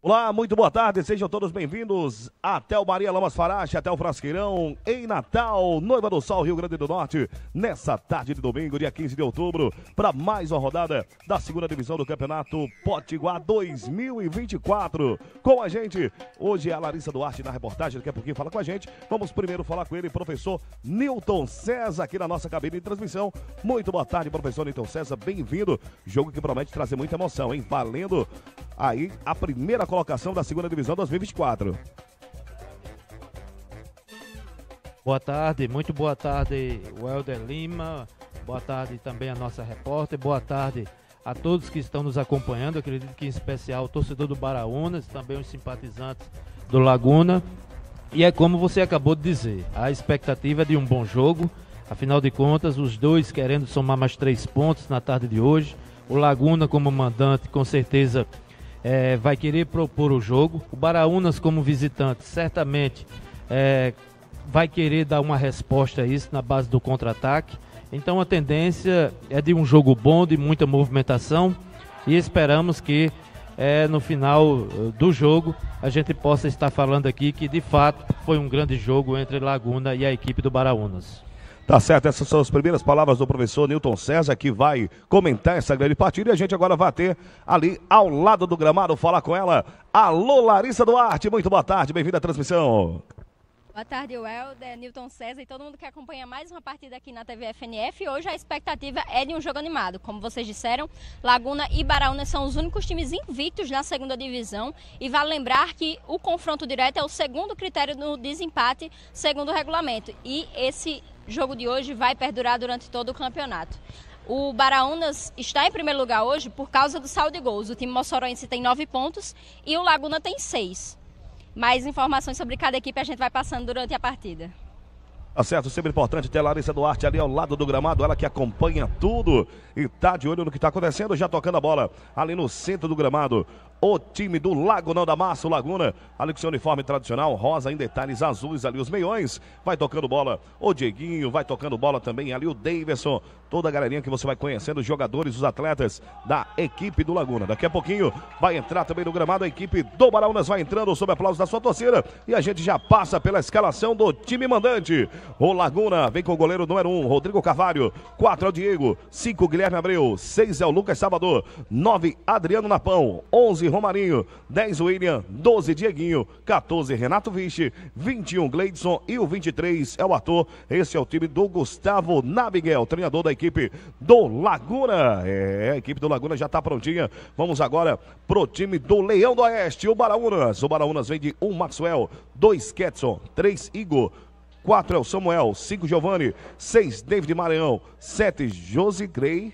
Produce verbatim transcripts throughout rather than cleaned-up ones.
Olá, muito boa tarde, sejam todos bem-vindos até o Maria Lamas Farache, até o Frasqueirão, em Natal, Noiva do Sol, Rio Grande do Norte, nessa tarde de domingo, dia quinze de outubro, para mais uma rodada da segunda divisão do Campeonato Potiguar dois mil e vinte e quatro. Com a gente, hoje é a Larissa Duarte na reportagem, daqui a pouquinho fala com a gente. Vamos primeiro falar com ele, professor Nilton César, aqui na nossa cabine de transmissão. Muito boa tarde, professor Nilton César, bem-vindo. Jogo que promete trazer muita emoção, hein? Valendo aí a primeira colocação da segunda divisão dois mil e vinte e quatro. Boa tarde, muito boa tarde, Welder Lima. Boa tarde também a nossa repórter. Boa tarde a todos que estão nos acompanhando. Acredito que em especial o torcedor do Baraunas, também os simpatizantes do Laguna. E é como você acabou de dizer, a expectativa é de um bom jogo. Afinal de contas, os dois querendo somar mais três pontos na tarde de hoje. O Laguna como mandante, com certeza, É, vai querer propor o jogo. O Baraunas, como visitante, certamente é, vai querer dar uma resposta a isso na base do contra-ataque. Então a tendência é de um jogo bom, de muita movimentação, e esperamos que é, no final do jogo a gente possa estar falando aqui que de fato foi um grande jogo entre Laguna e a equipe do Baraunas. Tá certo, essas são as primeiras palavras do professor Nilton César, que vai comentar essa grande partida, e a gente agora vai ter ali ao lado do gramado, falar com ela. Alô, Larissa Duarte, muito boa tarde, bem-vinda à transmissão. Boa tarde, Welder, Nilton César e todo mundo que acompanha mais uma partida aqui na T V F N F. Hoje a expectativa é de um jogo animado. Como vocês disseram, Laguna e Baraunas são os únicos times invictos na segunda divisão. E vale lembrar que o confronto direto é o segundo critério no desempate, segundo o regulamento. E esse jogo de hoje vai perdurar durante todo o campeonato. O Baraunas está em primeiro lugar hoje por causa do saldo de gols. O time moçoroense tem nove pontos e o Laguna tem seis. Mais informações sobre cada equipe a gente vai passando durante a partida. Tá certo, sempre importante ter a Larissa Duarte ali ao lado do gramado, ela que acompanha tudo e tá de olho no que tá acontecendo, já tocando a bola ali no centro do gramado. O time do Lago Não da Massa, o Laguna, ali com seu uniforme tradicional, rosa em detalhes azuis ali, os meiões, vai tocando bola o Dieguinho, vai tocando bola também ali o Davidson, toda a galerinha que você vai conhecendo, os jogadores, os atletas da equipe do Laguna. Daqui a pouquinho vai entrar também no gramado a equipe do Baraunas, vai entrando sob aplausos da sua torcida, e a gente já passa pela escalação do time mandante. O Laguna vem com o goleiro número um, Rodrigo Carvalho, quatro é o Diego, cinco Guilherme Abreu, seis é o Lucas Salvador, nove Adriano Napão, onze Romarinho, dez William, doze Dieguinho, quatorze Renato Viche, vinte e um Gleidson e o vinte e três é o Arthur. Esse é o time do Gustavo Nabiguel, treinador da equipe do Laguna. É, a equipe do Laguna já está prontinha. Vamos agora pro time do Leão do Oeste, o Baraunas. O Baraunas vem de um Maxwell, dois Ketson, três Igor, quatro é o Samuel, cinco Giovanni, seis David Maranhão, sete Josi Grey,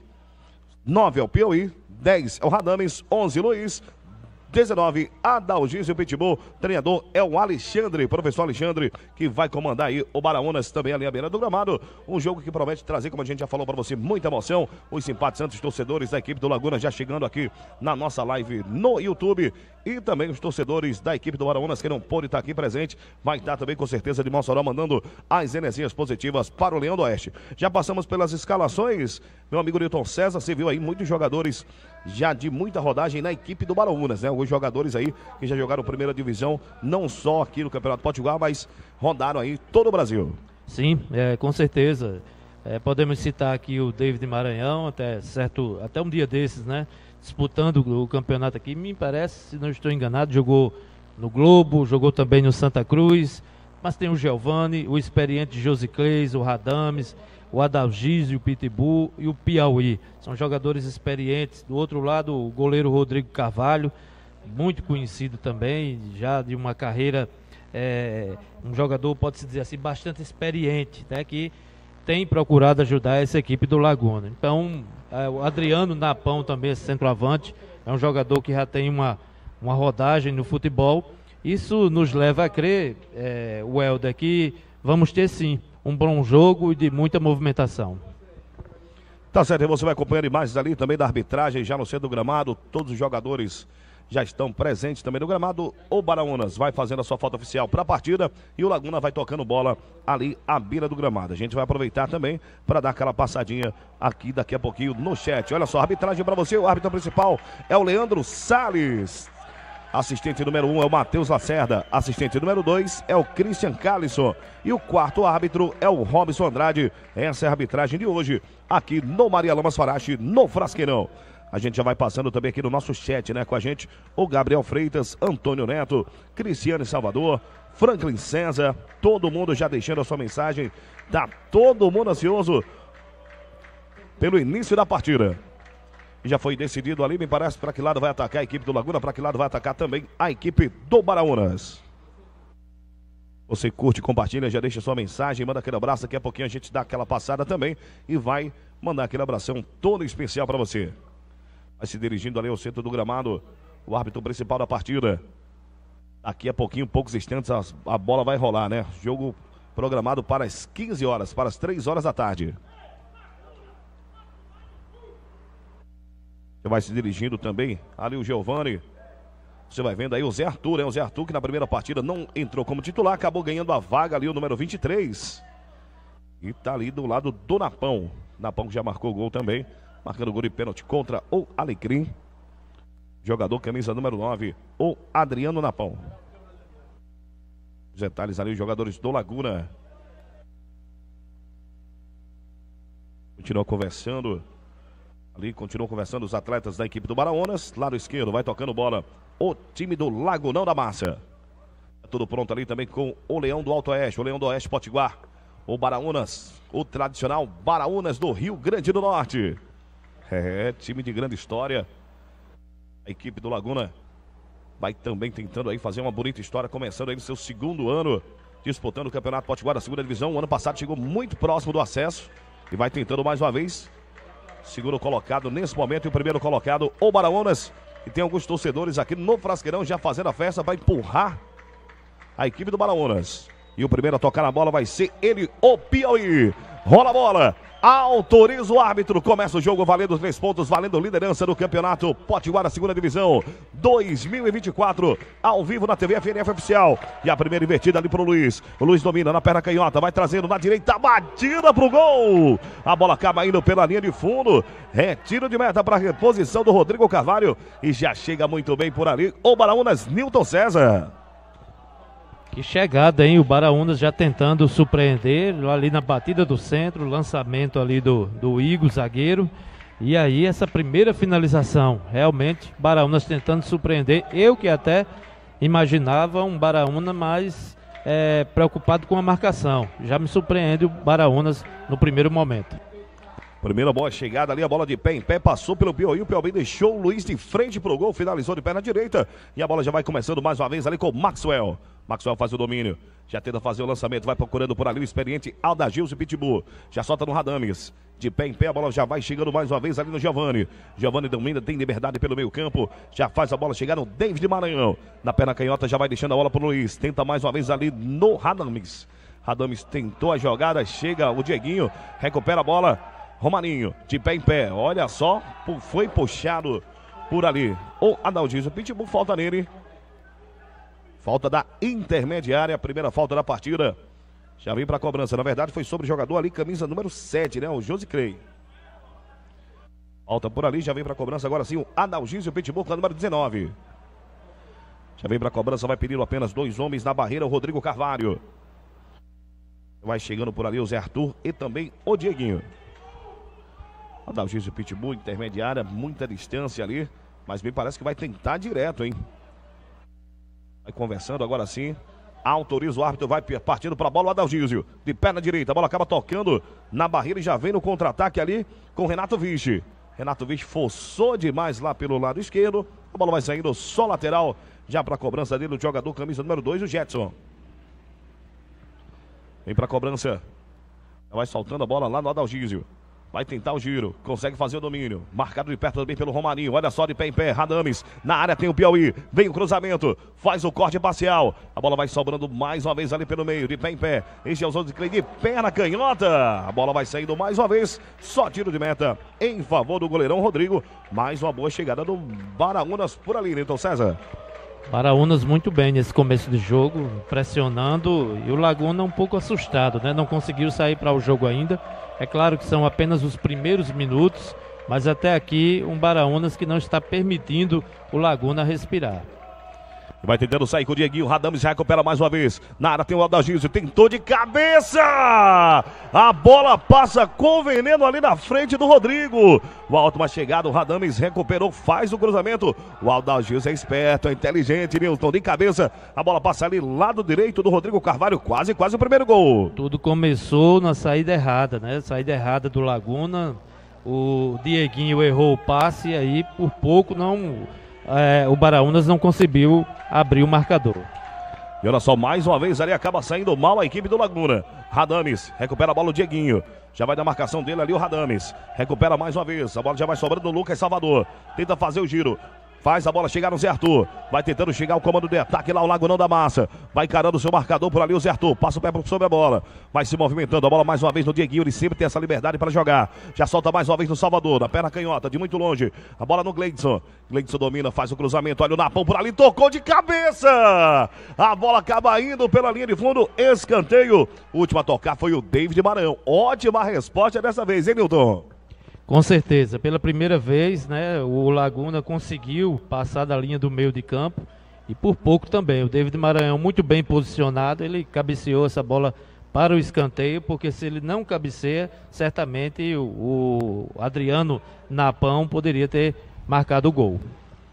nove é o Piauí, dez é o Radames, onze Luiz, dezenove, Adalgísio Pitbull, treinador é o Alexandre, professor Alexandre, que vai comandar aí o Baraunas também ali à beira do gramado. Um jogo que promete trazer, como a gente já falou para você, muita emoção. Os simpatizantes torcedores da equipe do Laguna já chegando aqui na nossa live no YouTube. E também os torcedores da equipe do Baraunas que não pôde estar aqui presente, vai estar também com certeza de Mossoró mandando as energias positivas para o Leão do Oeste. Já passamos pelas escalações, meu amigo Nilton César, você viu aí muitos jogadores já de muita rodagem na equipe do Baraunas, né? Alguns jogadores aí que já jogaram primeira divisão, não só aqui no Campeonato Potiguar, mas rodaram aí todo o Brasil. Sim, é, com certeza. É, podemos citar aqui o David Maranhão, até certo, até um dia desses, né? Disputando o campeonato aqui, me parece, se não estou enganado, jogou no Globo, jogou também no Santa Cruz, mas tem o Giovanni, o experiente Josicleis, o Radames, o Adalgísio, o Pitbull e o Piauí. São jogadores experientes. Do outro lado, o goleiro Rodrigo Carvalho, muito conhecido também, já de uma carreira, é, um jogador, pode-se dizer assim, bastante experiente, né, que tem procurado ajudar essa equipe do Laguna. Então, é, o Adriano Napão também, esse centroavante, é um jogador que já tem uma, uma rodagem no futebol. Isso nos leva a crer, é, o Helder, que vamos ter sim um bom jogo e de muita movimentação. Tá certo, e você vai acompanhar imagens ali também da arbitragem já no centro do gramado, todos os jogadores já estão presentes também no gramado. O Baraunas vai fazendo a sua falta oficial para a partida e o Laguna vai tocando bola ali à beira do gramado. A gente vai aproveitar também para dar aquela passadinha aqui daqui a pouquinho no chat. Olha só, a arbitragem para você, o árbitro principal é o Leandro Salles. Assistente número um é o Matheus Lacerda. Assistente número dois é o Christian Calisson. E o quarto árbitro é o Robson Andrade. Essa é a arbitragem de hoje, aqui no Maria Lamas Farache, no Frasqueirão. A gente já vai passando também aqui no nosso chat, né? Com a gente, o Gabriel Freitas, Antônio Neto, Cristiane Salvador, Franklin César. Todo mundo já deixando a sua mensagem. Tá todo mundo ansioso pelo início da partida. Já foi decidido ali, me parece, para que lado vai atacar a equipe do Laguna, para que lado vai atacar também a equipe do Baraunas. Você curte, compartilha, já deixa sua mensagem, manda aquele abraço, daqui a pouquinho a gente dá aquela passada também e vai mandar aquele abração todo especial para você. Vai se dirigindo ali ao centro do gramado, o árbitro principal da partida. Daqui a pouquinho, poucos instantes, a, a bola vai rolar, né? Jogo programado para as quinze horas, para as três horas da tarde. Você vai se dirigindo também ali o Giovani. Você vai vendo aí o Zé Arthur, né? O Zé Arthur que na primeira partida não entrou como titular, acabou ganhando a vaga ali, o número vinte e três. E tá ali do lado do Napão. Napão que já marcou o gol também, marcando o gol de pênalti contra o Alecrim. Jogador camisa número nove, o Adriano Napão. Os detalhes ali, os jogadores do Laguna. Continua conversando. Ali continuam conversando os atletas da equipe do Baraunas. Lado esquerdo, vai tocando bola o time do Lagunão da Massa. É tudo pronto ali também com o Leão do Alto Oeste, o Leão do Oeste Potiguar. O Baraunas, o tradicional Baraunas do Rio Grande do Norte. É, time de grande história. A equipe do Laguna vai também tentando aí fazer uma bonita história, começando aí no seu segundo ano, disputando o Campeonato Potiguar da segunda divisão. O ano passado chegou muito próximo do acesso e vai tentando mais uma vez. Segundo colocado nesse momento e o primeiro colocado, o Baraunas. E tem alguns torcedores aqui no Frasqueirão já fazendo a festa para empurrar a equipe do Baraunas. E o primeiro a tocar na bola vai ser ele, o Piauí. Rola a bola, autoriza o árbitro. Começa o jogo valendo três pontos, valendo liderança do Campeonato Potiguar da segunda divisão dois mil e vinte e quatro, ao vivo na T V F N F Oficial. E a primeira invertida ali pro Luiz. O Luiz domina na perna canhota, vai trazendo na direita, batida pro gol. A bola acaba indo pela linha de fundo. É tiro de meta para reposição do Rodrigo Carvalho. E já chega muito bem por ali o Baraunas, Nilton César. Que chegada, hein? O Baraunas já tentando surpreender ali na batida do centro, lançamento ali do, do Igor, zagueiro. E aí essa primeira finalização, realmente, Baraunas tentando surpreender. Eu que até imaginava um Baraunas mais é, preocupado com a marcação. Já me surpreende o Baraunas no primeiro momento. Primeira boa chegada ali, a bola de pé em pé, passou pelo Piauí, o Piauí deixou o Luiz de frente pro gol, finalizou de perna direita. E a bola já vai começando mais uma vez ali com o Maxwell. Maxwell faz o domínio, já tenta fazer o lançamento, vai procurando por ali o experiente Aldagilson Pitbull. Já solta no Radames, de pé em pé, a bola já vai chegando mais uma vez ali no Giovani. Giovani domina, tem liberdade pelo meio campo, já faz a bola chegar no David Maranhão. Na perna canhota já vai deixando a bola pro Luiz, tenta mais uma vez ali no Radames. Radames tentou a jogada, chega o Dieguinho, recupera a bola. Romarinho, de pé em pé, olha só, foi puxado por ali o Adalgisa Pitbull, falta nele. Falta da intermediária, primeira falta da partida. Já vem para a cobrança, na verdade foi sobre o jogador ali, camisa número sete, né, o Josi Clay. Falta por ali, já vem para a cobrança agora sim o Adalgisa Pitbull com a número dezenove. Já vem para a cobrança, vai pedir apenas dois homens na barreira, o Rodrigo Carvalho. Vai chegando por ali o Zé Arthur e também o Dieguinho. Adalgisa Pitbull, intermediária, muita distância ali, mas me parece que vai tentar direto, hein? Vai conversando agora sim, autoriza o árbitro, vai partindo para a bola o Adalgisa, de perna direita, a bola acaba tocando na barreira e já vem no contra-ataque ali com Renato Viche. Renato Viche forçou demais lá pelo lado esquerdo, a bola vai saindo só lateral, já para a cobrança dele o jogador camisa número dois, o Jetson. Vem para a cobrança, vai soltando a bola lá no Adalgisa. Vai tentar o giro, consegue fazer o domínio. Marcado de perto também pelo Romarinho. Olha só, de pé em pé, Radames. Na área tem o Piauí. Vem o cruzamento, faz o corte parcial. A bola vai sobrando mais uma vez ali pelo meio. De pé em pé, este é o Zão de Clay de perna canhota. A bola vai saindo mais uma vez. Só tiro de meta em favor do goleirão Rodrigo. Mais uma boa chegada do Baraunas por ali, Nilton César. Baraunas muito bem nesse começo de jogo, pressionando. E o Laguna um pouco assustado, né? Não conseguiu sair para o jogo ainda. É claro que são apenas os primeiros minutos, mas até aqui um Baraunas que não está permitindo o Laguna respirar. Vai tentando sair com o Dieguinho. Radames recupera mais uma vez. Na área tem o Adalgísio. Tentou de cabeça. A bola passa com veneno ali na frente do Rodrigo. O última chegada. O Radames recuperou. Faz o cruzamento. O Adalgísio é esperto, é inteligente. Nilton de cabeça. A bola passa ali lado direito do Rodrigo Carvalho. Quase, quase o primeiro gol. Tudo começou na saída errada, né? Saída errada do Laguna. O Dieguinho errou o passe e aí por pouco não... É, o Baraunas não conseguiu abrir o marcador. E olha só, mais uma vez ali acaba saindo mal a equipe do Laguna. Radames recupera a bola o Dieguinho. Já vai dar marcação dele ali o Radames. Recupera mais uma vez. A bola já vai sobrando no Lucas Salvador. Tenta fazer o giro. Faz a bola chegar no Zé Arthur. Vai tentando chegar o comando de ataque lá, o Lagunão da Massa. Vai encarando o seu marcador por ali, o Zé Arthur. Passa o pé sobre a bola. Vai se movimentando. A bola mais uma vez no Dieguinho. Ele sempre tem essa liberdade para jogar. Já solta mais uma vez no Salvador. Na perna canhota, de muito longe. A bola no Gleidson. Gleidson domina, faz o cruzamento. Olha o Napão por ali. Tocou de cabeça. A bola acaba indo pela linha de fundo. Escanteio. O último a tocar foi o David Maranhão. Ótima resposta dessa vez, hein, Nilton? Com certeza, pela primeira vez, né, o Laguna conseguiu passar da linha do meio de campo e por pouco também. O David Maranhão muito bem posicionado, ele cabeceou essa bola para o escanteio, porque se ele não cabeceia, certamente o, o Adriano Napão poderia ter marcado o gol.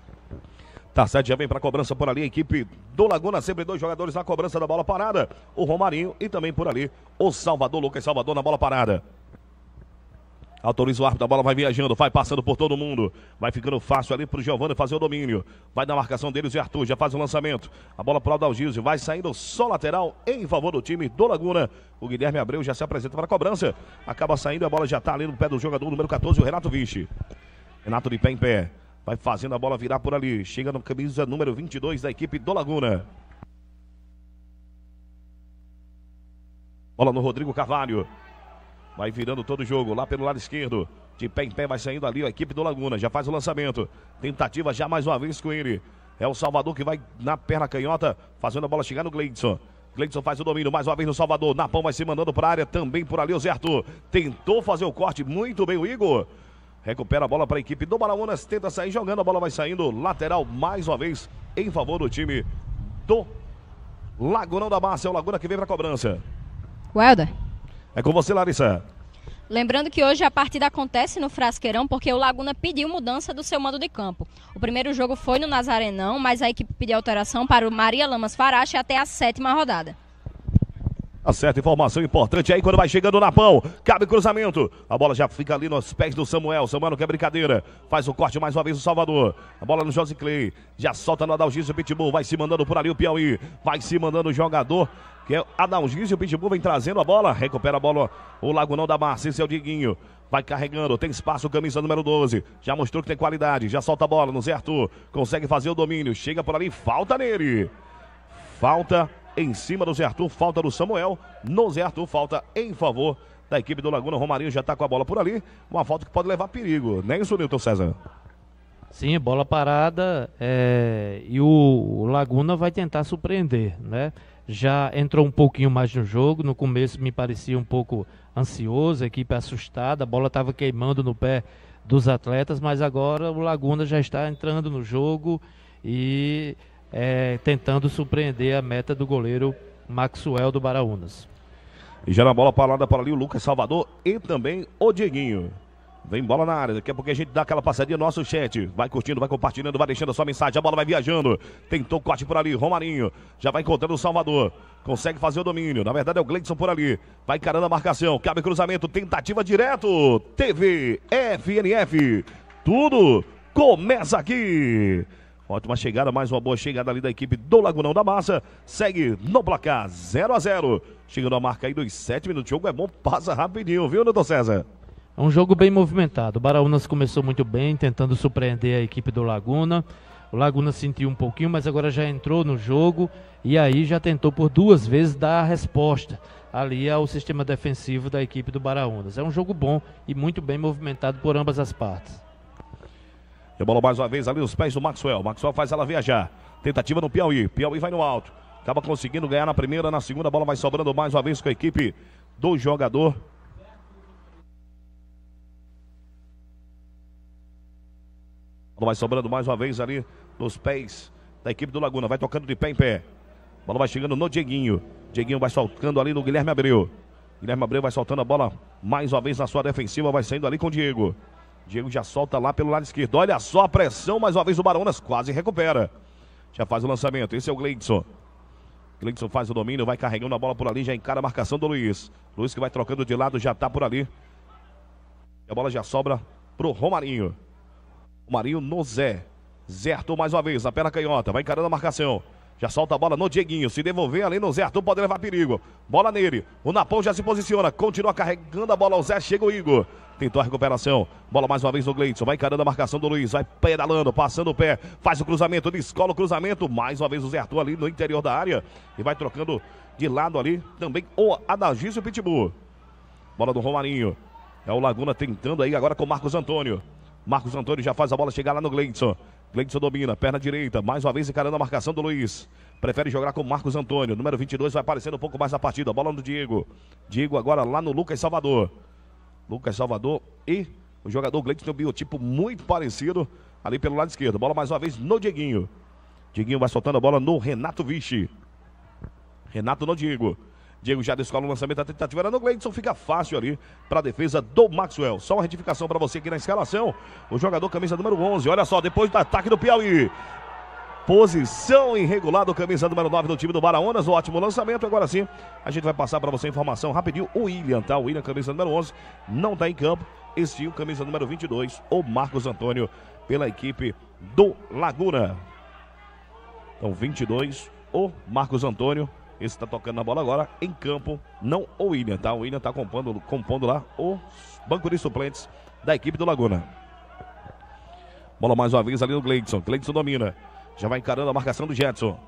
Tá certo, já vem para a cobrança por ali a equipe do Laguna, sempre dois jogadores na cobrança da bola parada, o Romarinho e também por ali o Salvador, Lucas Salvador na bola parada. Autoriza o árbitro, a bola vai viajando, vai passando por todo mundo. Vai ficando fácil ali pro Giovani fazer o domínio. Vai na marcação deles e Arthur já faz o lançamento. A bola pro Adalgísio, vai saindo só lateral em favor do time do Laguna. O Guilherme Abreu já se apresenta para a cobrança. Acaba saindo, a bola já tá ali no pé do jogador número quatorze, o Renato Viche. Renato de pé em pé. Vai fazendo a bola virar por ali. Chega no camisa número vinte e dois da equipe do Laguna. Bola no Rodrigo Carvalho. Vai virando todo o jogo, lá pelo lado esquerdo. De pé em pé vai saindo ali a equipe do Laguna. Já faz o lançamento. Tentativa já mais uma vez com ele. É o Salvador que vai na perna canhota, fazendo a bola chegar no Gleidson. Gleidson faz o domínio mais uma vez no Salvador. Napão vai se mandando para a área, também por ali o Zé Arthur. Tentou fazer o corte, muito bem o Igor. Recupera a bola para a equipe do Baraunas. Tenta sair jogando, a bola vai saindo lateral mais uma vez em favor do time do Lagunão da Massa. É o Laguna que vem para a cobrança. Welder. É com você, Larissa. Lembrando que hoje a partida acontece no Frasqueirão porque o Laguna pediu mudança do seu mando de campo. O primeiro jogo foi no Nazarenão, mas a equipe pediu alteração para o Maria Lamas Farache até a sétima rodada. Tá certo, informação importante aí quando vai chegando o Napão. Cabe cruzamento. A bola já fica ali nos pés do Samuel. Samuel não quer brincadeira. Faz o corte mais uma vez o Salvador. A bola no Josi Clay. Já solta no Adalgísio Pitbull. Vai se mandando por ali o Piauí. Vai se mandando o jogador, que é Adalgísio. O Pitbull vem trazendo a bola. Recupera a bola o Lagunão da Massa. Esse é o Diguinho. Vai carregando, tem espaço, camisa número doze. Já mostrou que tem qualidade. Já solta a bola no Zé Arthur. Consegue fazer o domínio. Chega por ali, falta nele. Falta em cima do Zé Arthur, falta do Samuel. No Zé Arthur, falta em favor da equipe do Laguna. O Romarinho já está com a bola por ali. Uma falta que pode levar perigo, não é isso, Nilton César? Sim, bola parada. É... E o, o Laguna vai tentar surpreender, né? Já entrou um pouquinho mais no jogo. No começo me parecia um pouco ansioso, a equipe assustada. A bola estava queimando no pé dos atletas, mas agora o Laguna já está entrando no jogo e É, tentando surpreender a meta do goleiro Maxwell do Baraunas. E já na bola parada para ali o Lucas Salvador e também o Dieguinho. Vem bola na área, daqui a pouco a gente dá aquela passadinha no nosso chat. Vai curtindo, vai compartilhando, vai deixando a sua mensagem. A bola vai viajando. Tentou corte por ali, Romarinho. Já vai encontrando o Salvador. Consegue fazer o domínio. Na verdade é o Gleidson por ali. Vai encarando a marcação. Cabe cruzamento, tentativa direto. T V F N F. Tudo começa aqui. Ótima chegada, mais uma boa chegada ali da equipe do Lagunão da Massa. Segue no placar zero a zero. Chegando a marca aí dos sete minutos. O jogo é bom, passa rapidinho, viu, Nilton César? É um jogo bem movimentado. O Baraunas começou muito bem, tentando surpreender a equipe do Laguna. O Laguna sentiu um pouquinho, mas agora já entrou no jogo. E aí já tentou por duas vezes dar a resposta ali ao sistema defensivo da equipe do Baraunas. É um jogo bom e muito bem movimentado por ambas as partes. E a bola mais uma vez ali nos pés do Maxwell. Maxwell faz ela viajar. Tentativa no Piauí. Piauí vai no alto. Acaba conseguindo ganhar na primeira. Na segunda, a bola vai sobrando mais uma vez com a equipe do jogador. A bola vai sobrando mais uma vez ali nos pés da equipe do Laguna. Vai tocando de pé em pé. Bola vai chegando no Dieguinho. Dieguinho vai soltando ali no Guilherme Abreu. Guilherme Abreu vai soltando a bola mais uma vez na sua defensiva. Vai saindo ali com o Diego. Diego já solta lá pelo lado esquerdo. Olha só a pressão mais uma vez do Baraunas. Quase recupera. Já faz o lançamento. Esse é o Gleidson. Gleidson faz o domínio. Vai carregando a bola por ali. Já encara a marcação do Luiz. Luiz que vai trocando de lado. Já tá por ali. E a bola já sobra pro Romarinho. Romarinho no Zé. Zé Arthur mais uma vez. Na perna canhota. Vai encarando a marcação. Já solta a bola no Dieguinho. Se devolver ali no Zé Arthur, pode levar perigo. Bola nele. O Napão já se posiciona. Continua carregando a bola ao Zé. Chega o Igor. Tentou a recuperação. Bola mais uma vez no Gleidson. Vai encarando a marcação do Luiz. Vai pedalando, passando o pé. Faz o cruzamento. Descola o cruzamento. Mais uma vez o Zé Arthur ali no interior da área. E vai trocando de lado ali. Também o Adalgísio Pitbull. Bola do Romarinho. É o Laguna tentando aí agora com o Marcos Antônio. Marcos Antônio já faz a bola chegar lá no Gleidson. Gleidson domina, perna direita, mais uma vez encarando a marcação do Luiz. Prefere jogar com o Marcos Antônio. Número vinte e dois vai aparecendo um pouco mais na partida. Bola no Diego. Diego agora lá no Lucas Salvador. Lucas Salvador e o jogador Gleidson tem um biotipo muito parecido ali pelo lado esquerdo. Bola mais uma vez no Dieguinho. Dieguinho vai soltando a bola no Renato Vichy. Renato no Diego. Diego já descola o lançamento, a tentativa era no Gleidson, fica fácil ali para a defesa do Maxwell. Só uma retificação para você aqui na escalação. O jogador camisa número onze, olha só, depois do ataque do Piauí. Posição irregular do camisa número nove do time do Baraunas, um ótimo lançamento. Agora sim, a gente vai passar para você a informação rapidinho. O William, tá? O William, camisa número onze, não tá em campo. Esse o camisa número vinte e dois, o Marcos Antônio, pela equipe do Laguna. Então, vinte e dois, o Marcos Antônio. Esse está tocando na bola agora em campo, não o William, tá? O William está compondo, compondo lá o banco de suplentes da equipe do Laguna. Bola mais uma vez ali no Gleidson. Gleidson domina. Já vai encarando a marcação do Jetson.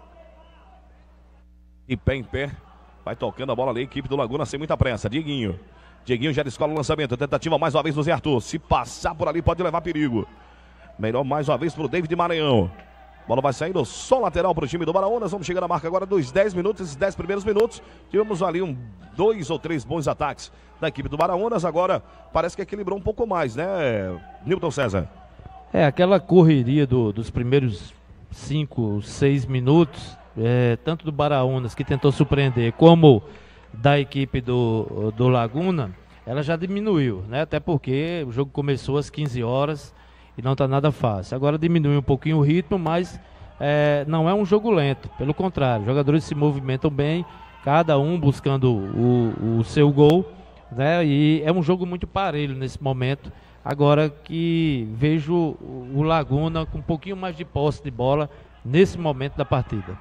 E pé em pé. Vai tocando a bola ali, equipe do Laguna sem muita pressa. Dieguinho. Dieguinho já descola o lançamento. Tentativa mais uma vez do Zé Arthur. Se passar por ali pode levar perigo. Melhor mais uma vez para o David Maranhão. Bola vai saindo só lateral para o time do Baraunas. Vamos chegar na marca agora dos dez minutos. Esses dez primeiros minutos. Tivemos ali um, dois ou três bons ataques da equipe do Baraunas. Agora parece que equilibrou um pouco mais, né, Nilton César? É, aquela correria do, dos primeiros cinco, seis minutos, é, tanto do Baraunas, que tentou surpreender, como da equipe do, do Laguna, ela já diminuiu, né? Até porque o jogo começou às quinze horas. E não está nada fácil. Agora diminui um pouquinho o ritmo, mas é, não é um jogo lento. Pelo contrário, os jogadores se movimentam bem, cada um buscando o, o seu gol, né? E é um jogo muito parelho nesse momento. Agora que vejo o Laguna com um pouquinho mais de posse de bola nesse momento da partida.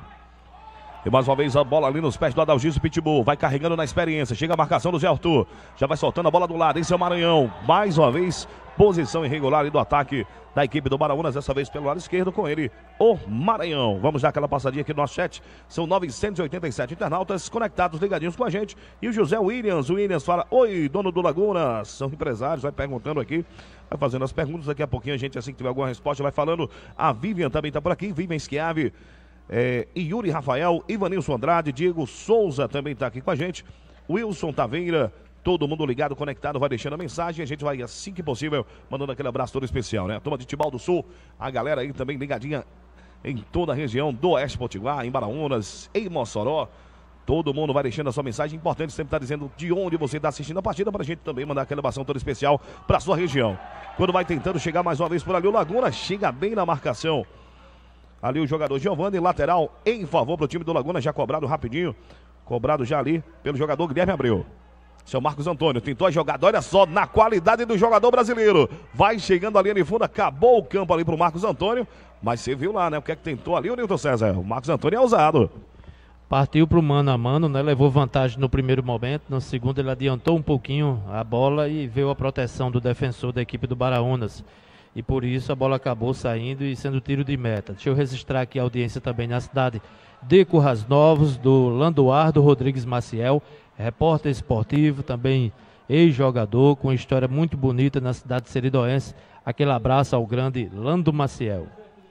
E mais uma vez a bola ali nos pés do Adalgísio Pitbull. Vai carregando na experiência. Chega a marcação do Zé Arthur. Já vai soltando a bola do lado. Esse é o Maranhão. Mais uma vez, posição irregular ali do ataque da equipe do Baraunas. Dessa vez pelo lado esquerdo com ele, o Maranhão. Vamos dar aquela passadinha aqui no nosso chat. São novecentos e oitenta e sete internautas conectados, ligadinhos com a gente. E o José Williams. O Williams fala: oi, dono do Laguna. São empresários. Vai perguntando aqui. Vai fazendo as perguntas. Daqui a pouquinho a gente, assim que tiver alguma resposta, vai falando. A Vivian também está por aqui. Vivian Schiave. É, Yuri Rafael, Ivanilson Andrade, Diego Souza também está aqui com a gente, Wilson Taveira, todo mundo ligado, conectado, vai deixando a mensagem, a gente vai assim que possível, mandando aquele abraço todo especial, né? A turma de Tibau do Sul, a galera aí também ligadinha em toda a região do Oeste Potiguar, em Baraunas, em Mossoró, todo mundo vai deixando a sua mensagem, importante sempre estar dizendo de onde você está assistindo a partida, para a gente também mandar aquele abração todo especial para a sua região. Quando vai tentando chegar mais uma vez por ali, o Laguna chega bem na marcação. Ali o jogador Giovanni, lateral em favor para o time do Laguna, já cobrado rapidinho. Cobrado já ali pelo jogador Guilherme Abreu. Seu Marcos Antônio tentou a jogada, olha só, na qualidade do jogador brasileiro. Vai chegando a linha de fundo, acabou o campo ali para o Marcos Antônio. Mas você viu lá, né, o que é que tentou ali o Nilton César. O Marcos Antônio é ousado. Partiu para o mano a mano, né, levou vantagem no primeiro momento. No segundo ele adiantou um pouquinho a bola e veio a proteção do defensor da equipe do Baraunas. E por isso a bola acabou saindo e sendo tiro de meta. Deixa eu registrar aqui a audiência também na cidade de Currais Novos, do Landuardo Rodrigues Maciel, repórter esportivo, também ex-jogador, com uma história muito bonita na cidade de Seridoense. Aquele abraço ao grande Lando Maciel.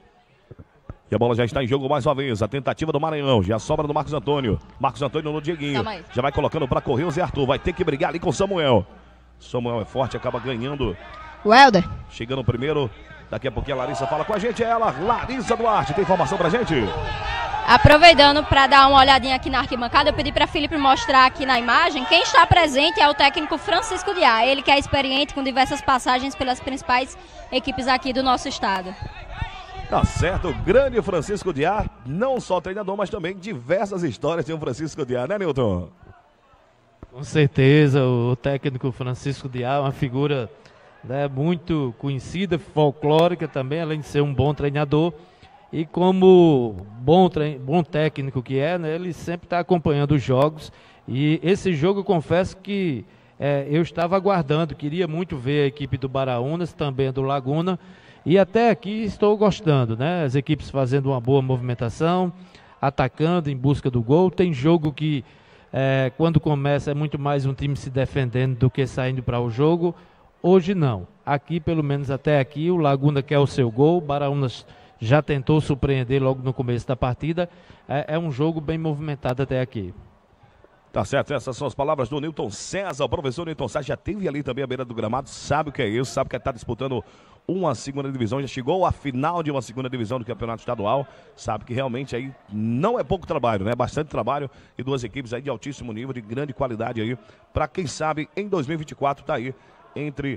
E a bola já está em jogo mais uma vez. A tentativa do Maranhão. Já sobra do Marcos Antônio. Marcos Antônio no Dieguinho. Já vai colocando para correr o Zé Arthur. Vai ter que brigar ali com o Samuel. Samuel é forte, acaba ganhando. O Helder. Chegando primeiro Daqui a pouquinho a Larissa fala com a gente. É ela, Larissa Duarte, tem informação pra gente? Aproveitando para dar uma olhadinha aqui na arquibancada, eu pedi para Felipe mostrar aqui na imagem. Quem está presente é o técnico Francisco Diá, ele que é experiente com diversas passagens pelas principais equipes aqui do nosso estado. Tá certo, o grande Francisco Diá, não só treinador, mas também diversas histórias tem o Francisco Diá, né, Nilton? Com certeza, o técnico Francisco Diá é uma figura, né, muito conhecida, folclórica também, além de ser um bom treinador. E como bom, bom técnico que é, né, ele sempre está acompanhando os jogos. E esse jogo, eu confesso que é, eu estava aguardando, queria muito ver a equipe do Baraunas, também do Laguna. E até aqui estou gostando, né? As equipes fazendo uma boa movimentação, atacando em busca do gol. Tem jogo que, é, quando começa, é muito mais um time se defendendo do que saindo para o jogo. Hoje não. Aqui, pelo menos até aqui, o Laguna quer o seu gol, o Baraunas já tentou surpreender logo no começo da partida. É, é um jogo bem movimentado até aqui. Tá certo, essas são as palavras do Nilton César. O professor Nilton César já teve ali também à beira do gramado, sabe o que é isso, sabe que está disputando uma segunda divisão, já chegou à final de uma segunda divisão do campeonato estadual, sabe que realmente aí não é pouco trabalho, né? Bastante trabalho e duas equipes aí de altíssimo nível, de grande qualidade aí, para quem sabe em dois mil e vinte e quatro tá aí entre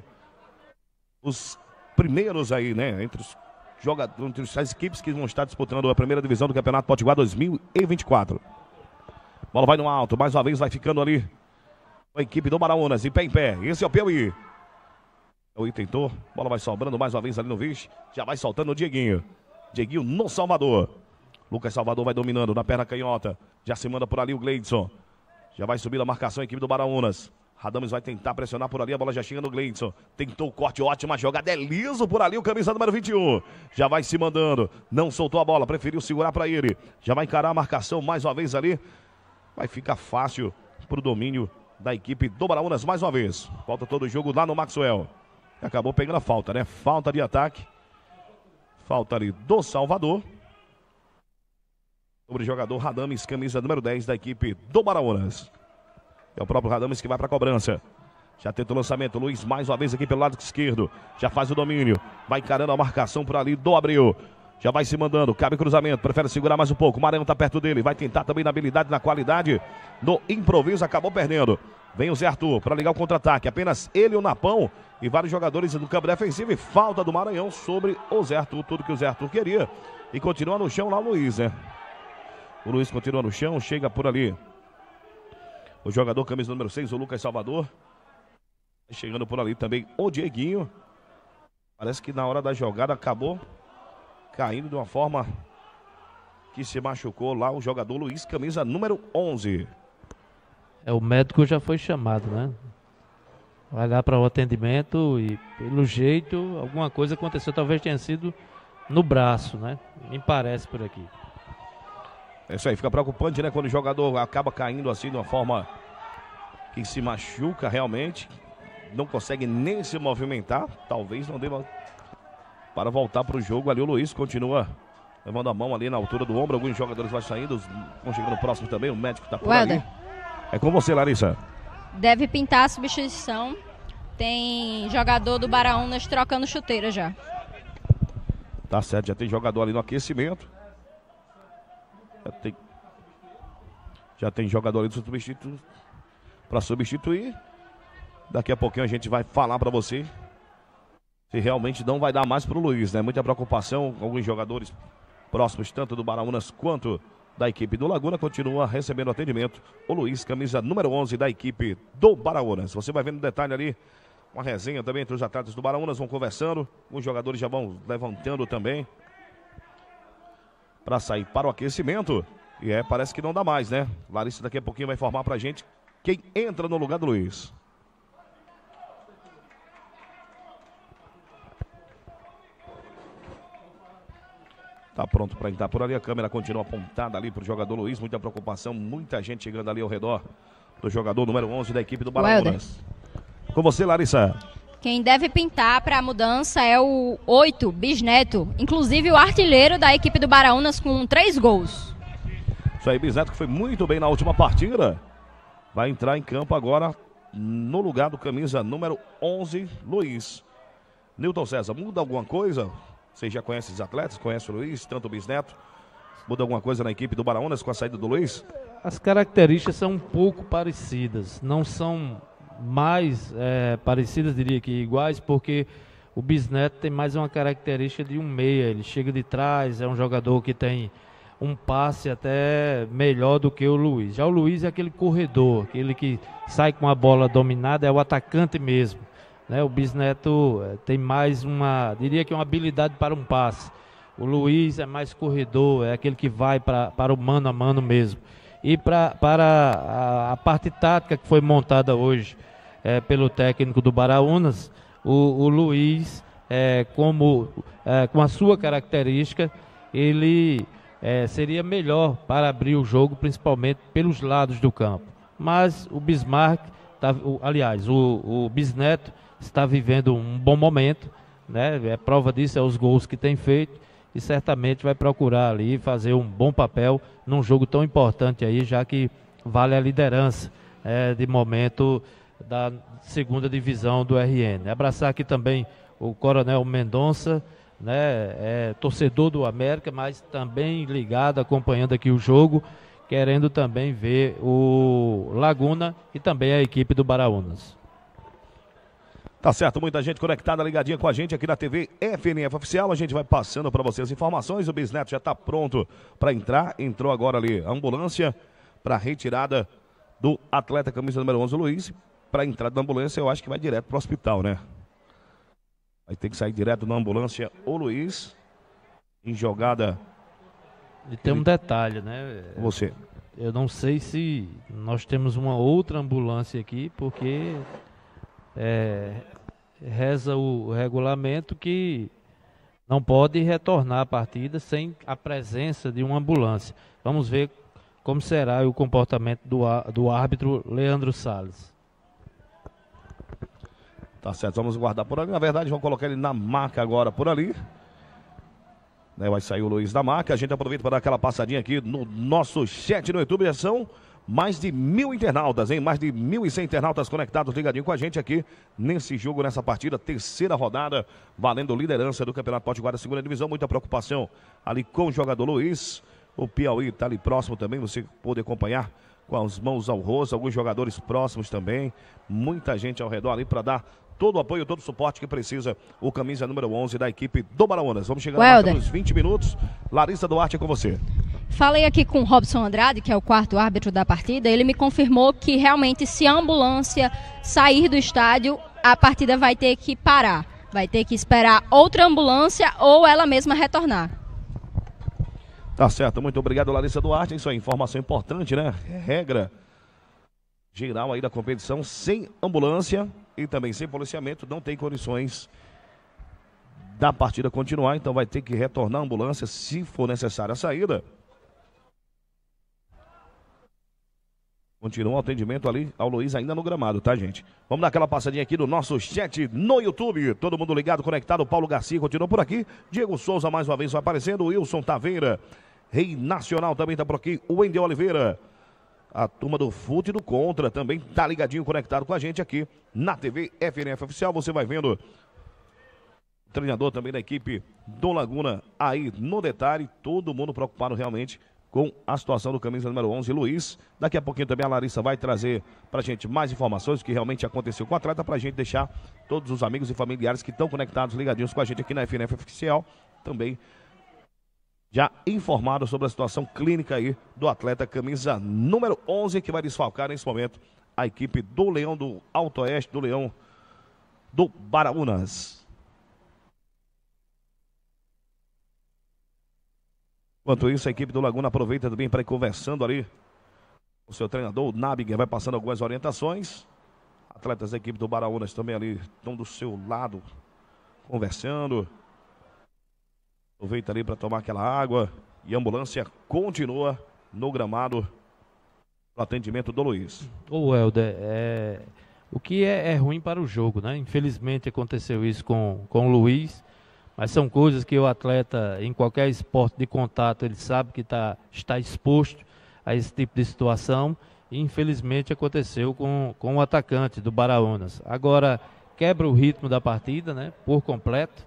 os primeiros aí, né? Entre os jogadores, entre as equipes que vão estar disputando a primeira divisão do Campeonato Potiguar dois mil e vinte e quatro. Bola vai no alto, mais uma vez vai ficando ali a equipe do Baraunas, em pé em pé. Esse é o Piauí. O tentou, bola vai sobrando mais uma vez ali no vice. Já vai soltando o Dieguinho. Dieguinho no Salvador. Lucas Salvador vai dominando na perna canhota. Já se manda por ali o Gleidson. Já vai subir a marcação a equipe do Baraunas. Radames vai tentar pressionar por ali, a bola já chega no Gleidson. Tentou o corte, ótima jogada, é liso por ali o camisa número vinte e um. Já vai se mandando, não soltou a bola, preferiu segurar para ele. Já vai encarar a marcação mais uma vez ali. Vai ficar fácil para o domínio da equipe do Baraunas mais uma vez. Falta todo o jogo lá no Maxwell. Acabou pegando a falta, né? Falta de ataque. Falta ali do Salvador. Sobre o jogador Radames, camisa número dez da equipe do Baraunas. É o próprio Radames que vai para a cobrança. Já tenta o lançamento. Luiz mais uma vez aqui pelo lado esquerdo. Já faz o domínio. Vai encarando a marcação por ali do Abreu. Já vai se mandando. Cabe cruzamento. Prefere segurar mais um pouco. O Maranhão está perto dele. Vai tentar também na habilidade, na qualidade. No improviso. Acabou perdendo. Vem o Zé Arthur para ligar o contra-ataque. Apenas ele e o Napão. E vários jogadores do campo defensivo. E falta do Maranhão sobre o Zé Arthur. Tudo que o Zé Arthur queria. E continua no chão lá o Luiz, né? O Luiz continua no chão. Chega por ali o jogador camisa número seis, o Lucas Salvador. Chegando por ali também o Dieguinho. Parece que na hora da jogada acabou caindo de uma forma que se machucou lá o jogador Luiz, camisa número onze. É, o médico já foi chamado, né? Vai lá para o atendimento e, pelo jeito, alguma coisa aconteceu. Talvez tenha sido no braço, né? Me parece por aqui. É isso aí, fica preocupante, né? Quando o jogador acaba caindo assim de uma forma que se machuca realmente. Não consegue nem se movimentar. Talvez não deva para voltar para o jogo. Ali o Luiz continua levando a mão ali na altura do ombro. Alguns jogadores vão saindo, vão chegando próximo também. O médico está por Welder. ali. É com você, Larissa. Deve pintar a substituição. Tem jogador do Baraunas trocando chuteira já. Tá certo, já tem jogador ali no aquecimento. Já tem, já tem jogador ali substitu... para substituir. Daqui a pouquinho a gente vai falar para você se realmente não vai dar mais para o Luiz, né? Muita preocupação com alguns jogadores próximos, tanto do Baraunas quanto da equipe do Laguna. Continua recebendo atendimento o Luiz, camisa número onze da equipe do Baraunas. Você vai vendo no detalhe ali, uma resenha também entre os atletas do Baraunas, vão conversando. Os jogadores já vão levantando também para sair para o aquecimento. E é, parece que não dá mais, né? Larissa daqui a pouquinho vai informar pra gente quem entra no lugar do Luiz. Tá pronto para entrar por ali. A câmera continua apontada ali pro jogador Luiz. Muita preocupação, muita gente chegando ali ao redor do jogador número onze da equipe do Baraunas. Com você, Larissa. Quem deve pintar para a mudança é o oito, Bisneto. Inclusive o artilheiro da equipe do Baraunas com três gols. Isso aí, Bisneto, que foi muito bem na última partida. Vai entrar em campo agora no lugar do camisa número onze, Luiz. Newton César, muda alguma coisa? Você já conhece os atletas, conhece o Luiz, tanto o Bisneto? Muda alguma coisa na equipe do Baraunas com a saída do Luiz? As características são um pouco parecidas, não são mais é, parecidas, diria que iguais, porque o Bisneto tem mais uma característica de um meia, ele chega de trás, é um jogador que tem um passe até melhor do que o Luiz. Já o Luiz é aquele corredor, aquele que sai com a bola dominada, é o atacante mesmo, né? O Bisneto é, tem mais uma, diria que uma habilidade para um passe. O Luiz é mais corredor, é aquele que vai pra, para o mano a mano mesmo. E pra, para a, a parte tática que foi montada hoje é, pelo técnico do Baraunas, o, o Luiz, é, como, é, com a sua característica, ele é, seria melhor para abrir o jogo, principalmente pelos lados do campo. Mas o Bismarck, tá, o, aliás, o, o Bisneto está vivendo um bom momento, né? É prova disso, é os gols que tem feito. E certamente vai procurar ali fazer um bom papel num jogo tão importante aí, já que vale a liderança é, de momento da segunda divisão do R N. Abraçar aqui também o Coronel Mendonça, né, é torcedor do América, mas também ligado, acompanhando aqui o jogo, querendo também ver o Laguna e também a equipe do Baraunas. Tá certo, muita gente conectada, ligadinha com a gente aqui na T V F N F Oficial. A gente vai passando para vocês as informações. O Bisneto já está pronto para entrar. Entrou agora ali a ambulância para retirada do atleta camisa número onze, Luiz. Para entrada da ambulância, eu acho que vai direto para o hospital, né? Vai ter que sair direto na ambulância o Luiz. Em jogada. E tem um detalhe, né? Você. Eu não sei se nós temos uma outra ambulância aqui, porque... É, reza o regulamento que não pode retornar a partida sem a presença de uma ambulância. Vamos ver como será o comportamento do, do árbitro Leandro Salles. Tá certo, vamos guardar por ali. Na verdade, vamos colocar ele na maca agora por ali. Né, vai sair o Luiz da maca. A gente aproveita para dar aquela passadinha aqui no nosso chat no YouTube. Já são mais de mil internautas, hein? Mais de mil e cem internautas conectados, ligadinho com a gente aqui nesse jogo, nessa partida, terceira rodada, valendo liderança do Campeonato Potiguar da segunda divisão. Muita preocupação ali com o jogador Luiz. O Piauí está ali próximo também, você pode acompanhar com as mãos ao rosto, alguns jogadores próximos também. Muita gente ao redor ali para dar todo o apoio, todo o suporte que precisa o camisa número onze da equipe do Baraunas. Vamos chegar nos vinte minutos. Larissa Duarte é com você. Falei aqui com o Robson Andrade, que é o quarto árbitro da partida. Ele me confirmou que realmente, se a ambulância sair do estádio, a partida vai ter que parar. Vai ter que esperar outra ambulância ou ela mesma retornar. Tá certo, muito obrigado, Larissa Duarte. Isso é informação importante, né? Regra geral aí da competição, sem ambulância e também sem policiamento, não tem condições da partida continuar. Então vai ter que retornar a ambulância se for necessária a saída. Continua o atendimento ali ao Luiz ainda no gramado, tá, gente? Vamos dar aquela passadinha aqui no nosso chat no YouTube. Todo mundo ligado, conectado. O Paulo Garcia continua por aqui. Diego Souza mais uma vez vai aparecendo. O Wilson Taveira. Rei Nacional também tá por aqui. O Wendel Oliveira. A turma do Fute e do Contra também tá ligadinho, conectado com a gente aqui na T V F N F Oficial. Você vai vendo o treinador também da equipe do Laguna aí no detalhe. Todo mundo preocupado realmente com a situação do camisa número onze, Luiz. Daqui a pouquinho também a Larissa vai trazer pra gente mais informações do que realmente aconteceu com o atleta, pra gente deixar todos os amigos e familiares que estão conectados, ligadinhos com a gente aqui na F N F Oficial, também já informados sobre a situação clínica aí do atleta camisa número onze, que vai desfalcar nesse momento a equipe do Leão do Alto Oeste, do Leão do Baraunas. Enquanto isso, a equipe do Laguna aproveita também para ir conversando ali. O seu treinador, o Nabiger, vai passando algumas orientações. Atletas da equipe do Baraunas também ali estão do seu lado, conversando. Aproveita ali para tomar aquela água. E a ambulância continua no gramado do atendimento do Luiz. Ô, Helder, é... o que é, é ruim para o jogo, né? Infelizmente aconteceu isso com, com o Luiz. Mas são coisas que o atleta, em qualquer esporte de contato, ele sabe que tá, está exposto a esse tipo de situação. E infelizmente aconteceu com, com o atacante do Baraunas. Agora, quebra o ritmo da partida, né? Por completo.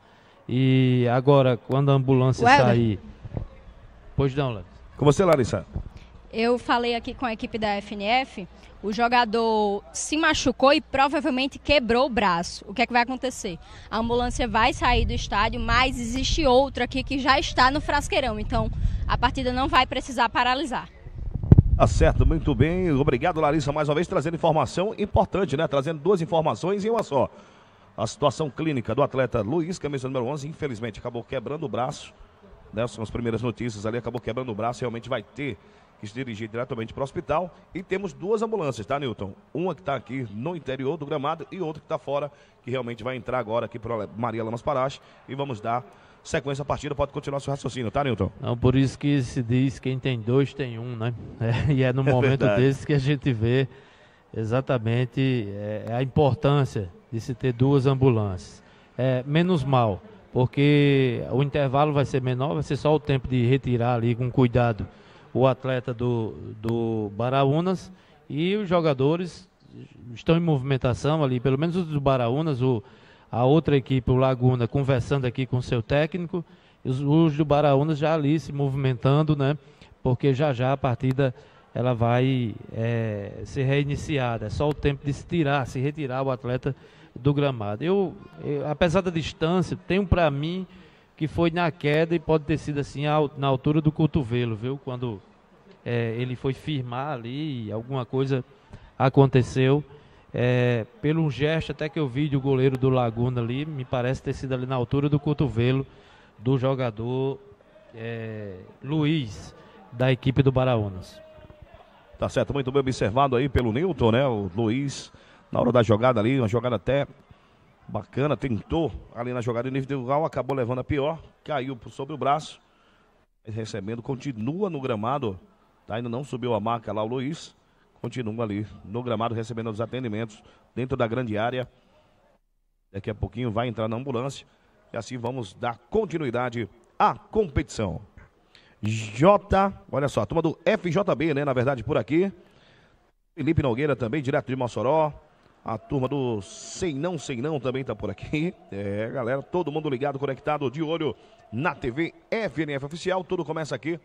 E agora, quando a ambulância Welder. sair... Pois não, Larissa. Com você, Larissa. Eu falei aqui com a equipe da F N F, o jogador se machucou e provavelmente quebrou o braço. O que é que vai acontecer? A ambulância vai sair do estádio, mas existe outra aqui que já está no Frasqueirão. Então, a partida não vai precisar paralisar. Tá certo, muito bem. Obrigado, Larissa, mais uma vez, trazendo informação importante, né? Trazendo duas informações em uma só. A situação clínica do atleta Luiz, camisa número onze, infelizmente acabou quebrando o braço. Né? São as primeiras notícias ali, acabou quebrando o braço, realmente vai ter que se dirigir diretamente para o hospital. E temos duas ambulâncias, tá, Newton? Uma que está aqui no interior do gramado e outra que está fora, que realmente vai entrar agora aqui para Maria Lamas Parache. E vamos dar sequência à partida. Pode continuar seu raciocínio, tá, Newton? Não, por isso que se diz quem tem dois tem um, né? É, e é no É momento verdade. desse que a gente vê exatamente é, a importância de se ter duas ambulâncias. É, menos mal, porque o intervalo vai ser menor, vai ser só o tempo de retirar ali com cuidado o atleta do, do Baraunas, e os jogadores estão em movimentação ali, pelo menos os do Baraunas, o, a outra equipe, o Laguna, conversando aqui com o seu técnico, e os, os do Baraunas já ali se movimentando, né? Porque já já a partida ela vai é, ser reiniciada, é só o tempo de se tirar, se retirar o atleta do gramado. Eu, eu apesar da distância, tenho para mim que foi na queda e pode ter sido assim ao, na altura do cotovelo, viu? Quando é, ele foi firmar ali, alguma coisa aconteceu. É, pelo gesto até que eu vi do goleiro do Laguna ali, me parece ter sido ali na altura do cotovelo do jogador é, Luiz, da equipe do Baraunas. Tá certo, muito bem observado aí pelo Newton, né? O Luiz, na hora da jogada ali, uma jogada até bacana, tentou ali na jogada individual, acabou levando a pior, caiu sobre o braço, recebendo, continua no gramado, tá? Ainda não subiu a marca lá o Luiz, continua ali no gramado recebendo os atendimentos dentro da grande área. Daqui a pouquinho vai entrar na ambulância e assim vamos dar continuidade à competição. J, olha só, a turma do F J B, né, na verdade por aqui, Felipe Nogueira também, direto de Mossoró. A turma do Sei Não, Sei Não também tá por aqui. É, galera, todo mundo ligado, conectado, de olho na T V F N F Oficial. Tudo começa aqui.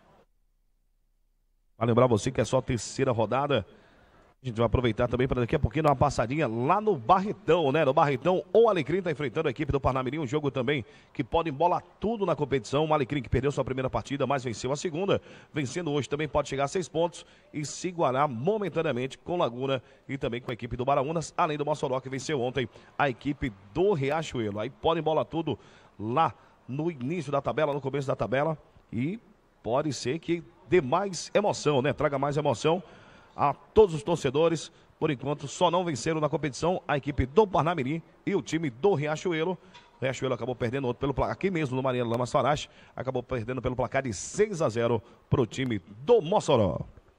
Para lembrar você que é só a terceira rodada. A gente vai aproveitar também para daqui a pouquinho dar uma passadinha lá no Barretão, né? No Barretão, o Alecrim está enfrentando a equipe do Parnamirim, um jogo também que pode embolar tudo na competição. O Alecrim que perdeu sua primeira partida, mas venceu a segunda. Vencendo hoje também pode chegar a seis pontos e se igualar momentaneamente com Laguna e também com a equipe do Baraunas, além do Mossoró que venceu ontem a equipe do Riachuelo. Aí pode embolar tudo lá no início da tabela, no começo da tabela, e pode ser que dê mais emoção, né? Traga mais emoção a todos os torcedores. Por enquanto só não venceram na competição a equipe do Parnamirim e o time do Riachuelo. O Riachuelo acabou perdendo outro pelo placar, aqui mesmo no Maria Lamas Parache, acabou perdendo pelo placar de seis a zero para o time do Mossoró.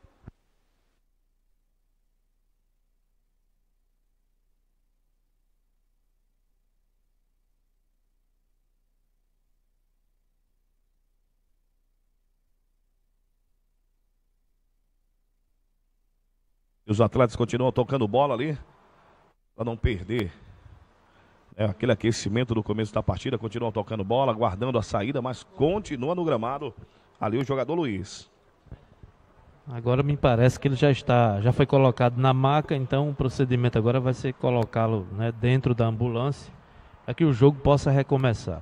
E os atletas continuam tocando bola ali, para não perder é, aquele aquecimento do começo da partida. Continuam tocando bola, aguardando a saída, mas continua no gramado ali o jogador Luiz. Agora me parece que ele já está, já foi colocado na maca, então o procedimento agora vai ser colocá-lo, né, dentro da ambulância, para que o jogo possa recomeçar.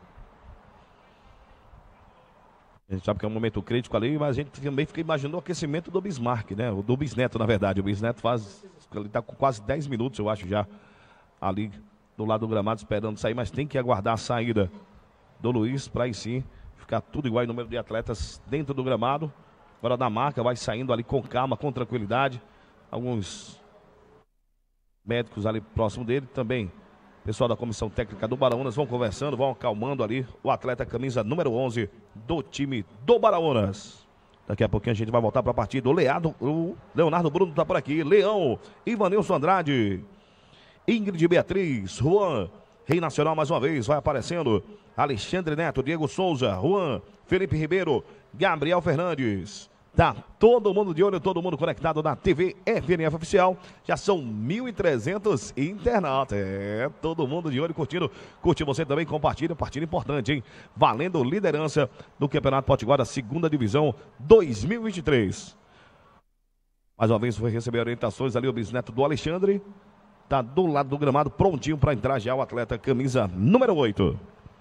A gente sabe que é um momento crítico ali, mas a gente também fica imaginando o aquecimento do Bismarck, né? O do Bisneto, na verdade. O Bisneto faz, ele está com quase dez minutos, eu acho, já ali do lado do gramado esperando sair, mas tem que aguardar a saída do Luiz para aí sim ficar tudo igual em número de atletas dentro do gramado. Agora da marca, vai saindo ali com calma, com tranquilidade. Alguns médicos ali próximo dele também. Pessoal da comissão técnica do Baraunas vão conversando, vão acalmando ali o atleta camisa número onze do time do Baraunas. Daqui a pouquinho a gente vai voltar para a partida. O, Leado, o Leonardo Bruno está por aqui. Leão, Ivanilson Andrade, Ingrid Beatriz, Juan, Rei Nacional mais uma vez, vai aparecendo. Alexandre Neto, Diego Souza, Juan, Felipe Ribeiro, Gabriel Fernandes, Tá todo mundo de olho, todo mundo conectado na T V F N F Oficial. Já são mil e trezentos internautas. É, todo mundo de olho, curtindo. Curte você também, compartilha, partida importante, hein? Valendo liderança do Campeonato Potiguar da segunda Divisão dois mil e vinte e três. Mais uma vez foi receber orientações ali o bisneto do Alexandre. Tá do lado do gramado, prontinho para entrar já o atleta camisa número oito.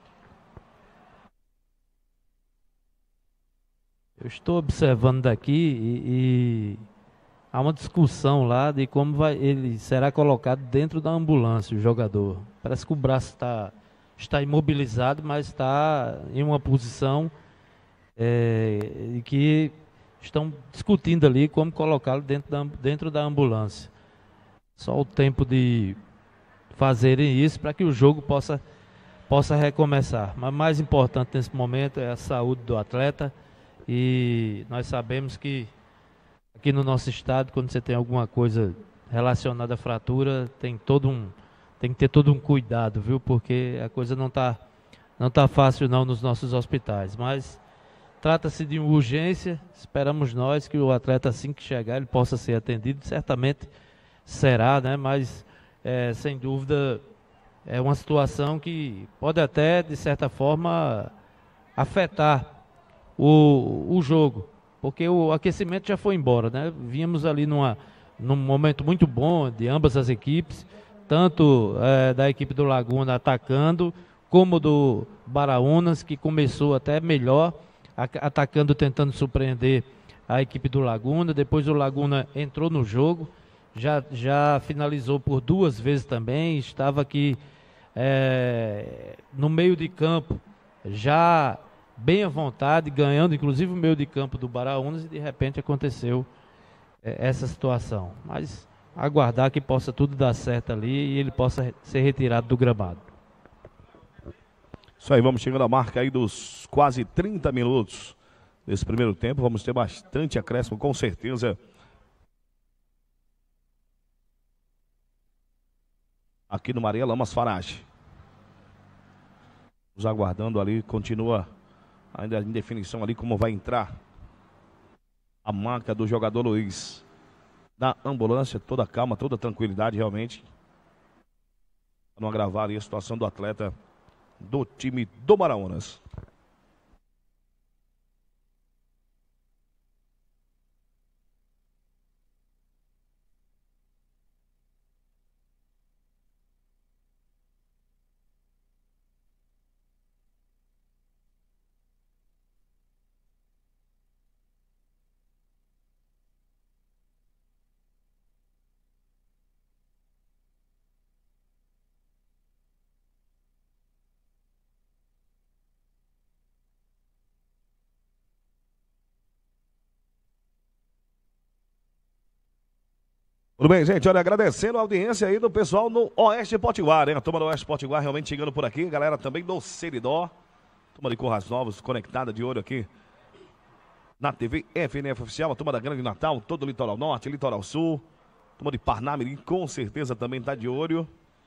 Eu estou observando daqui e, e há uma discussão lá de como vai, ele será colocado dentro da ambulância, o jogador. Parece que o braço tá, está imobilizado, mas está em uma posição é, que estão discutindo ali como colocá-lo dentro da, dentro da ambulância. Só o tempo de fazerem isso para que o jogo possa, possa recomeçar. Mas mais importante nesse momento é a saúde do atleta. E nós sabemos que aqui no nosso estado, quando você tem alguma coisa relacionada à fratura, tem todo um, tem que ter todo um cuidado, viu? Porque a coisa não está não tá fácil não nos nossos hospitais. Mas trata-se de uma urgência, esperamos nós que o atleta assim que chegar ele possa ser atendido, certamente será, né? Mas é, sem dúvida é uma situação que pode até, de certa forma, afetar O, o jogo, porque o aquecimento já foi embora, né? Vínhamos ali numa, num momento muito bom de ambas as equipes, tanto é, da equipe do Laguna atacando, como do Baraunas, que começou até melhor, a, atacando, tentando surpreender a equipe do Laguna. Depois o Laguna entrou no jogo, já, já finalizou por duas vezes também, estava aqui é, no meio de campo, já bem à vontade, ganhando inclusive o meio de campo do Baraunas, e de repente aconteceu é, essa situação. Mas aguardar que possa tudo dar certo ali e ele possa ser retirado do gramado. Isso aí, vamos chegando à marca aí dos quase trinta minutos desse primeiro tempo. Vamos ter bastante acréscimo, com certeza. Aqui no Maria Lamas Farage. Nos aguardando ali, continua ainda em definição ali como vai entrar a marca do jogador Luiz. Da ambulância, toda calma, toda tranquilidade realmente. Para não agravar ali a situação do atleta do time do Baraunas. Tudo bem, gente? Olha, agradecendo a audiência aí do pessoal no Oeste Potiguar, hein? A turma do Oeste Potiguar realmente chegando por aqui. Galera também do Seridó. Turma de Corrais Novos, conectada de olho aqui na T V F N F Oficial. A turma da Grande Natal, todo o Litoral Norte, Litoral Sul. Turma de Parnamirim, com certeza também está de olho.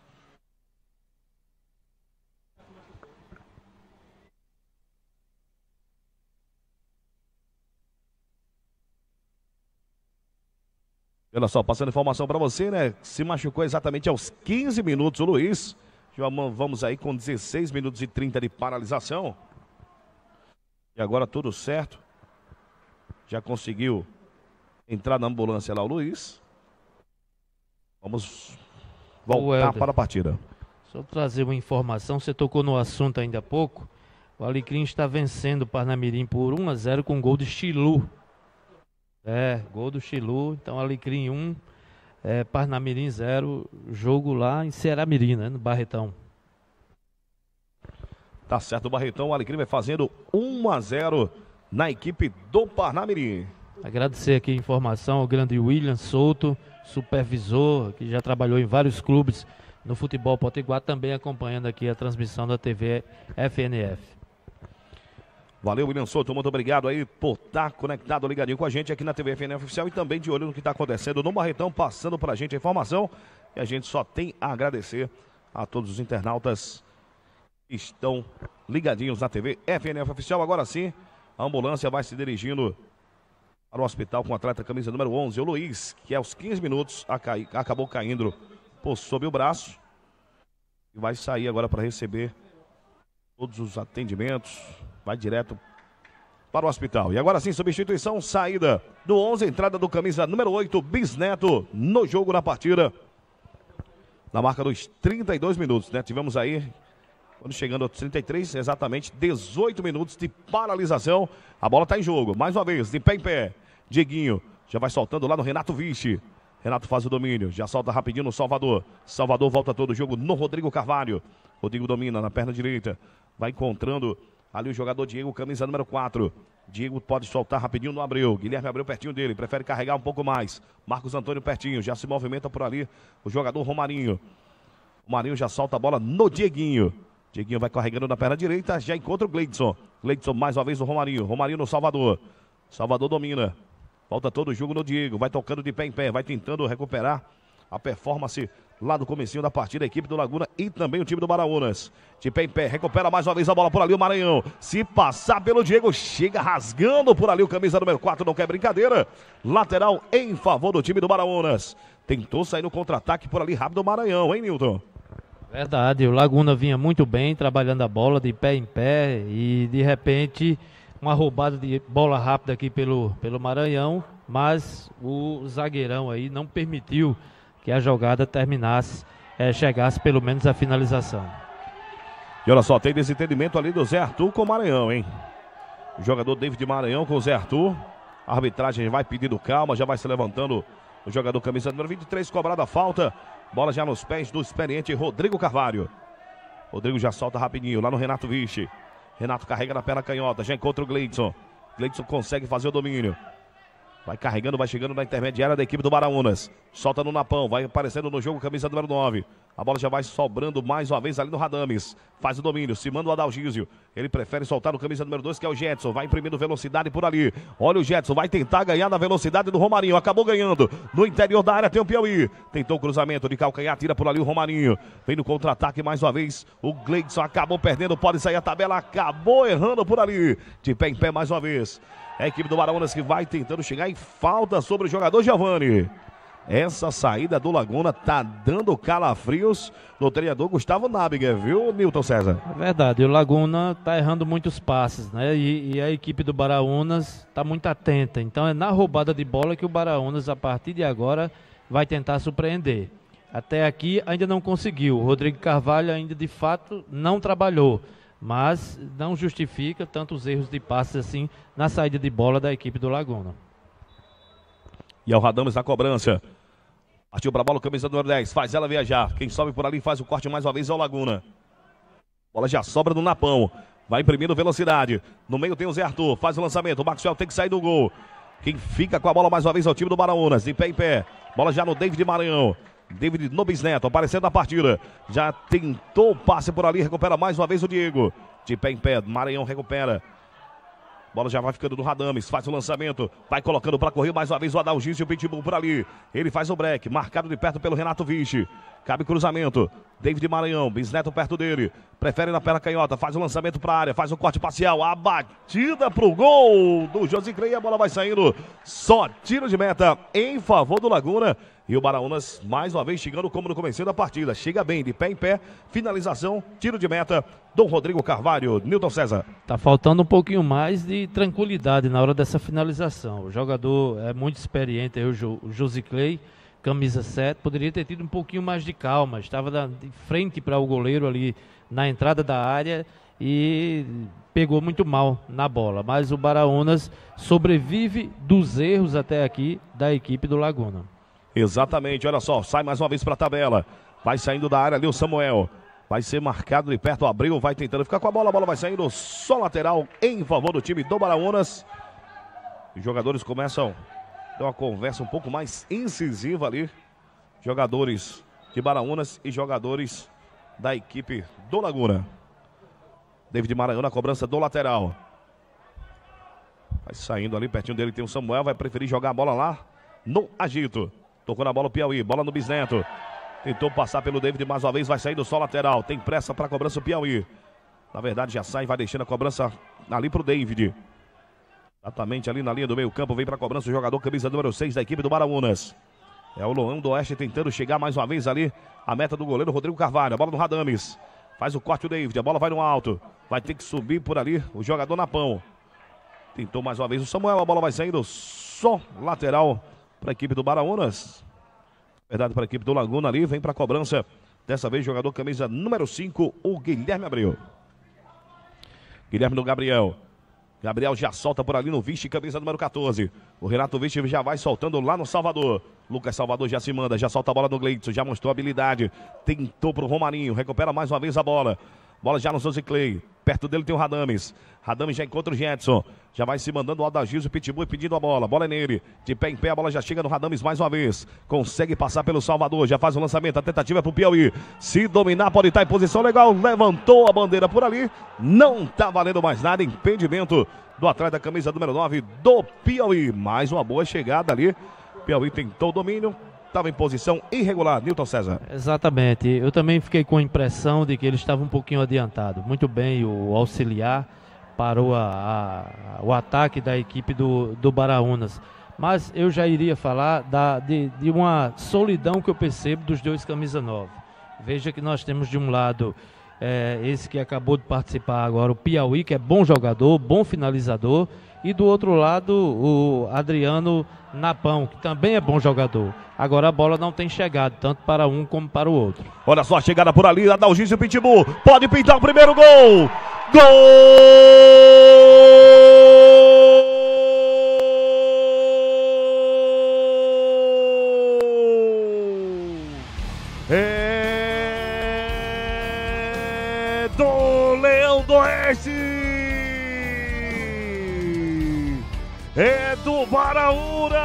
Olha só, passando informação para você, né? Se machucou exatamente aos quinze minutos o Luiz. Já vamos aí com dezesseis minutos e trinta de paralisação. E agora tudo certo. Já conseguiu entrar na ambulância lá o Luiz. Vamos voltar para a partida. Só trazer uma informação, você tocou no assunto ainda há pouco. O Alecrim está vencendo o Parnamirim por um a zero com gol de Chilu. É, gol do Chilu, então Alecrim um, é, Parnamirim zero, jogo lá em Ceará-Mirim, né, no Barretão. Tá certo, o Barretão, o Alecrim vai fazendo um a zero na equipe do Parnamirim. Agradecer aqui a informação ao grande William Souto, supervisor, que já trabalhou em vários clubes no futebol potiguar, também acompanhando aqui a transmissão da T V F N F. Valeu, William Souto, muito obrigado aí por estar conectado, ligadinho com a gente aqui na T V F N F Oficial e também de olho no que está acontecendo no Barretão, passando para a gente a informação. E a gente só tem a agradecer a todos os internautas que estão ligadinhos na T V F N F Oficial. Agora sim, a ambulância vai se dirigindo para o hospital com o atleta camisa número onze, o Luiz, que aos quinze minutos acai, acabou caindo por sob o braço. E vai sair agora para receber todos os atendimentos. Vai direto para o hospital. E agora sim, substituição, saída do onze, entrada do camisa número oito, Bisneto, no jogo, na partida. Na marca dos trinta e dois minutos, né? Tivemos aí, quando chegando aos trinta e três, exatamente dezoito minutos de paralisação. A bola está em jogo, mais uma vez, de pé em pé. Dieguinho já vai soltando lá no Renato Viche. Renato faz o domínio, já solta rapidinho no Salvador. Salvador volta todo o jogo no Rodrigo Carvalho. Rodrigo domina na perna direita. Vai encontrando ali o jogador Diego, camisa número quatro. Diego pode soltar rapidinho no Abreu. Guilherme Abreu pertinho dele, prefere carregar um pouco mais. Marcos Antônio pertinho, já se movimenta por ali o jogador Romarinho. Romarinho já solta a bola no Dieguinho. Dieguinho vai carregando na perna direita, já encontra o Gleidson. Gleidson mais uma vez o Romarinho. Romarinho no Salvador. Salvador domina. Volta todo o jogo no Diego, vai tocando de pé em pé, vai tentando recuperar a performance lá do comecinho da partida, a equipe do Laguna e também o time do Baraunas. De pé em pé, recupera mais uma vez a bola por ali o Maranhão. Se passar pelo Diego, chega rasgando por ali o camisa número quatro, não quer brincadeira. Lateral em favor do time do Baraunas. Tentou sair no contra-ataque por ali rápido o Maranhão, hein, Nilton? Verdade, o Laguna vinha muito bem, trabalhando a bola de pé em pé e de repente uma roubada de bola rápida aqui pelo, pelo Maranhão, mas o zagueirão aí não permitiu que a jogada terminasse, é, chegasse pelo menos à finalização. E olha só, tem desentendimento ali do Zé Arthur com o Maranhão, hein? O jogador David Maranhão com o Zé Arthur. A arbitragem vai pedindo calma, já vai se levantando o jogador camisa número vinte e três, cobrada a falta. Bola já nos pés do experiente Rodrigo Carvalho. Rodrigo já solta rapidinho lá no Renato Viche. Renato carrega na perna canhota, já encontra o Gleidson. Gleidson consegue fazer o domínio. Vai carregando, vai chegando na intermediária da equipe do Baraunas. Solta no Napão, vai aparecendo no jogo camisa número nove. A bola já vai sobrando mais uma vez ali no Radames. Faz o domínio, se manda o Adalgísio. Ele prefere soltar no camisa número dois, que é o Jetson. Vai imprimindo velocidade por ali. Olha o Jetson, vai tentar ganhar na velocidade do Romarinho. Acabou ganhando. No interior da área tem o Piauí. Tentou o cruzamento de calcanhar, tira por ali o Romarinho. Vem no contra-ataque mais uma vez. O Gleidson acabou perdendo, pode sair a tabela. Acabou errando por ali. De pé em pé mais uma vez. É a equipe do Baraunas que vai tentando chegar em falta sobre o jogador Giovani. Essa saída do Laguna tá dando calafrios no treinador Gustavo Nábiga, viu, Nilton César? É verdade, o Laguna tá errando muitos passes, né? E, e a equipe do Baraunas tá muito atenta. Então é na roubada de bola que o Baraunas, a partir de agora, vai tentar surpreender. Até aqui ainda não conseguiu. O Rodrigo Carvalho ainda de fato não trabalhou. Mas não justifica tantos erros de passes assim na saída de bola da equipe do Laguna. E é o Radames na cobrança. Partiu para a bola, camisa número dez. Faz ela viajar. Quem sobe por ali faz o corte mais uma vez é o Laguna. Bola já sobra no Napão. Vai imprimindo velocidade. No meio tem o Zé Arthur. Faz o lançamento. O Maxwell tem que sair do gol. Quem fica com a bola mais uma vez é o time do Baraunas. De pé em pé. Bola já no David Maranhão. David no Bisneto, aparecendo na partida. Já tentou o passe por ali. Recupera mais uma vez o Diego. De pé em pé. Maranhão recupera. Bola já vai ficando no Radames, faz o lançamento, vai colocando para correr mais uma vez o Adalgísio e o Pitbull por ali. Ele faz o break, marcado de perto pelo Renato Viche. Cabe cruzamento, David Maranhão, Bisneto perto dele, prefere na perna canhota, faz o lançamento para a área, faz o corte parcial, a batida pro gol do Josiclei, a bola vai saindo, só tiro de meta em favor do Laguna. E o Baraunas mais uma vez chegando como no começo da partida, chega bem de pé em pé, finalização, tiro de meta, Dom Rodrigo Carvalho. Nilton César. Tá faltando um pouquinho mais de tranquilidade na hora dessa finalização. O jogador é muito experiente, aí, o, jo, o Josiclei, camisa sete, poderia ter tido um pouquinho mais de calma, estava da, de frente para o goleiro ali na entrada da área e pegou muito mal na bola. Mas o Baraunas sobrevive dos erros até aqui da equipe do Laguna. Exatamente, olha só, sai mais uma vez para a tabela. Vai saindo da área ali o Samuel. Vai ser marcado de perto, o Abreu vai tentando ficar com a bola. A bola vai saindo só lateral em favor do time do Baraunas. Os jogadores começam a ter uma conversa um pouco mais incisiva ali. Jogadores de Baraunas e jogadores da equipe do Laguna. David Maranhão na cobrança do lateral. Vai saindo ali, pertinho dele tem o Samuel. Vai preferir jogar a bola lá no agito. Tocou na bola o Piauí, bola no Bisneto. Tentou passar pelo David mais uma vez, vai sair do só lateral. Tem pressa para a cobrança o Piauí. Na verdade já sai, vai deixando a cobrança ali pro David. Exatamente ali na linha do meio campo, vem para a cobrança o jogador camisa número seis da equipe do Baraunas. É o Loão do Oeste tentando chegar mais uma vez ali. A meta do goleiro Rodrigo Carvalho. A bola no Radames. Faz o corte o David. A bola vai no alto. Vai ter que subir por ali o jogador Napão. Tentou mais uma vez o Samuel. A bola vai saindo só lateral para a equipe do Baraunas. Verdade para a equipe do Laguna ali. Vem para a cobrança. Dessa vez jogador camisa número cinco, o Guilherme Abreu. Guilherme do Gabriel. Gabriel já solta por ali no Vixe, camisa número quatorze. O Renato Vixe já vai soltando lá no Salvador. Lucas Salvador já se manda, já solta a bola no Gleitson, já mostrou habilidade. Tentou pro Romarinho, recupera mais uma vez a bola. Bola já no Souza Clay. Perto dele tem o Radames. Radames já encontra o Jetson. Já vai se mandando o Adalgis, o Pitbull pedindo a bola. Bola é nele. De pé em pé, a bola já chega no Radames mais uma vez. Consegue passar pelo Salvador. Já faz o lançamento. A tentativa é pro Piauí. Se dominar, pode estar em posição legal. Levantou a bandeira por ali. Não tá valendo mais nada. Impedimento do atleta camisa número nove do Piauí. Mais uma boa chegada ali. Piauí tentou o domínio. Estava em posição irregular, Nilton César. Exatamente, eu também fiquei com a impressão de que ele estava um pouquinho adiantado. Muito bem, o auxiliar parou a, a, o ataque da equipe do, do Baraunas. Mas eu já iria falar da, de, de uma solidão que eu percebo dos dois camisa nove. Veja que nós temos de um lado é, esse que acabou de participar agora, o Piauí, que é bom jogador, bom finalizador. E do outro lado, o Adriano Napão, que também é bom jogador. Agora a bola não tem chegado, tanto para um como para o outro. Olha só a chegada por ali, Adalgis e o Pitbull. Pode pintar o primeiro gol. Gol! É do Leão do Oeste. É do Baraunas.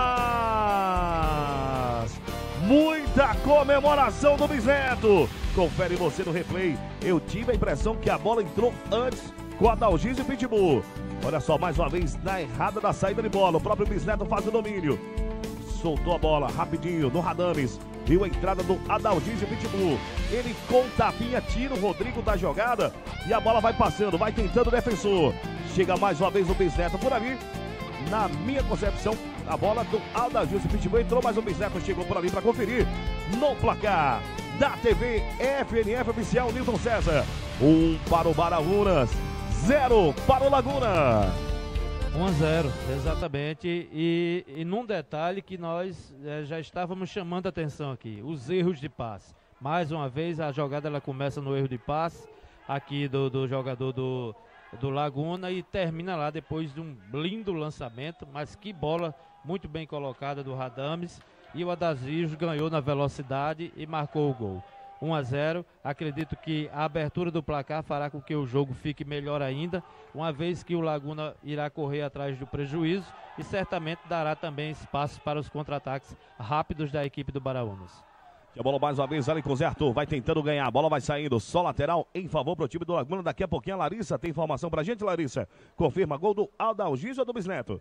Muita comemoração do Bisneto. Confere você no replay. Eu tive a impressão que a bola entrou antes com a Adalgis e o Pitbull. Olha só, mais uma vez na errada da saída de bola. O próprio Bisneto faz o domínio. Soltou a bola rapidinho no Radames. Viu a entrada do Adalgis e o Pitbull. Ele com tapinha tira o Rodrigo da jogada. E a bola vai passando, vai tentando o defensor. Chega mais uma vez o Bisneto por ali. Na minha concepção, a bola do Adalgis e Pitbull entrou, mas o Bisneto chegou por ali para conferir no placar da T V F N F Oficial Nilton César. Um para o Baraunas, zero para o Laguna. um a zero, exatamente. E, e num detalhe que nós é, já estávamos chamando a atenção aqui, os erros de passe. Mais uma vez a jogada ela começa no erro de passe aqui do, do jogador do... do Laguna e termina lá depois de um lindo lançamento, mas que bola muito bem colocada do Radames, e o Adalgis ganhou na velocidade e marcou o gol. um a zero, acredito que a abertura do placar fará com que o jogo fique melhor ainda, uma vez que o Laguna irá correr atrás do prejuízo e certamente dará também espaço para os contra-ataques rápidos da equipe do Baraunas. E a bola mais uma vez ali com o Zé Arthur, vai tentando ganhar, a bola vai saindo, só lateral em favor para o time do Laguna. Daqui a pouquinho a Larissa tem informação pra gente, Larissa. Confirma, gol do Adalgis ou do Bisneto?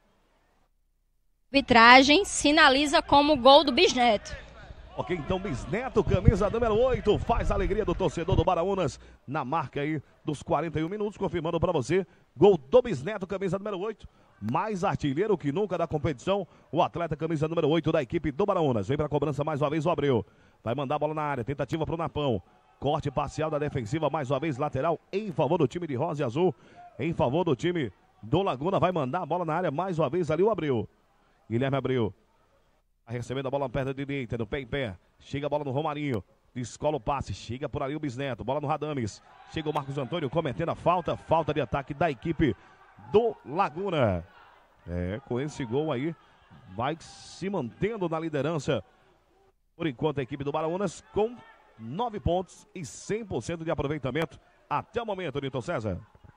Arbitragem sinaliza como gol do Bisneto. Ok, então Bisneto, camisa número oito, faz a alegria do torcedor do Baraunas na marca aí dos quarenta e um minutos, confirmando para você, gol do Bisneto, camisa número oito, mais artilheiro que nunca da competição, o atleta camisa número oito da equipe do Baraunas. Vem para a cobrança mais uma vez o Abreu, vai mandar a bola na área, tentativa para o Napão, corte parcial da defensiva, mais uma vez lateral em favor do time de rosa e azul, em favor do time do Laguna, vai mandar a bola na área mais uma vez ali o Abreu. Guilherme Abreu, recebendo a bola na perna direita, no pé em pé, chega a bola no Romarinho, descola o passe, chega por ali o Bisneto, bola no Radames, chega o Marcos Antônio cometendo a falta, falta de ataque da equipe do Laguna. É, com esse gol aí, vai se mantendo na liderança, por enquanto a equipe do Baraunas com nove pontos e cem por cento de aproveitamento até o momento, Nilton César.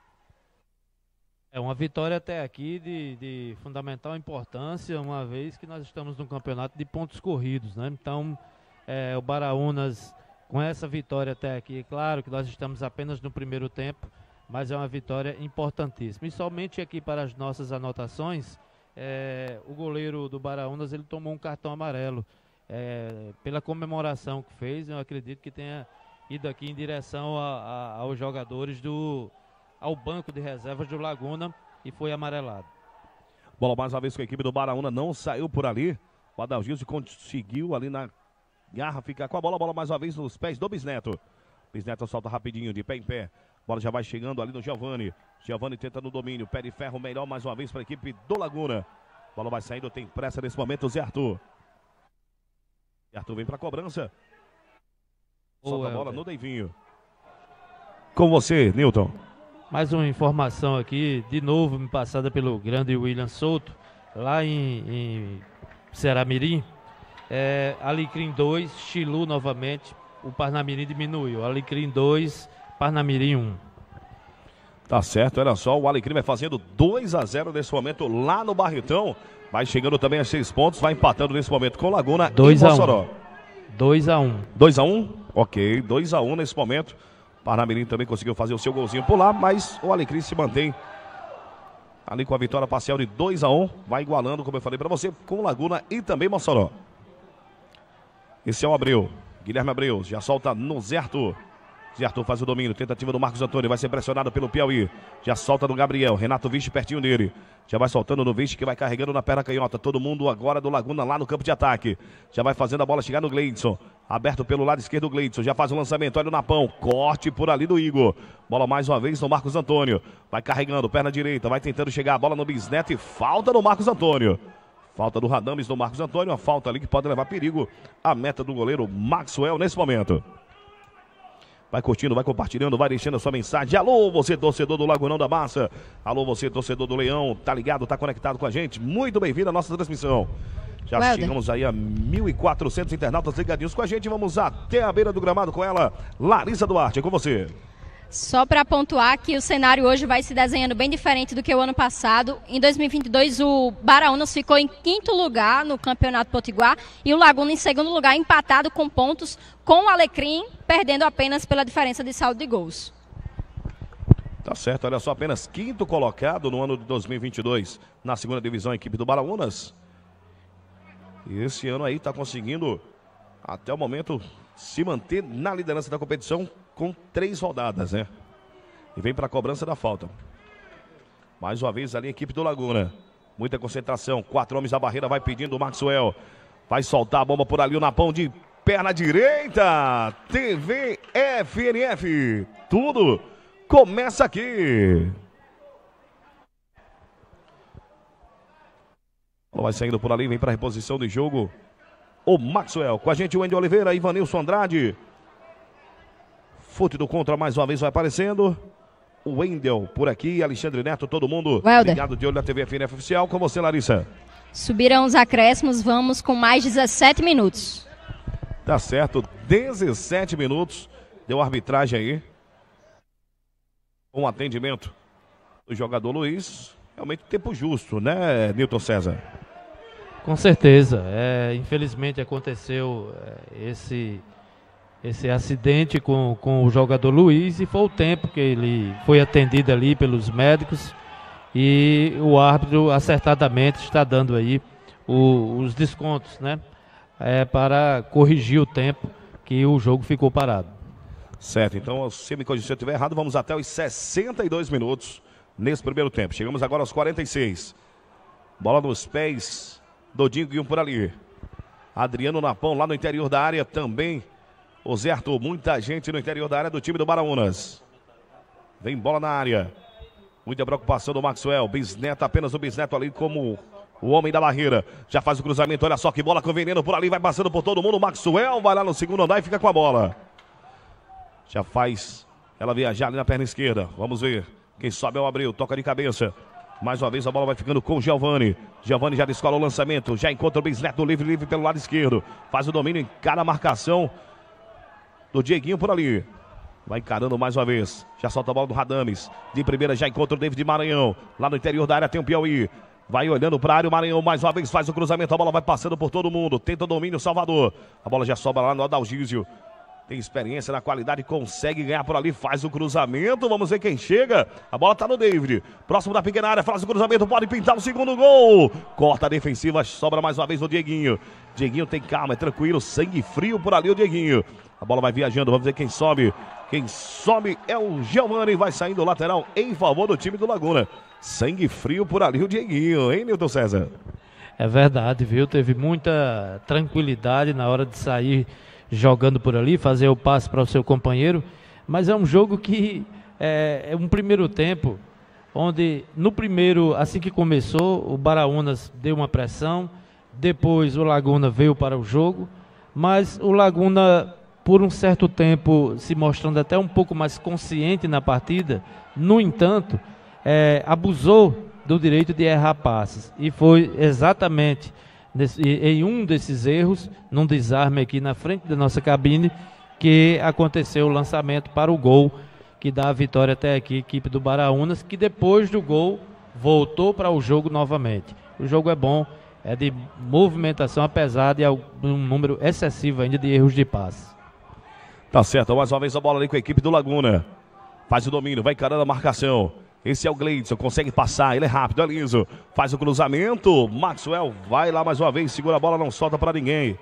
É uma vitória até aqui de, de fundamental importância, uma vez que nós estamos num campeonato de pontos corridos, né? Então, é, o Baraunas, com essa vitória até aqui, claro que nós estamos apenas no primeiro tempo, mas é uma vitória importantíssima. E somente aqui para as nossas anotações, é, o goleiro do Baraunas, ele tomou um cartão amarelo. É, pela comemoração que fez, eu acredito que tenha ido aqui em direção a, a, aos jogadores do... ao banco de reservas do Laguna e foi amarelado. Bola mais uma vez com a equipe do Baraúna, não saiu por ali. O Adalgilson conseguiu ali na garra ficar com a bola. Bola mais uma vez nos pés do Bisneto. Bisneto solta rapidinho, de pé em pé. Bola já vai chegando ali no Giovani. Giovani tenta no domínio. Pé de ferro melhor mais uma vez para a equipe do Laguna. Bola vai saindo, tem pressa nesse momento o Zé Arthur. Zé Arthur vem para a cobrança. Solta a bola no Deivinho. Com você, Newton. Mais uma informação aqui, de novo me passada pelo grande William Souto, lá em, em Ceará-Mirim. É, Alecrim dois, Chilu novamente, o Parnamirim diminuiu. Alecrim dois, Parnamirim um. Tá certo, olha só, o Alecrim vai fazendo dois a zero nesse momento lá no Barretão. Vai chegando também a seis pontos, vai empatando nesse momento com Laguna e Mossoró. dois a um. dois a um? Ok, dois a um nesse momento. Parnamirim também conseguiu fazer o seu golzinho por lá, mas o Alecrim se mantém ali com a vitória parcial de dois a um. Vai igualando, como eu falei para você, com Laguna e também Mossoró. Esse é o Abreu. Guilherme Abreu já solta no Zé Arthur. Zé Arthur faz o domínio, tentativa do Marcos Antônio, vai ser pressionado pelo Piauí. Já solta no Gabriel, Renato Viche pertinho dele. Já vai soltando no Viche, que vai carregando na perna canhota. Todo mundo agora do Laguna lá no campo de ataque. Já vai fazendo a bola chegar no Gleidson. Aberto pelo lado esquerdo o Gleidson, já faz o lançamento, olha o Napão. Corte por ali do Igor. Bola mais uma vez no Marcos Antônio. Vai carregando, perna direita, vai tentando chegar a bola no Bisneto e falta no Marcos Antônio. Falta do Radames no Marcos Antônio, uma falta ali que pode levar perigo à meta do goleiro Maxwell nesse momento. Vai curtindo, vai compartilhando, vai deixando a sua mensagem. Alô, você torcedor do Lagoão da Massa. Alô, você torcedor do Leão. Tá ligado, tá conectado com a gente. Muito bem-vindo à nossa transmissão. Já Welder. Chegamos aí a mil e quatrocentos internautas ligadinhos com a gente. Vamos até a beira do gramado com ela. Larissa Duarte, é com você. Só para pontuar que o cenário hoje vai se desenhando bem diferente do que o ano passado. Em dois mil e vinte e dois, o Baraunas ficou em quinto lugar no Campeonato Potiguar e o Laguna em segundo lugar, empatado com pontos, com o Alecrim perdendo apenas pela diferença de saldo de gols. Tá certo, olha só, apenas quinto colocado no ano de dois mil e vinte e dois na segunda divisão, a equipe do Baraunas. E esse ano aí tá conseguindo, até o momento, se manter na liderança da competição com três rodadas, né? E vem para a cobrança da falta. Mais uma vez ali a equipe do Laguna. Muita concentração. Quatro homens da barreira. Vai pedindo o Maxwell. Vai soltar a bomba por ali. O Napão de perna direita. T V F N F. Tudo começa aqui. Vai saindo por ali. Vem para a reposição de jogo o Maxwell. Com a gente o Wendy Oliveira. Ivanilson Andrade. Fute do contra mais uma vez vai aparecendo. O Wendel por aqui, Alexandre Neto, todo mundo Welder. Ligado de olho na T V F N F Oficial. Com você, Larissa. Subiram os acréscimos, vamos com mais dezessete minutos. Tá certo, dezessete minutos. Deu arbitragem aí. Um atendimento do jogador Luiz. Realmente tempo justo, né, Newton César? Com certeza. É, infelizmente aconteceu é, esse... esse acidente com, com o jogador Luiz e foi o tempo que ele foi atendido ali pelos médicos e o árbitro acertadamente está dando aí o, os descontos, né? É, para corrigir o tempo que o jogo ficou parado. Certo, então se me corrigir se eu estiver errado, vamos até os sessenta e dois minutos nesse primeiro tempo. Chegamos agora aos quarenta e seis. Bola nos pés do Dinguinho por ali. Adriano Napão lá no interior da área também. O Zé Arthur, muita gente no interior da área do time do Baraunas. Vem bola na área. Muita preocupação do Maxwell. Bisneto, apenas o Bisneto ali como o homem da barreira. Já faz o cruzamento, olha só que bola com veneno por ali. Vai passando por todo mundo. O Maxwell vai lá no segundo andar e fica com a bola. Já faz ela viajar ali na perna esquerda. Vamos ver. Quem sobe é o Abreu. Toca de cabeça. Mais uma vez a bola vai ficando com o Giovani. Giovani já descola o lançamento. Já encontra o Bisneto livre, livre pelo lado esquerdo. Faz o domínio em cada marcação do Dieguinho por ali. Vai encarando mais uma vez. Já solta a bola do Radames. De primeira já encontra o David Maranhão. Lá no interior da área tem o Piauí. Vai olhando para a área o Maranhão. Mais uma vez faz o cruzamento. A bola vai passando por todo mundo. Tenta o domínio Salvador. A bola já sobra lá no Adalgísio. Tem experiência na qualidade, consegue ganhar por ali, faz o cruzamento, vamos ver quem chega. A bola tá no David, próximo da pequena área, faz o cruzamento, pode pintar o segundo gol. Corta a defensiva, sobra mais uma vez no Dieguinho. Dieguinho tem calma, é tranquilo, sangue frio por ali o Dieguinho. A bola vai viajando, vamos ver quem sobe. Quem sobe é o Giovani, vai saindo o lateral em favor do time do Laguna. Sangue frio por ali o Dieguinho, hein, Nilton César? É verdade, viu? Teve muita tranquilidade na hora de sair jogando por ali, fazer o passe para o seu companheiro, mas é um jogo que é, é um primeiro tempo, onde no primeiro, assim que começou, o Baraunas deu uma pressão, depois o Laguna veio para o jogo, mas o Laguna, por um certo tempo, se mostrando até um pouco mais consciente na partida, no entanto, é, abusou do direito de errar passes, e foi exatamente Nesse, em um desses erros, num desarme aqui na frente da nossa cabine, que aconteceu o lançamento para o gol, que dá a vitória até aqui, equipe do Baraunas, que depois do gol voltou para o jogo novamente. O jogo é bom, é de movimentação, apesar de um número excessivo ainda de erros de passe. Tá certo, mais uma vez a bola ali com a equipe do Laguna. Faz o domínio, vai encarando a marcação. Esse é o Gleidson, consegue passar, ele é rápido, é liso. Faz o cruzamento, Maxwell vai lá mais uma vez, segura a bola, não solta para ninguém.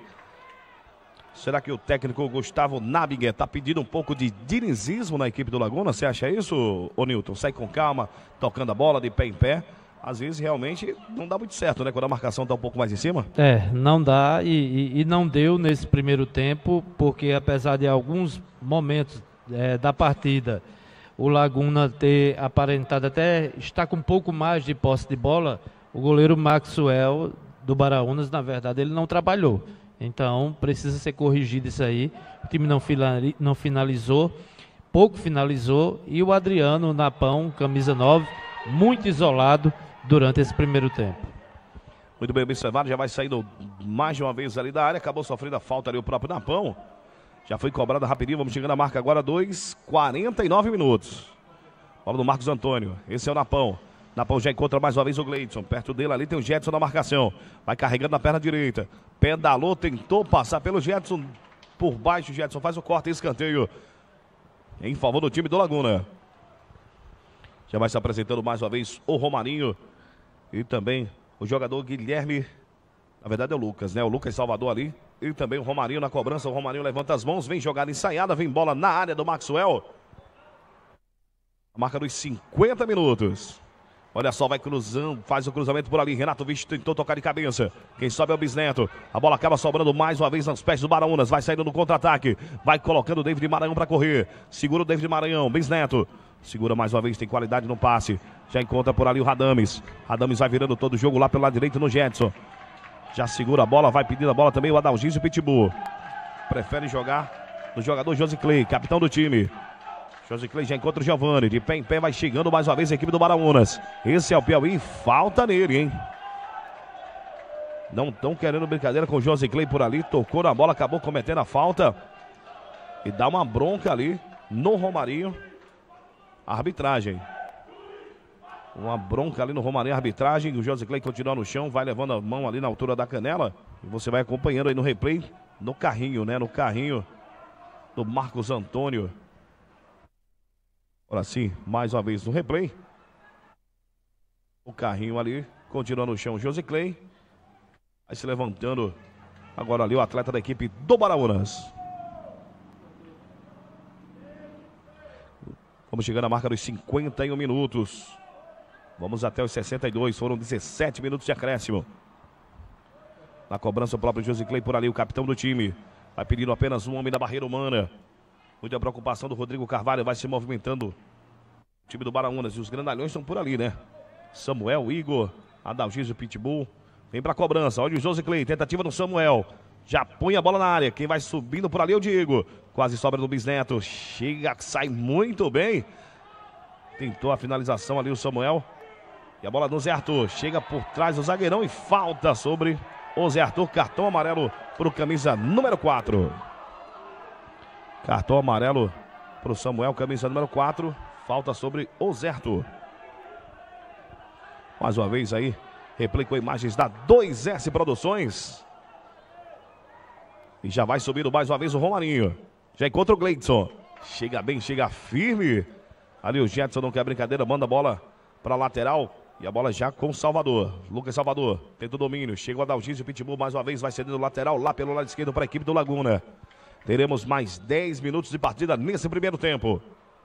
Será que o técnico Gustavo Nabinger está pedindo um pouco de dinizismo na equipe do Laguna? Você acha isso, ô Nilton? Sai com calma, tocando a bola de pé em pé. Às vezes realmente não dá muito certo, né? Quando a marcação está um pouco mais em cima. É, não dá e, e, e não deu nesse primeiro tempo, porque apesar de alguns momentos é, da partida o Laguna ter aparentado até estar com um pouco mais de posse de bola, o goleiro Maxwell do Baraunas, na verdade, ele não trabalhou. Então, precisa ser corrigido isso aí. O time não, não finalizou, pouco finalizou, e o Adriano Napão, camisa nove, muito isolado durante esse primeiro tempo. Muito bem observado, já vai saindo mais de uma vez ali da área, acabou sofrendo a falta ali o próprio Napão. Já foi cobrada rapidinho, vamos chegando à marca agora, dois, quarenta e nove minutos. Bola do Marcos Antônio, esse é o Napão. Napão já encontra mais uma vez o Gleidson. Perto dele ali tem o Jetson na marcação. Vai carregando na perna direita. Pedalou, tentou passar pelo Jetson. Por baixo, o Jetson faz o corte e escanteio em favor do time do Laguna. Já vai se apresentando mais uma vez o Romarinho. E também o jogador Guilherme. Na verdade é o Lucas, né? O Lucas Salvador ali. E também o Romarinho na cobrança. O Romarinho levanta as mãos. Vem jogada ensaiada. Vem bola na área do Maxwell. A marca dos cinquenta minutos. Olha só, vai cruzando. Faz o cruzamento por ali. Renato Visto tentou tocar de cabeça. Quem sobe é o Bisneto. A bola acaba sobrando mais uma vez nos pés do Baraunas. Vai saindo no contra-ataque. Vai colocando o David Maranhão para correr. Segura o David Maranhão. Bisneto. Segura mais uma vez. Tem qualidade no passe. Já encontra por ali o Radames. Radames vai virando todo o jogo lá pelo lado direito no Jetson. Já segura a bola, vai pedindo a bola também o Adalgísio Pitbull. Prefere jogar no jogador Josi Clay, capitão do time. Josi Clay já encontra o Giovani. De pé em pé vai chegando mais uma vez a equipe do Baraunas. Esse é o Piauí, falta nele, hein? Não estão querendo brincadeira com o Josi Clay por ali. Tocou na bola, acabou cometendo a falta. E dá uma bronca ali no Romarinho. A arbitragem. Uma bronca ali no Romarinho, a arbitragem. O Josi Clay continua no chão, vai levando a mão ali na altura da canela. E você vai acompanhando aí no replay, no carrinho, né? No carrinho do Marcos Antônio. Agora sim, mais uma vez no replay. O carrinho ali, continua no chão o Josi Clay. Vai se levantando agora ali o atleta da equipe do Baraunas. Vamos chegando à marca dos cinquenta e um minutos. Vamos até os sessenta e dois, foram dezessete minutos de acréscimo. Na cobrança o próprio Josi Clay por ali, o capitão do time. Vai pedindo apenas um homem da barreira humana. Muita preocupação do Rodrigo Carvalho, vai se movimentando. O time do Baraunas e os grandalhões estão por ali, né? Samuel, Igor, Adalgísio Pitbull. Vem pra cobrança, olha o Josi Clay, tentativa do Samuel. Já põe a bola na área, quem vai subindo por ali é o Diego. Quase sobra do Bisneto, chega, sai muito bem. Tentou a finalização ali o Samuel. E a bola do Zé Arthur, chega por trás do zagueirão e falta sobre o Zé Arthur. Cartão amarelo para o camisa número quatro. Cartão amarelo para o Samuel, camisa número quatro. Falta sobre o Zé Arthur. Mais uma vez aí, replay com imagens da dois S Produções. E já vai subindo mais uma vez o Romarinho. Já encontra o Gleidson. Chega bem, chega firme. Ali o Jetson não quer brincadeira, manda a bola para lateral. E a bola já com o Salvador. Lucas Salvador tenta o domínio. Chega o Adalgísio, o Pitbull mais uma vez vai cedendo lateral lá pelo lado esquerdo para a equipe do Laguna. Teremos mais dez minutos de partida nesse primeiro tempo.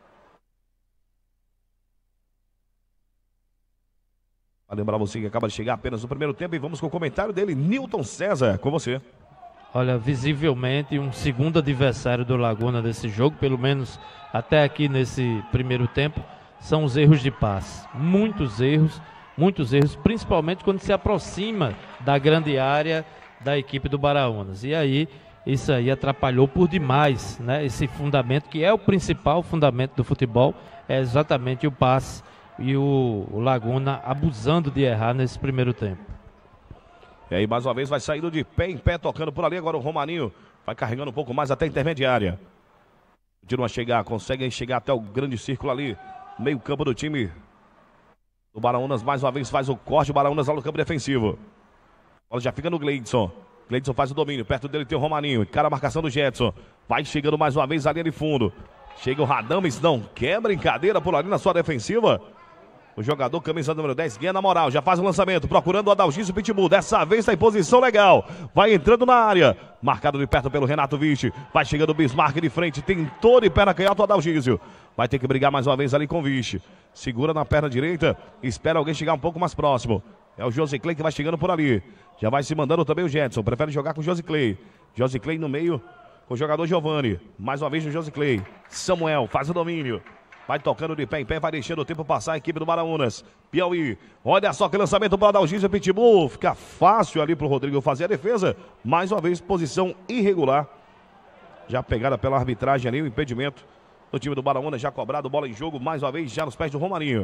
Para lembrar você que acaba de chegar apenas no primeiro tempo. E vamos com o comentário dele, Nilton César, com você. Olha, visivelmente um segundo adversário do Laguna desse jogo, pelo menos até aqui nesse primeiro tempo, são os erros de passe. Muitos erros, muitos erros, principalmente quando se aproxima da grande área da equipe do Baraunas. E aí, isso aí atrapalhou por demais, né? Esse fundamento, que é o principal fundamento do futebol, é exatamente o passe. E o, o Laguna abusando de errar nesse primeiro tempo. E aí, mais uma vez, vai saindo de pé em pé, tocando por ali. Agora o Romarinho vai carregando um pouco mais até a intermediária. Continua a chegar, consegue chegar até o grande círculo ali. Meio campo do time do Baraunas. Mais uma vez faz o corte. O Baraunas lá no campo defensivo. A bola já fica no Gleidson. Gleidson faz o domínio. Perto dele tem o Romarinho. Cara a marcação do Jetson. Vai chegando mais uma vez a linha de fundo. Chega o Radames. Não quer brincadeira por ali na sua defensiva. O jogador, camisa número dez, ganha na moral, já faz o lançamento, procurando o Adalgísio Pitbull. Dessa vez está em posição legal. Vai entrando na área. Marcado de perto pelo Renato Viche. Vai chegando o Bismarck de frente. Tentou de perna canhota o Adalgísio. Vai ter que brigar mais uma vez ali com o Viche. Segura na perna direita. Espera alguém chegar um pouco mais próximo. É o Josiclay que vai chegando por ali. Já vai se mandando também o Jetson. Prefere jogar com o Josiclay. Josiclay no meio com o jogador Giovani. Mais uma vez o Josiclay. Samuel faz o domínio. Vai tocando de pé em pé, vai deixando o tempo passar a equipe do Baraunas. Piauí, olha só que lançamento para o Adalgísio Pitbull. Fica fácil ali para o Rodrigo fazer a defesa. Mais uma vez, posição irregular. Já pegada pela arbitragem ali, o impedimento do time do Baraunas. Já cobrado, bola em jogo, mais uma vez, já nos pés do Romarinho.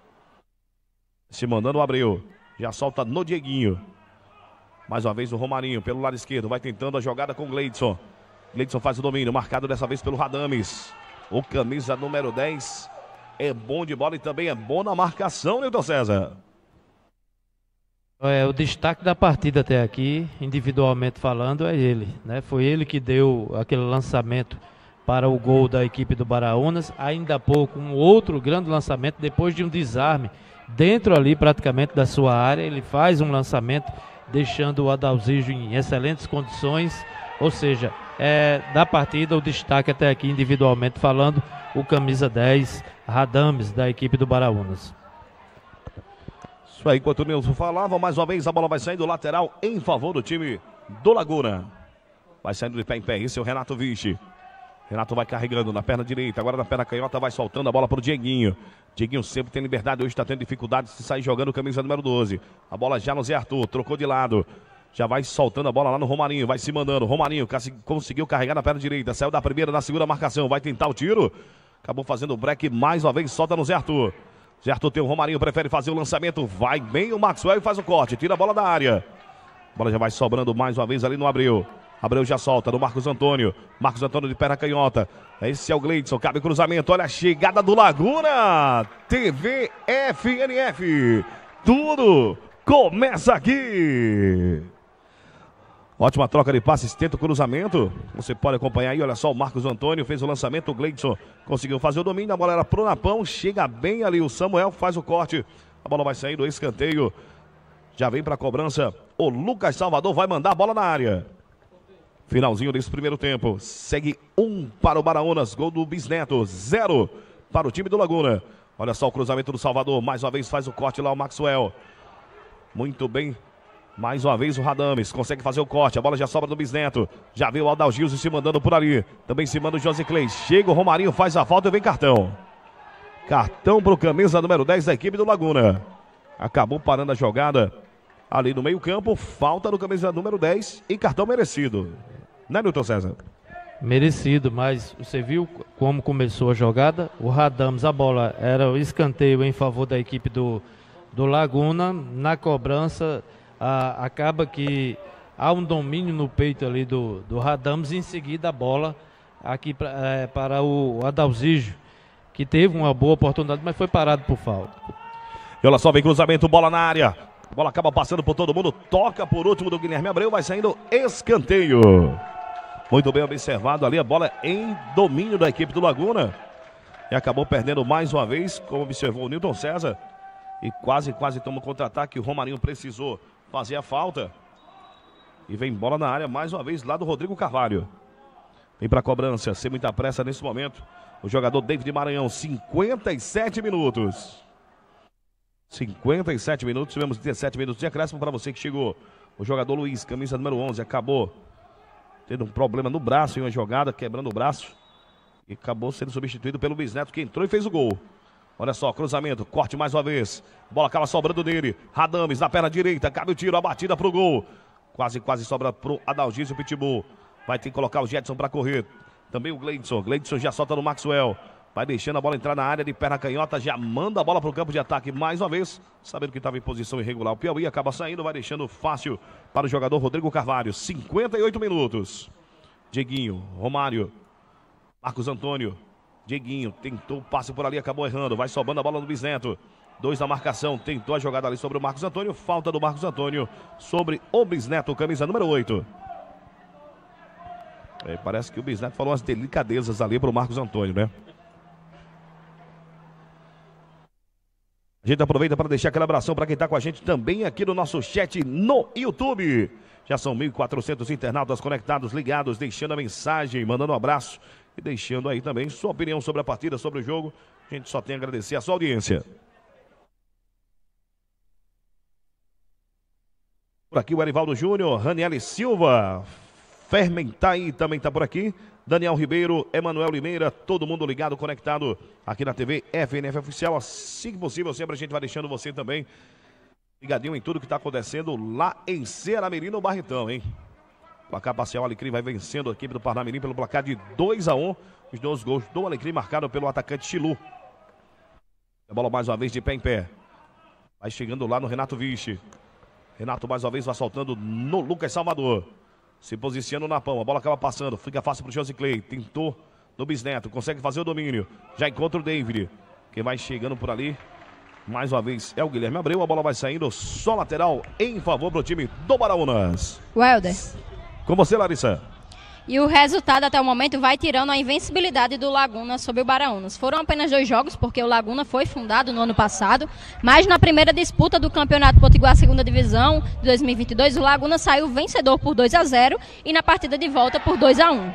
Se mandando o Abreu. Já solta no Dieguinho. Mais uma vez o Romarinho pelo lado esquerdo. Vai tentando a jogada com o Gleidson. Gleidson faz o domínio, marcado dessa vez pelo Radames. O camisa número dez é bom de bola e também é bom na marcação, Nilton César. É, o destaque da partida até aqui, individualmente falando, é ele, né? Foi ele que deu aquele lançamento para o gol da equipe do Baraunas. Ainda há pouco, um outro grande lançamento, depois de um desarme dentro ali praticamente da sua área. Ele faz um lançamento, deixando o Adalgísio em excelentes condições. Ou seja, é, da partida, o destaque até aqui, individualmente falando, o camisa dez, Radames, da equipe do Baraunas. Isso aí, enquanto o Nilson falava, mais uma vez a bola vai saindo lateral em favor do time do Laguna. Vai saindo de pé em pé, esse é o Renato Viche. Renato vai carregando na perna direita, agora na perna canhota, vai soltando a bola para o Dieguinho. Dieguinho sempre tem liberdade, hoje está tendo dificuldade de sair jogando camisa número doze. A bola já no Zé Arthur, trocou de lado. Já vai soltando a bola lá no Romarinho, vai se mandando. Romarinho conseguiu carregar na perna direita, saiu da primeira, na segunda marcação, vai tentar o tiro. Acabou fazendo o break mais uma vez, solta no Zé Arthur. Zé Arthur tem o Romarinho, prefere fazer o lançamento, vai bem o Maxwell e faz o corte, tira a bola da área. A bola já vai sobrando mais uma vez ali no Abreu. Abreu já solta no Marcos Antônio. Marcos Antônio de perna canhota. Esse é o Gleidson, cabe cruzamento, olha a chegada do Laguna. T V F N F. Tudo começa aqui. Ótima troca de passes, tenta o cruzamento. Você pode acompanhar aí, olha só, o Marcos Antônio fez o lançamento, o Gleidson conseguiu fazer o domínio, a bola era pro Napão, chega bem ali o Samuel, faz o corte. A bola vai saindo, escanteio. Já vem para a cobrança, o Lucas Salvador vai mandar a bola na área. Finalzinho desse primeiro tempo, segue um para o Baraunas, gol do Bisneto, zero para o time do Laguna. Olha só o cruzamento do Salvador, mais uma vez faz o corte lá o Maxwell. Muito bem. Mais uma vez o Radames consegue fazer o corte, a bola já sobra do Bisneto. Já veio o Adalgísio se mandando por ali. Também se manda o Josiclay. Chega o Romarinho, faz a falta e vem cartão. Cartão para o camisa número dez da equipe do Laguna. Acabou parando a jogada ali no meio campo. Falta no camisa número dez e cartão merecido. Né, Nilton César? Merecido, mas você viu como começou a jogada? O Radames, a bola era o escanteio em favor da equipe do, do Laguna. Na cobrança... Ah, acaba que há um domínio no peito ali do, do Radames, e em seguida a bola aqui pra, é, para o Adalgísio, que teve uma boa oportunidade, mas foi parado por falta. E olha só, vem cruzamento, bola na área. A bola acaba passando por todo mundo, toca por último do Guilherme Abreu, vai saindo escanteio. Muito bem observado ali, a bola em domínio da equipe do Laguna. E acabou perdendo mais uma vez, como observou o Newton César. E quase, quase toma um contra-ataque. O Romarinho precisou fazer a falta. E vem bola na área mais uma vez lá do Rodrigo Carvalho. Vem para a cobrança, sem muita pressa nesse momento. O jogador David Maranhão, cinquenta e sete minutos. cinquenta e sete minutos, tivemos dezessete minutos de acréscimo para você que chegou. O jogador Luiz, camisa número onze, acabou tendo um problema no braço em uma jogada, quebrando o braço. E acabou sendo substituído pelo Bisneto, que entrou e fez o gol. Olha só, cruzamento, corte mais uma vez. Bola acaba sobrando dele. Radames na perna direita, cabe o tiro, a batida pro gol. Quase, quase sobra pro Adalgísio Pitbull. Vai ter que colocar o Jetson para correr. Também o Gleidson. Gleidson já solta no Maxwell. Vai deixando a bola entrar na área de perna canhota. Já manda a bola pro campo de ataque mais uma vez. Sabendo que estava em posição irregular. O Piauí acaba saindo, vai deixando fácil para o jogador Rodrigo Carvalho. cinquenta e oito minutos. Dieguinho, Romário, Marcos Antônio. Dieguinho tentou o passe por ali, acabou errando. Vai sobrando a bola no Bisneto. Dois na marcação, tentou a jogada ali sobre o Marcos Antônio. Falta do Marcos Antônio sobre o Bisneto, camisa número oito. É, parece que o Bisneto falou umas delicadezas ali pro Marcos Antônio, né? A gente aproveita para deixar aquela abração para quem está com a gente também aqui no nosso chat no YouTube. Já são mil e quatrocentos internautas conectados, ligados, deixando a mensagem, mandando um abraço e deixando aí também sua opinião sobre a partida, sobre o jogo. A gente só tem a agradecer a sua audiência. Por aqui o Arivaldo Júnior, Raniele Silva, Fermentai também está por aqui. Daniel Ribeiro, Emanuel Limeira, todo mundo ligado, conectado aqui na T V F N F Oficial. Assim que possível, sempre a gente vai deixando você também ligadinho em tudo que está acontecendo lá em Ceará-Mirim, no Barretão, hein? Placar parcial, Alecrim vai vencendo a equipe do Parnamirim pelo placar de dois a um. Os dois gols do Alecrim marcado pelo atacante Chilu. A bola mais uma vez de pé em pé. Vai chegando lá no Renato Viche. Renato mais uma vez vai soltando no Lucas Salvador. Se posiciona na pão, a bola acaba passando. Fica fácil para o Josi Clay. Tentou no Bisneto, consegue fazer o domínio. Já encontra o David, que vai chegando por ali. Mais uma vez é o Guilherme Abreu. A bola vai saindo só lateral em favor do time do Baraunas. Welder. Com você, Larissa. E o resultado até o momento vai tirando a invencibilidade do Laguna sobre o Baraunas. Foram apenas dois jogos, porque o Laguna foi fundado no ano passado, mas na primeira disputa do Campeonato Potiguar segunda Divisão de dois mil e vinte e dois, o Laguna saiu vencedor por dois a zero e na partida de volta por dois a um.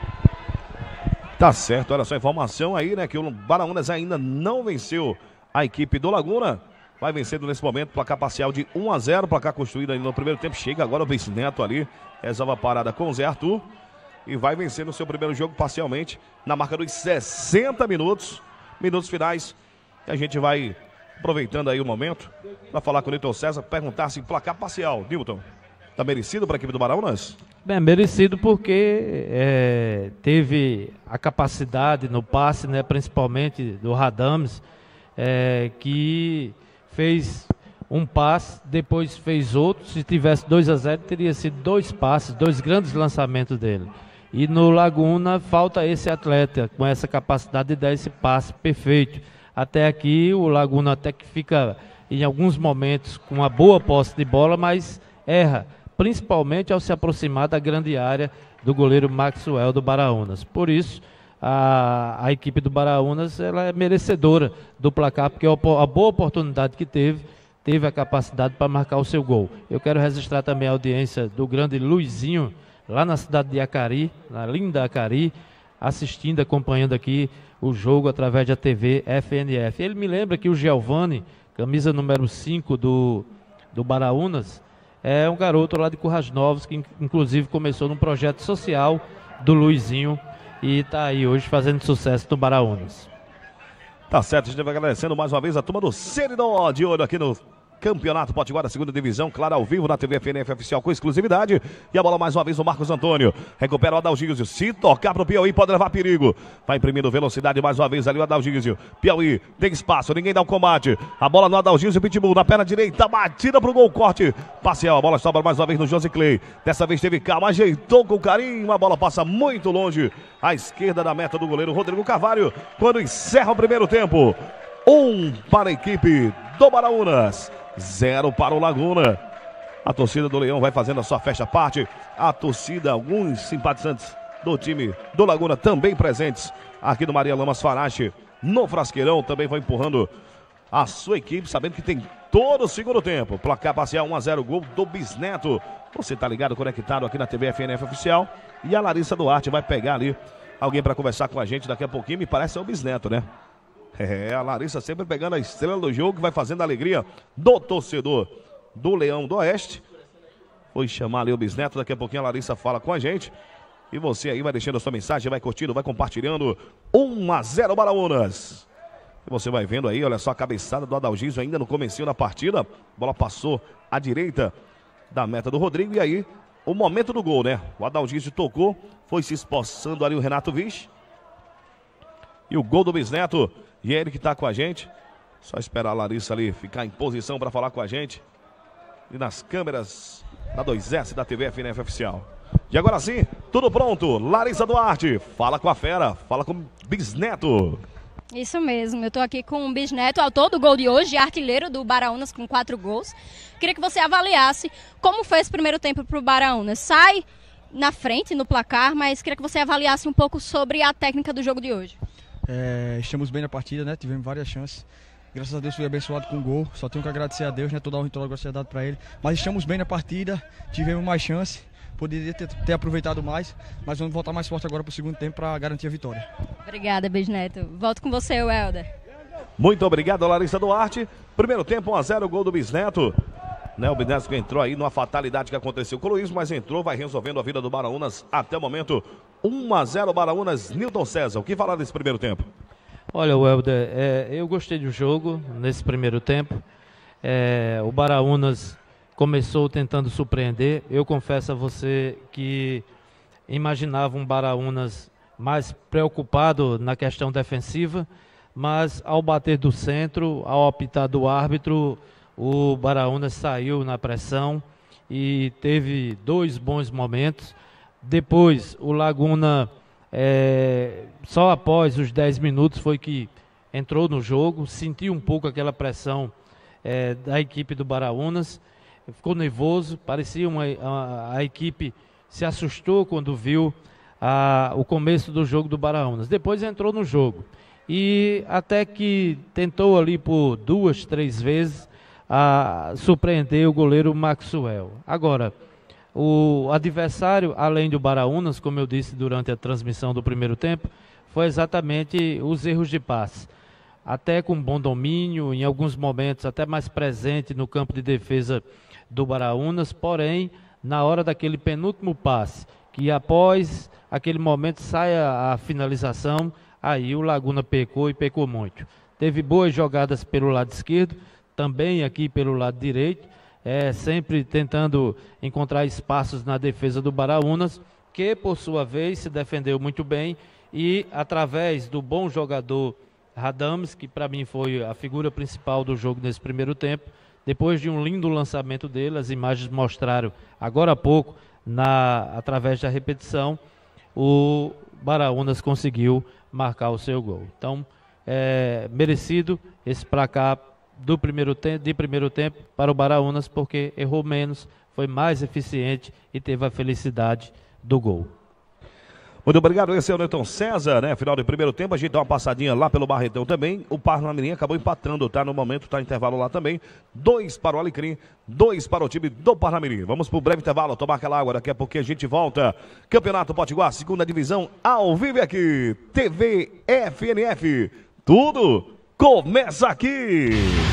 Tá certo, olha só a informação aí, né, que o Baraunas ainda não venceu a equipe do Laguna. Vai vencendo nesse momento, placar parcial de um a zero, placar construído ainda no primeiro tempo. Chega agora o Bisneto ali, resolve a parada com o Zé Arthur. E vai vencendo o seu primeiro jogo parcialmente na marca dos sessenta minutos. Minutos finais. E a gente vai aproveitando aí o momento para falar com o Newton César, perguntar se placar parcial. Newton, tá merecido para a equipe do Baraunas? Bem, merecido porque é, teve a capacidade no passe, né, principalmente do Radames, é, que fez um passe, depois fez outro. Se tivesse dois a zero, teria sido dois passes, dois grandes lançamentos dele. E no Laguna falta esse atleta com essa capacidade de dar esse passe perfeito. Até aqui o Laguna até que fica em alguns momentos com uma boa posse de bola, mas erra, principalmente ao se aproximar da grande área do goleiro Maxwell do Baraunas. Por isso a, a equipe do Baraunas ela é merecedora do placar, porque a, a boa oportunidade que teve, teve a capacidade para marcar o seu gol. Eu quero registrar também a audiência do grande Luizinho, lá na cidade de Acari, na linda Acari, assistindo, acompanhando aqui o jogo através da T V F N F. Ele me lembra que o Giovani, camisa número cinco do, do Baraunas, é um garoto lá de Currais Novos, que inclusive começou num projeto social do Luizinho e está aí hoje fazendo sucesso no Baraunas. Tá certo, a gente vai agradecendo mais uma vez a turma do Seridó, de olho aqui no Campeonato Potiguar da segunda Divisão, claro, ao vivo na T V F N F Oficial com exclusividade. E a bola mais uma vez o Marcos Antônio. Recupera o Adalgísio. Se tocar pro Piauí, pode levar perigo. Vai imprimindo velocidade mais uma vez ali o Adalgísio. Piauí, tem espaço, ninguém dá o combate. A bola no Adalgísio, Pitbull na perna direita, batida pro gol, corte parcial. A bola sobra mais uma vez no Josi Clay. Dessa vez teve calma, ajeitou com carinho. A bola passa muito longe à esquerda da meta do goleiro Rodrigo Carvalho. Quando encerra o primeiro tempo. Um para a equipe do Baraunas. Zero para o Laguna. A torcida do Leão vai fazendo a sua festa parte. A torcida, alguns simpatizantes do time do Laguna também presentes aqui no Maria Lamas Farache, no Frasqueirão, também vai empurrando a sua equipe, sabendo que tem todo o segundo tempo. Placar parcial um a zero, gol do Bisneto. Você tá ligado, conectado aqui na T V F N F Oficial. E a Larissa Duarte vai pegar ali alguém para conversar com a gente daqui a pouquinho. Me parece ser o Bisneto, né? É, a Larissa sempre pegando a estrela do jogo, que vai fazendo a alegria do torcedor do Leão do Oeste. Foi chamar ali o Bisneto, daqui a pouquinho a Larissa fala com a gente. E você aí vai deixando a sua mensagem, vai curtindo, vai compartilhando. um a zero Baraunas. E você vai vendo aí, olha só a cabeçada do Adalgísio ainda no comecinho da partida. A bola passou à direita da meta do Rodrigo. E aí, o momento do gol, né? O Adalgísio tocou, foi se esforçando ali o Renato Viche. E o gol do Bisneto. E é ele que tá com a gente. Só esperar a Larissa ali ficar em posição para falar com a gente. E nas câmeras da dois S da T V F N F Oficial. E agora sim, tudo pronto. Larissa Duarte, fala com a fera, fala com o Bisneto. Isso mesmo, eu estou aqui com o Bisneto, autor do gol de hoje, artilheiro do Baraunas com quatro gols. Queria que você avaliasse como foi esse primeiro tempo para o Baraunas. Sai na frente no placar, mas queria que você avaliasse um pouco sobre a técnica do jogo de hoje. É, estamos bem na partida, né? Tivemos várias chances. Graças a Deus fui abençoado com o gol. Só tenho que agradecer a Deus, né? Toda a honra e toda a glória seja dada para ele. Mas estamos bem na partida, tivemos mais chance. Poderia ter, ter aproveitado mais, mas vamos voltar mais forte agora para o segundo tempo para garantir a vitória. Obrigada, Bisneto. Volto com você, Welder. Muito obrigado, Larissa Duarte. Primeiro tempo, um a zero, gol do Bisneto. Né, o Bisneto que entrou aí numa fatalidade que aconteceu com o Luiz, mas entrou, vai resolvendo a vida do Baraunas até o momento. um a zero Baraunas, Nilton César. O que falar desse primeiro tempo? Olha, Welder, é, eu gostei do jogo nesse primeiro tempo. É, o Baraunas começou tentando surpreender. Eu confesso a você que imaginava um Baraunas mais preocupado na questão defensiva, mas ao bater do centro, ao apitar do árbitro, o Baraunas saiu na pressão e teve dois bons momentos. Depois, o Laguna, é, só após os dez minutos, foi que entrou no jogo, sentiu um pouco aquela pressão é, da equipe do Baraunas. Ficou nervoso, parecia uma, a, a equipe se assustou quando viu a, o começo do jogo do Baraunas. Depois entrou no jogo e até que tentou ali por duas, três vezes a surpreender o goleiro Maxwell. Agora, o adversário, além do Baraunas, como eu disse durante a transmissão do primeiro tempo, foi exatamente os erros de passe. Até com bom domínio, em alguns momentos até mais presente no campo de defesa do Baraunas, porém, na hora daquele penúltimo passe, que após aquele momento sai a, a finalização, aí o Laguna pecou e pecou muito. Teve boas jogadas pelo lado esquerdo, também aqui pelo lado direito, é, sempre tentando encontrar espaços na defesa do Baraunas, que por sua vez se defendeu muito bem e através do bom jogador Radames, que para mim foi a figura principal do jogo nesse primeiro tempo, depois de um lindo lançamento dele, as imagens mostraram agora há pouco, na, através da repetição, o Baraunas conseguiu marcar o seu gol. Então, é merecido esse placar do primeiro tempo, de primeiro tempo para o Baraunas, porque errou menos, foi mais eficiente e teve a felicidade do gol. Muito obrigado, esse é o Nilton César, né? Final do primeiro tempo, a gente dá uma passadinha lá pelo Barretão também. O Parnamirim acabou empatando, tá? No momento, tá intervalo lá também. Dois para o Alecrim, dois para o time do Parnamirim. Vamos pro breve intervalo, tomar aquela água, daqui a pouquinho a gente volta. Campeonato Potiguar, segunda divisão, ao vivo aqui. T V F N F. Tudo começa aqui.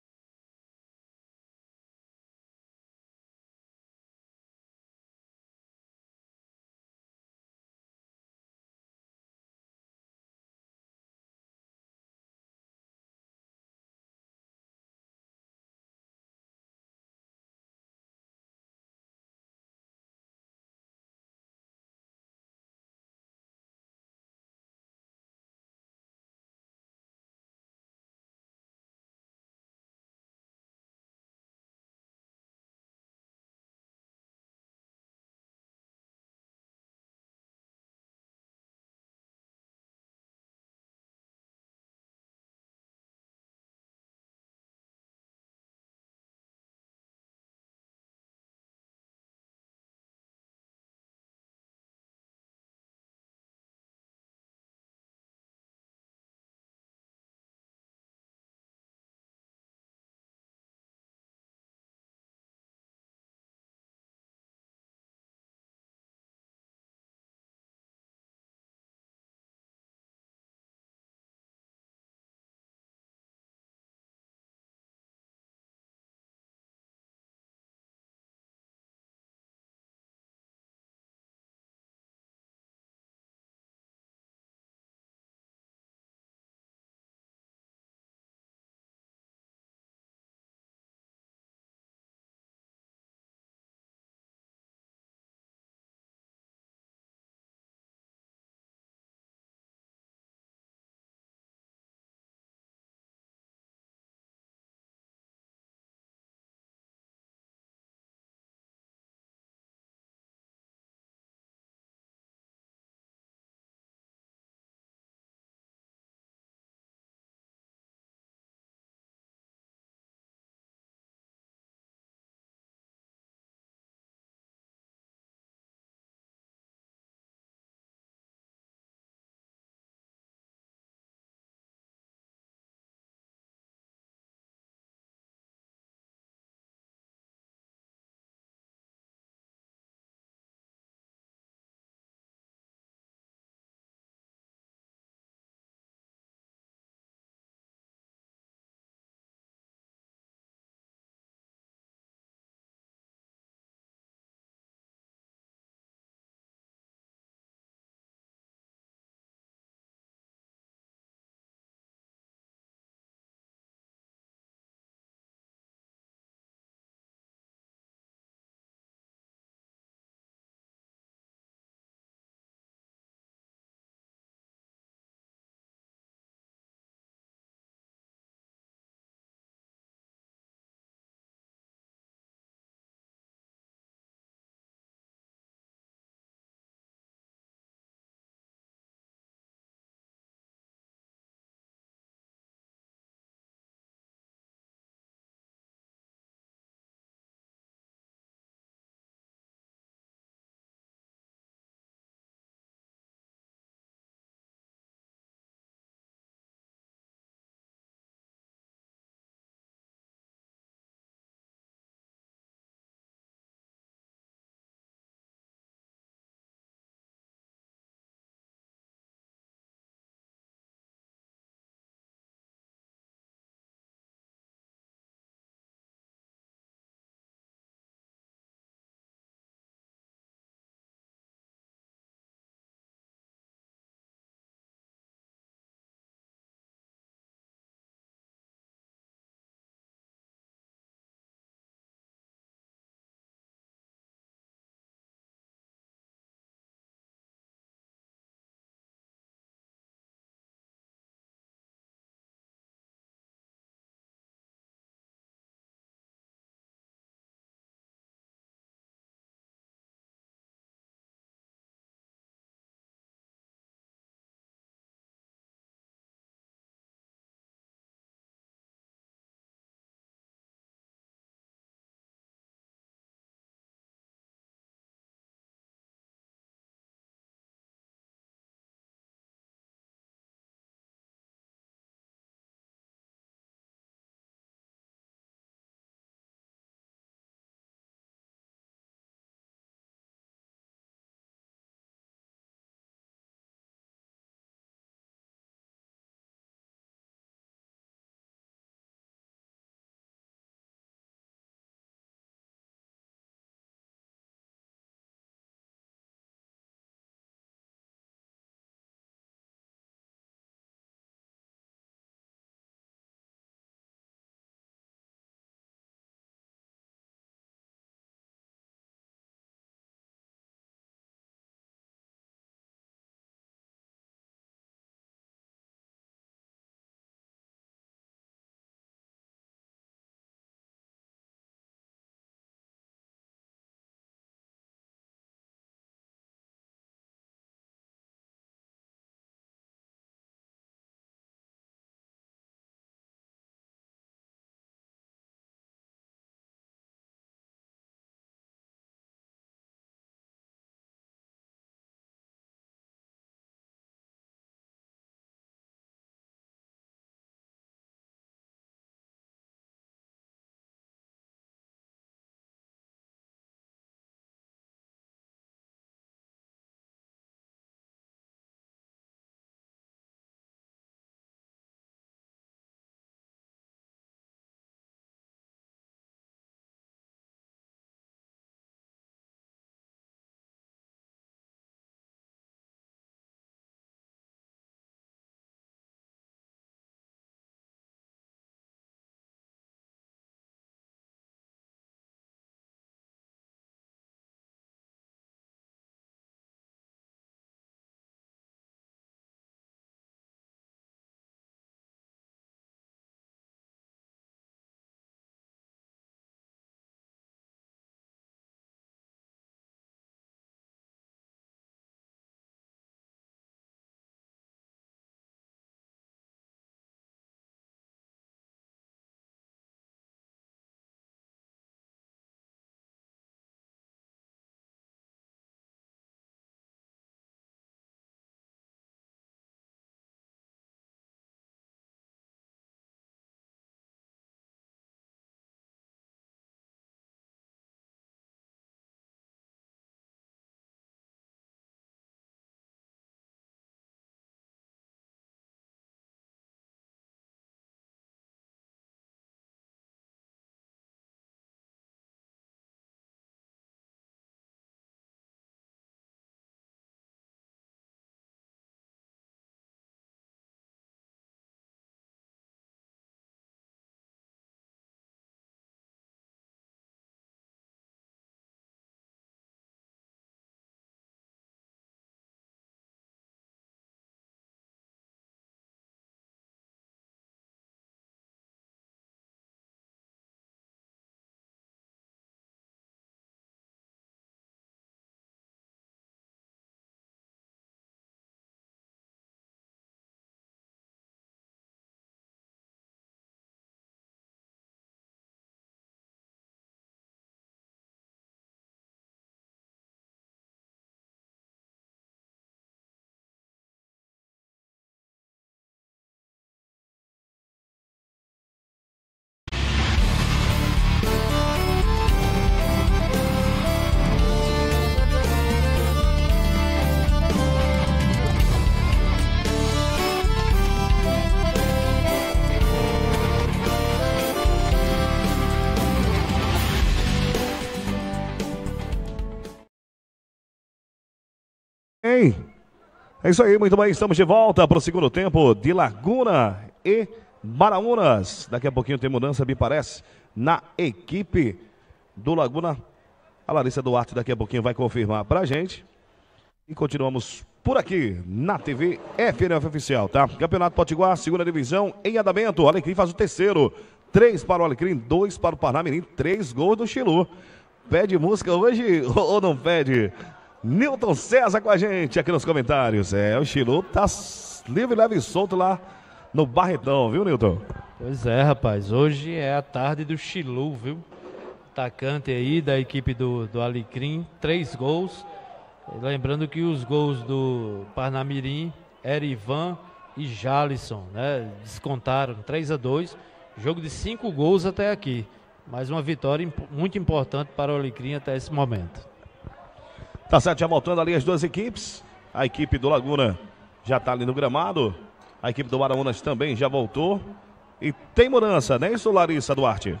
É isso aí, muito bem, estamos de volta para o segundo tempo de Laguna e Baraunas. Daqui a pouquinho tem mudança, me parece, na equipe do Laguna. A Larissa Duarte daqui a pouquinho vai confirmar pra gente. E continuamos por aqui na T V F N F Oficial, tá? Campeonato Potiguar, segunda divisão, em andamento. O Alecrim faz o terceiro. Três para o Alecrim, dois para o Parnamirim, três gols do Chilu. Pede música hoje ou não pede? Nilton César com a gente aqui nos comentários. É, o Chilu tá livre, leve e solto lá no Barretão, viu, Nilton? Pois é, rapaz. Hoje é a tarde do Chilu, viu? Atacante aí da equipe do, do Alecrim, três gols. Lembrando que os gols do Parnamirim, Erivan e Jalisson, né? Descontaram três a dois. Jogo de cinco gols até aqui. Mais uma vitória imp muito importante para o Alecrim até esse momento. Tá certo, já voltando ali as duas equipes. A equipe do Laguna já tá ali no gramado. A equipe do Baraunas também já voltou. E tem mudança, não é isso, Larissa Duarte?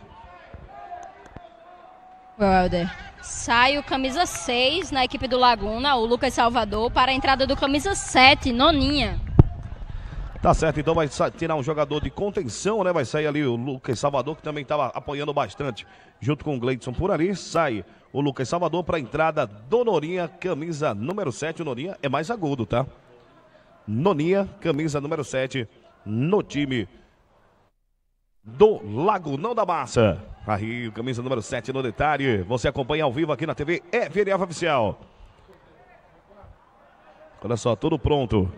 Welder. Sai o camisa seis na equipe do Laguna, o Lucas Salvador, para a entrada do camisa sete, Noninha. Tá certo, então vai tirar um jogador de contenção, né? Vai sair ali o Lucas Salvador, que também estava apoiando bastante, junto com o Gleidson por ali. Sai o Lucas Salvador para a entrada do Noninha, camisa número sete. O Noninha é mais agudo, tá? Noninha, camisa número sete, no time do Lagunão da Massa. Aí, camisa número sete no detalhe. Você acompanha ao vivo aqui na T V F N F Oficial. Olha só, tudo pronto.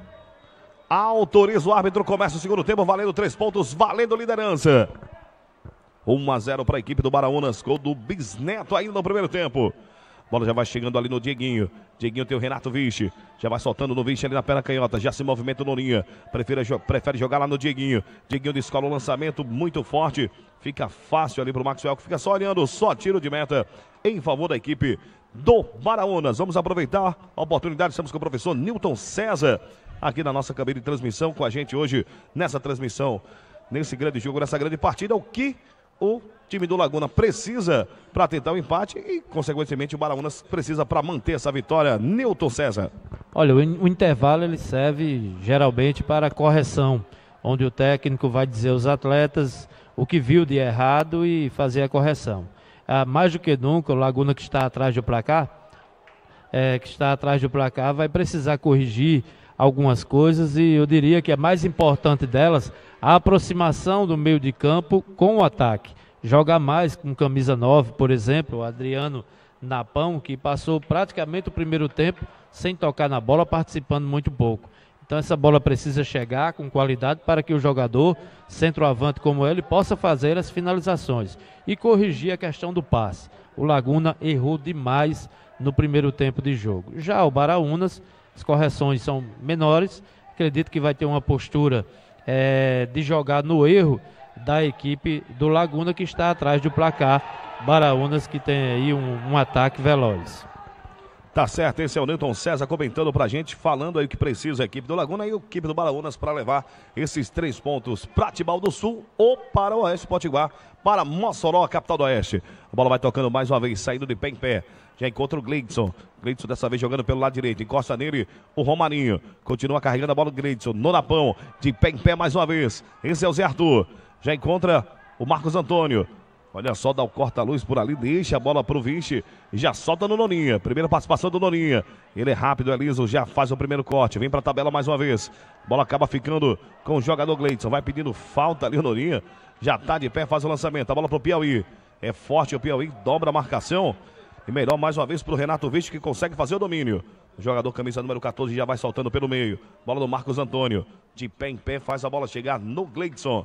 Autoriza o árbitro, começa o segundo tempo, valendo três pontos, valendo liderança. um a zero para a equipe do Baraunas, gol do Bisneto ainda no primeiro tempo. Bola já vai chegando ali no Dieguinho. Dieguinho tem o Renato Viche. Já vai soltando no Viche ali na perna canhota. Já se movimenta o Noninha. Prefere, prefere jogar lá no Dieguinho. Dieguinho descola o lançamento muito forte. Fica fácil ali pro Maxwell, que fica só olhando. Só tiro de meta em favor da equipe do Baraunas. Vamos aproveitar a oportunidade. Estamos com o professor Nilton César aqui na nossa cabine de transmissão com a gente hoje nessa transmissão, nesse grande jogo, nessa grande partida. O que o time do Laguna precisa para tentar o empate e, consequentemente, o Baraunas precisa para manter essa vitória. Nilton César. Olha, o, o intervalo ele serve geralmente para correção, onde o técnico vai dizer aos atletas o que viu de errado e fazer a correção. Ah, mais do que nunca, o Laguna que está atrás do placar, é, que está atrás do placar, vai precisar corrigir algumas coisas e eu diria que a mais importante delas, a aproximação do meio de campo com o ataque. Jogar mais com camisa nove, por exemplo, o Adriano Napão, que passou praticamente o primeiro tempo sem tocar na bola, participando muito pouco. Então essa bola precisa chegar com qualidade para que o jogador, centroavante como ele, possa fazer as finalizações e corrigir a questão do passe. O Laguna errou demais no primeiro tempo de jogo. Já o Baraunas, as correções são menores, acredito que vai ter uma postura é, de jogar no erro da equipe do Laguna, que está atrás do placar. Baraunas que tem aí um, um ataque veloz. Tá certo, esse é o Nilton César comentando pra gente, falando aí o que precisa a equipe do Laguna e a equipe do Baraunas para levar esses três pontos para Tibau do Sul ou para o Oeste Potiguar, para Mossoró, a capital do Oeste. A bola vai tocando mais uma vez, saindo de pé em pé. Já encontra o Gleidson. Gleidson dessa vez jogando pelo lado direito. Encosta nele o Romarinho. Continua carregando a bola do Gleidson. No Napão, de pé em pé mais uma vez. Esse é o Zé Arthur. Já encontra o Marcos Antônio. Olha só, dá o corta-luz por ali, deixa a bola pro Viche e já solta no Noninha. Primeira participação do Noninha. Ele é rápido, é liso, já faz o primeiro corte. Vem pra tabela mais uma vez. Bola acaba ficando com o jogador Gleidson. Vai pedindo falta ali o Noninha. Já tá de pé, faz o lançamento. A bola pro Piauí. É forte o Piauí, dobra a marcação. E melhor mais uma vez pro Renato Viche, que consegue fazer o domínio. O jogador camisa número quatorze já vai soltando pelo meio. Bola do Marcos Antônio. De pé em pé, faz a bola chegar no Gleidson.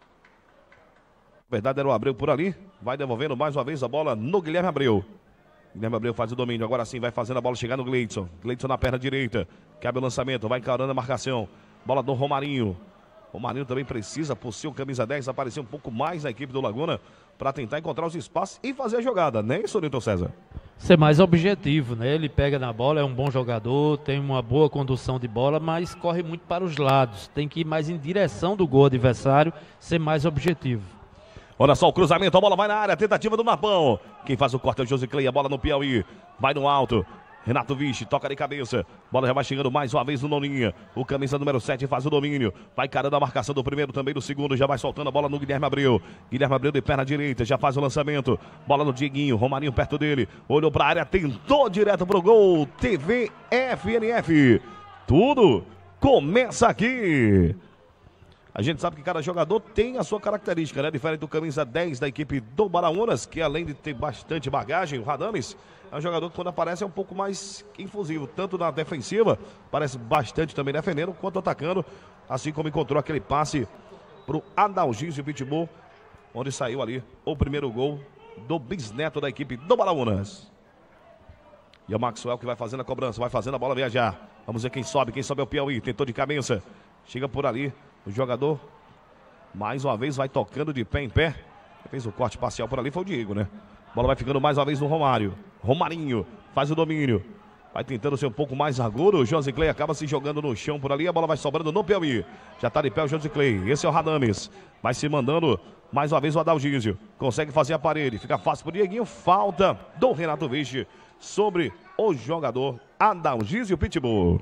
Na verdade era o Abreu por ali, vai devolvendo mais uma vez a bola no Guilherme Abreu. Guilherme Abreu faz o domínio, agora sim vai fazendo a bola chegar no Gleidson. Gleidson na perna direita, cabe o lançamento, vai encarando a marcação. Bola do Romarinho. Romarinho também precisa, por seu camisa dez, aparecer um pouco mais na equipe do Laguna para tentar encontrar os espaços e fazer a jogada, não é isso, Nilton César? Ser mais objetivo, né? Ele pega na bola, é um bom jogador, tem uma boa condução de bola, mas corre muito para os lados. Tem que ir mais em direção do gol adversário, ser mais objetivo. Olha só o cruzamento, a bola vai na área, tentativa do Napão. Quem faz o corte é o Josiclei, a bola no Piauí. Vai no alto, Renato Viche, toca de cabeça. Bola já vai chegando mais uma vez no Noninha. O camisa número sete faz o domínio. Vai carando a marcação do primeiro, também do segundo. Já vai soltando a bola no Guilherme Abreu. Guilherme Abreu de perna direita, já faz o lançamento. Bola no Dieguinho, Romarinho perto dele. Olhou pra área, tentou direto pro gol. T V F N F. Tudo começa aqui. A gente sabe que cada jogador tem a sua característica, né? Diferente do camisa dez da equipe do Baraunas, que além de ter bastante bagagem, o Radames é um jogador que quando aparece é um pouco mais infusivo, tanto na defensiva, parece bastante também defendendo, quanto atacando, assim como encontrou aquele passe pro Adalgísio Pitbull, onde saiu ali o primeiro gol do bisneto da equipe do Baraunas. E é o Maxwell que vai fazendo a cobrança, vai fazendo a bola viajar. Vamos ver quem sobe, quem sobe é o Piauí, tentou de cabeça, chega por ali. O jogador, mais uma vez, vai tocando de pé em pé. Quem fez o corte parcial por ali foi o Diego, né? A bola vai ficando mais uma vez no Romário. Romarinho faz o domínio. Vai tentando ser um pouco mais agudo. O Josi Clay acaba se jogando no chão por ali. A bola vai sobrando no Piauí. Já tá de pé o Josi Clay. Esse é o Radames. Vai se mandando mais uma vez o Adalgísio. Consegue fazer a parede. Fica fácil pro Dieguinho. Falta do Renato Viche sobre o jogador Adalgísio Pitbull.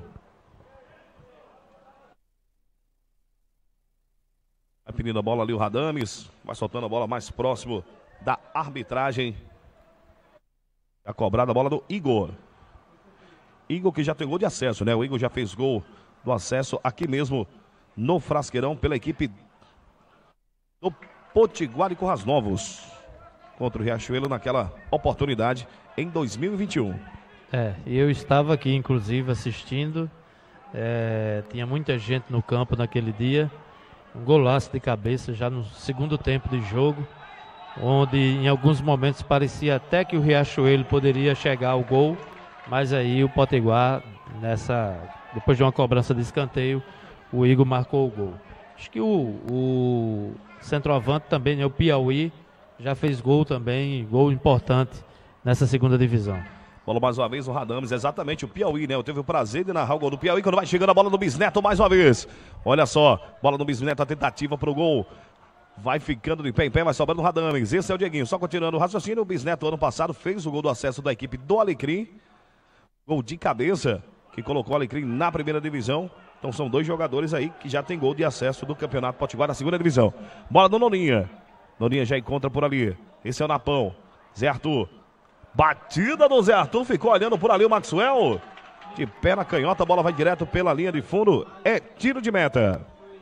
Vai pedindo a bola ali o Radames. Vai soltando a bola mais próximo da arbitragem. A cobrada a bola do Igor. Igor que já tem gol de acesso, né? O Igor já fez gol do acesso aqui mesmo no Frasqueirão pela equipe do Potiguar de Currais Novos. Contra o Riachuelo naquela oportunidade em dois mil e vinte e um. É, eu estava aqui inclusive assistindo. É, tinha muita gente no campo naquele dia. Um golaço de cabeça já no segundo tempo de jogo, onde em alguns momentos parecia até que o Riachuelo poderia chegar ao gol, mas aí o Potiguar, nessa, depois de uma cobrança de escanteio, o Igor marcou o gol. Acho que o, o centroavante também, né, o Piauí, já fez gol também, gol importante nessa segunda divisão. Bola mais uma vez o Radames, exatamente o Piauí, né? Eu tive o prazer de narrar o gol do Piauí quando vai chegando a bola do Bisneto mais uma vez. Olha só, bola do Bisneto, a tentativa pro gol. Vai ficando de pé em pé, vai sobrando o Radames. Esse é o Dieguinho, só continuando o raciocínio. O Bisneto ano passado fez o gol do acesso da equipe do Alecrim. Gol de cabeça, que colocou o Alecrim na primeira divisão. Então são dois jogadores aí que já tem gol de acesso do Campeonato Potiguar na segunda divisão. Bola do Noninha. Noninha já encontra por ali. Esse é o Napão. Zé Arthur. Batida do Zé Arthur, ficou olhando por ali o Maxwell. De pé na canhota, a bola vai direto pela linha de fundo. É tiro de meta.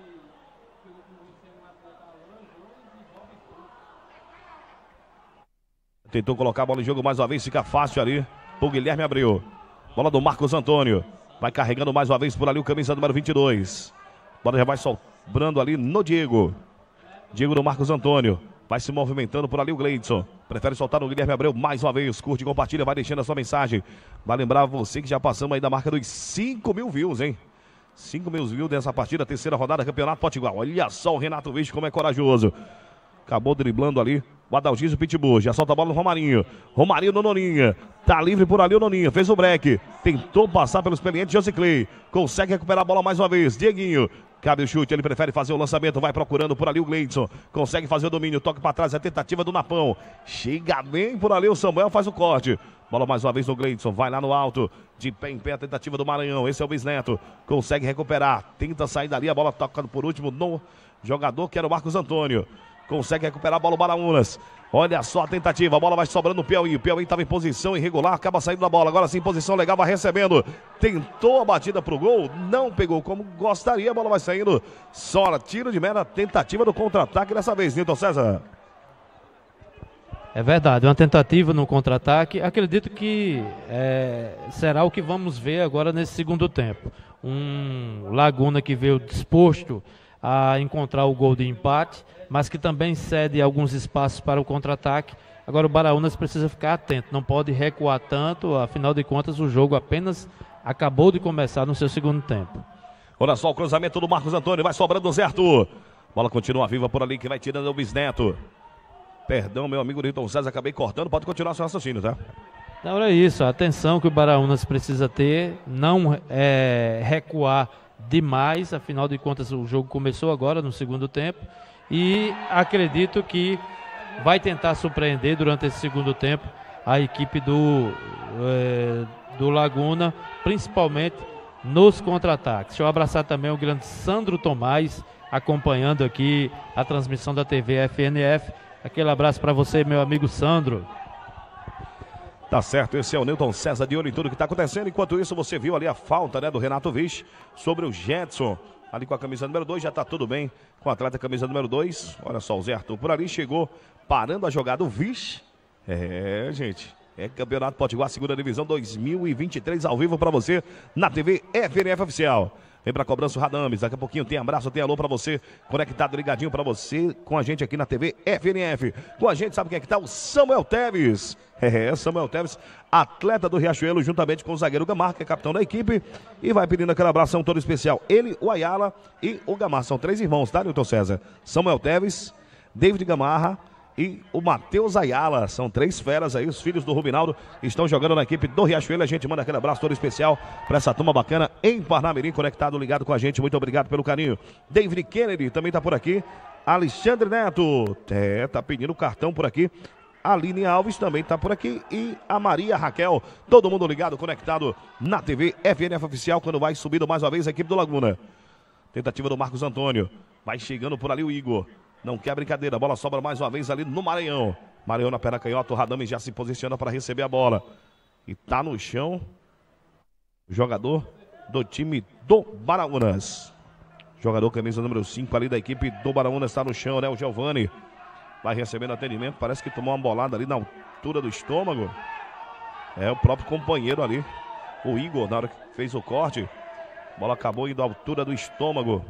Tentou colocar a bola em jogo mais uma vez, fica fácil ali. O Guilherme Abreu. Bola do Marcos Antônio. Vai carregando mais uma vez por ali o camisa número vinte e dois. Bola já vai sobrando ali no Diego. Diego do Marcos Antônio. Vai se movimentando por ali o Gleidson. Prefere soltar no Guilherme Abreu mais uma vez. Curte, compartilha, vai deixando a sua mensagem. Vai lembrar você que já passamos aí da marca dos cinco mil views, hein? cinco mil views dessa partida, terceira rodada, Campeonato Potiguar. Olha só o Renato Viche como é corajoso. Acabou driblando ali o Adalgísio Pitbull. Já solta a bola no Romarinho. Romarinho no Noninha. Tá livre por ali o Noninha. Fez o break. Tentou passar pelo experiente Josi Clay. Consegue recuperar a bola mais uma vez. Dieguinho. Cabe o chute, ele prefere fazer o lançamento, vai procurando por ali o Gleidson, consegue fazer o domínio, toque para trás, a tentativa do Napão, chega bem por ali o Samuel, faz o corte, bola mais uma vez no Gleidson, vai lá no alto, de pé em pé a tentativa do Maranhão, esse é o Bisneto, consegue recuperar, tenta sair dali, a bola tocando por último no jogador que era o Marcos Antônio, consegue recuperar a bola o Baraunas. Olha só a tentativa, a bola vai sobrando no Piauí. O Piauí estava em posição irregular, acaba saindo da bola. Agora sim, posição legal, vai recebendo. Tentou a batida pro gol, não pegou como gostaria. A bola vai saindo. Só tiro de mera tentativa do contra-ataque dessa vez, Nilton César. É verdade, uma tentativa no contra-ataque. Acredito que é, será o que vamos ver agora nesse segundo tempo. Um Laguna que veio disposto a encontrar o gol de empate, mas que também cede alguns espaços para o contra-ataque. Agora o Baraunas precisa ficar atento, não pode recuar tanto, afinal de contas o jogo apenas acabou de começar no seu segundo tempo. Olha só o cruzamento do Marcos Antônio, vai sobrando o Zé Arthur. Bola continua viva por ali, que vai tirando o Bisneto. Perdão, meu amigo Nilton César, acabei cortando, pode continuar seu raciocínio, tá? Não, é isso, a atenção que o Baraunas precisa ter, não é, recuar demais, afinal de contas o jogo começou agora no segundo tempo e acredito que vai tentar surpreender durante esse segundo tempo a equipe do, é, do Laguna, principalmente nos contra-ataques. Deixa eu abraçar também o grande Sandro Tomás, acompanhando aqui a transmissão da T V F N F. Aquele abraço para você, meu amigo Sandro. Tá certo, esse é o Newton César de olho em tudo que está acontecendo. Enquanto isso, você viu ali a falta, né, do Renato Visch sobre o Jetson. Ali com a camisa número dois, já tá tudo bem com o atleta camisa número dois. Olha só, o Zé Arthur por ali chegou parando a jogada. O Visch. É, gente. É Campeonato Potiguar, segunda divisão dois mil e vinte e três, ao vivo para você na T V F N F Oficial. Vem pra cobrança o Radames, daqui a pouquinho tem abraço, tem alô pra você, conectado, ligadinho pra você, com a gente aqui na T V F N F. Com a gente, sabe quem é que tá? O Samuel Teves. É, Samuel Teves, atleta do Riachuelo, juntamente com o zagueiro Gamar, que é capitão da equipe, e vai pedindo aquela abração todo especial. Ele, o Ayala e o Gamar, são três irmãos, tá, Newton César? Samuel Teves, David Gamarra e o Matheus Ayala, são três feras aí, os filhos do Rubinaldo, estão jogando na equipe do Riachuelo. A gente manda aquele abraço todo especial para essa turma bacana em Parnamirim, conectado, ligado com a gente. Muito obrigado pelo carinho. David Kennedy também tá por aqui. Alexandre Neto, é, tá pedindo cartão por aqui. Aline Alves também tá por aqui. E a Maria Raquel, todo mundo ligado, conectado na T V F N F Oficial, quando vai subindo mais uma vez a equipe do Laguna. Tentativa do Marcos Antônio, vai chegando por ali o Igor. Não quer brincadeira, a bola sobra mais uma vez ali no Maranhão. Maranhão na perna canhota, o Radames já se posiciona para receber a bola. E tá no chão o jogador do time do Baraunas. Jogador camisa número cinco ali da equipe do Baraunas está no chão, né? O Giovani vai recebendo atendimento, parece que tomou uma bolada ali na altura do estômago. É o próprio companheiro ali, o Igor, na hora que fez o corte. A bola acabou indo à altura do estômago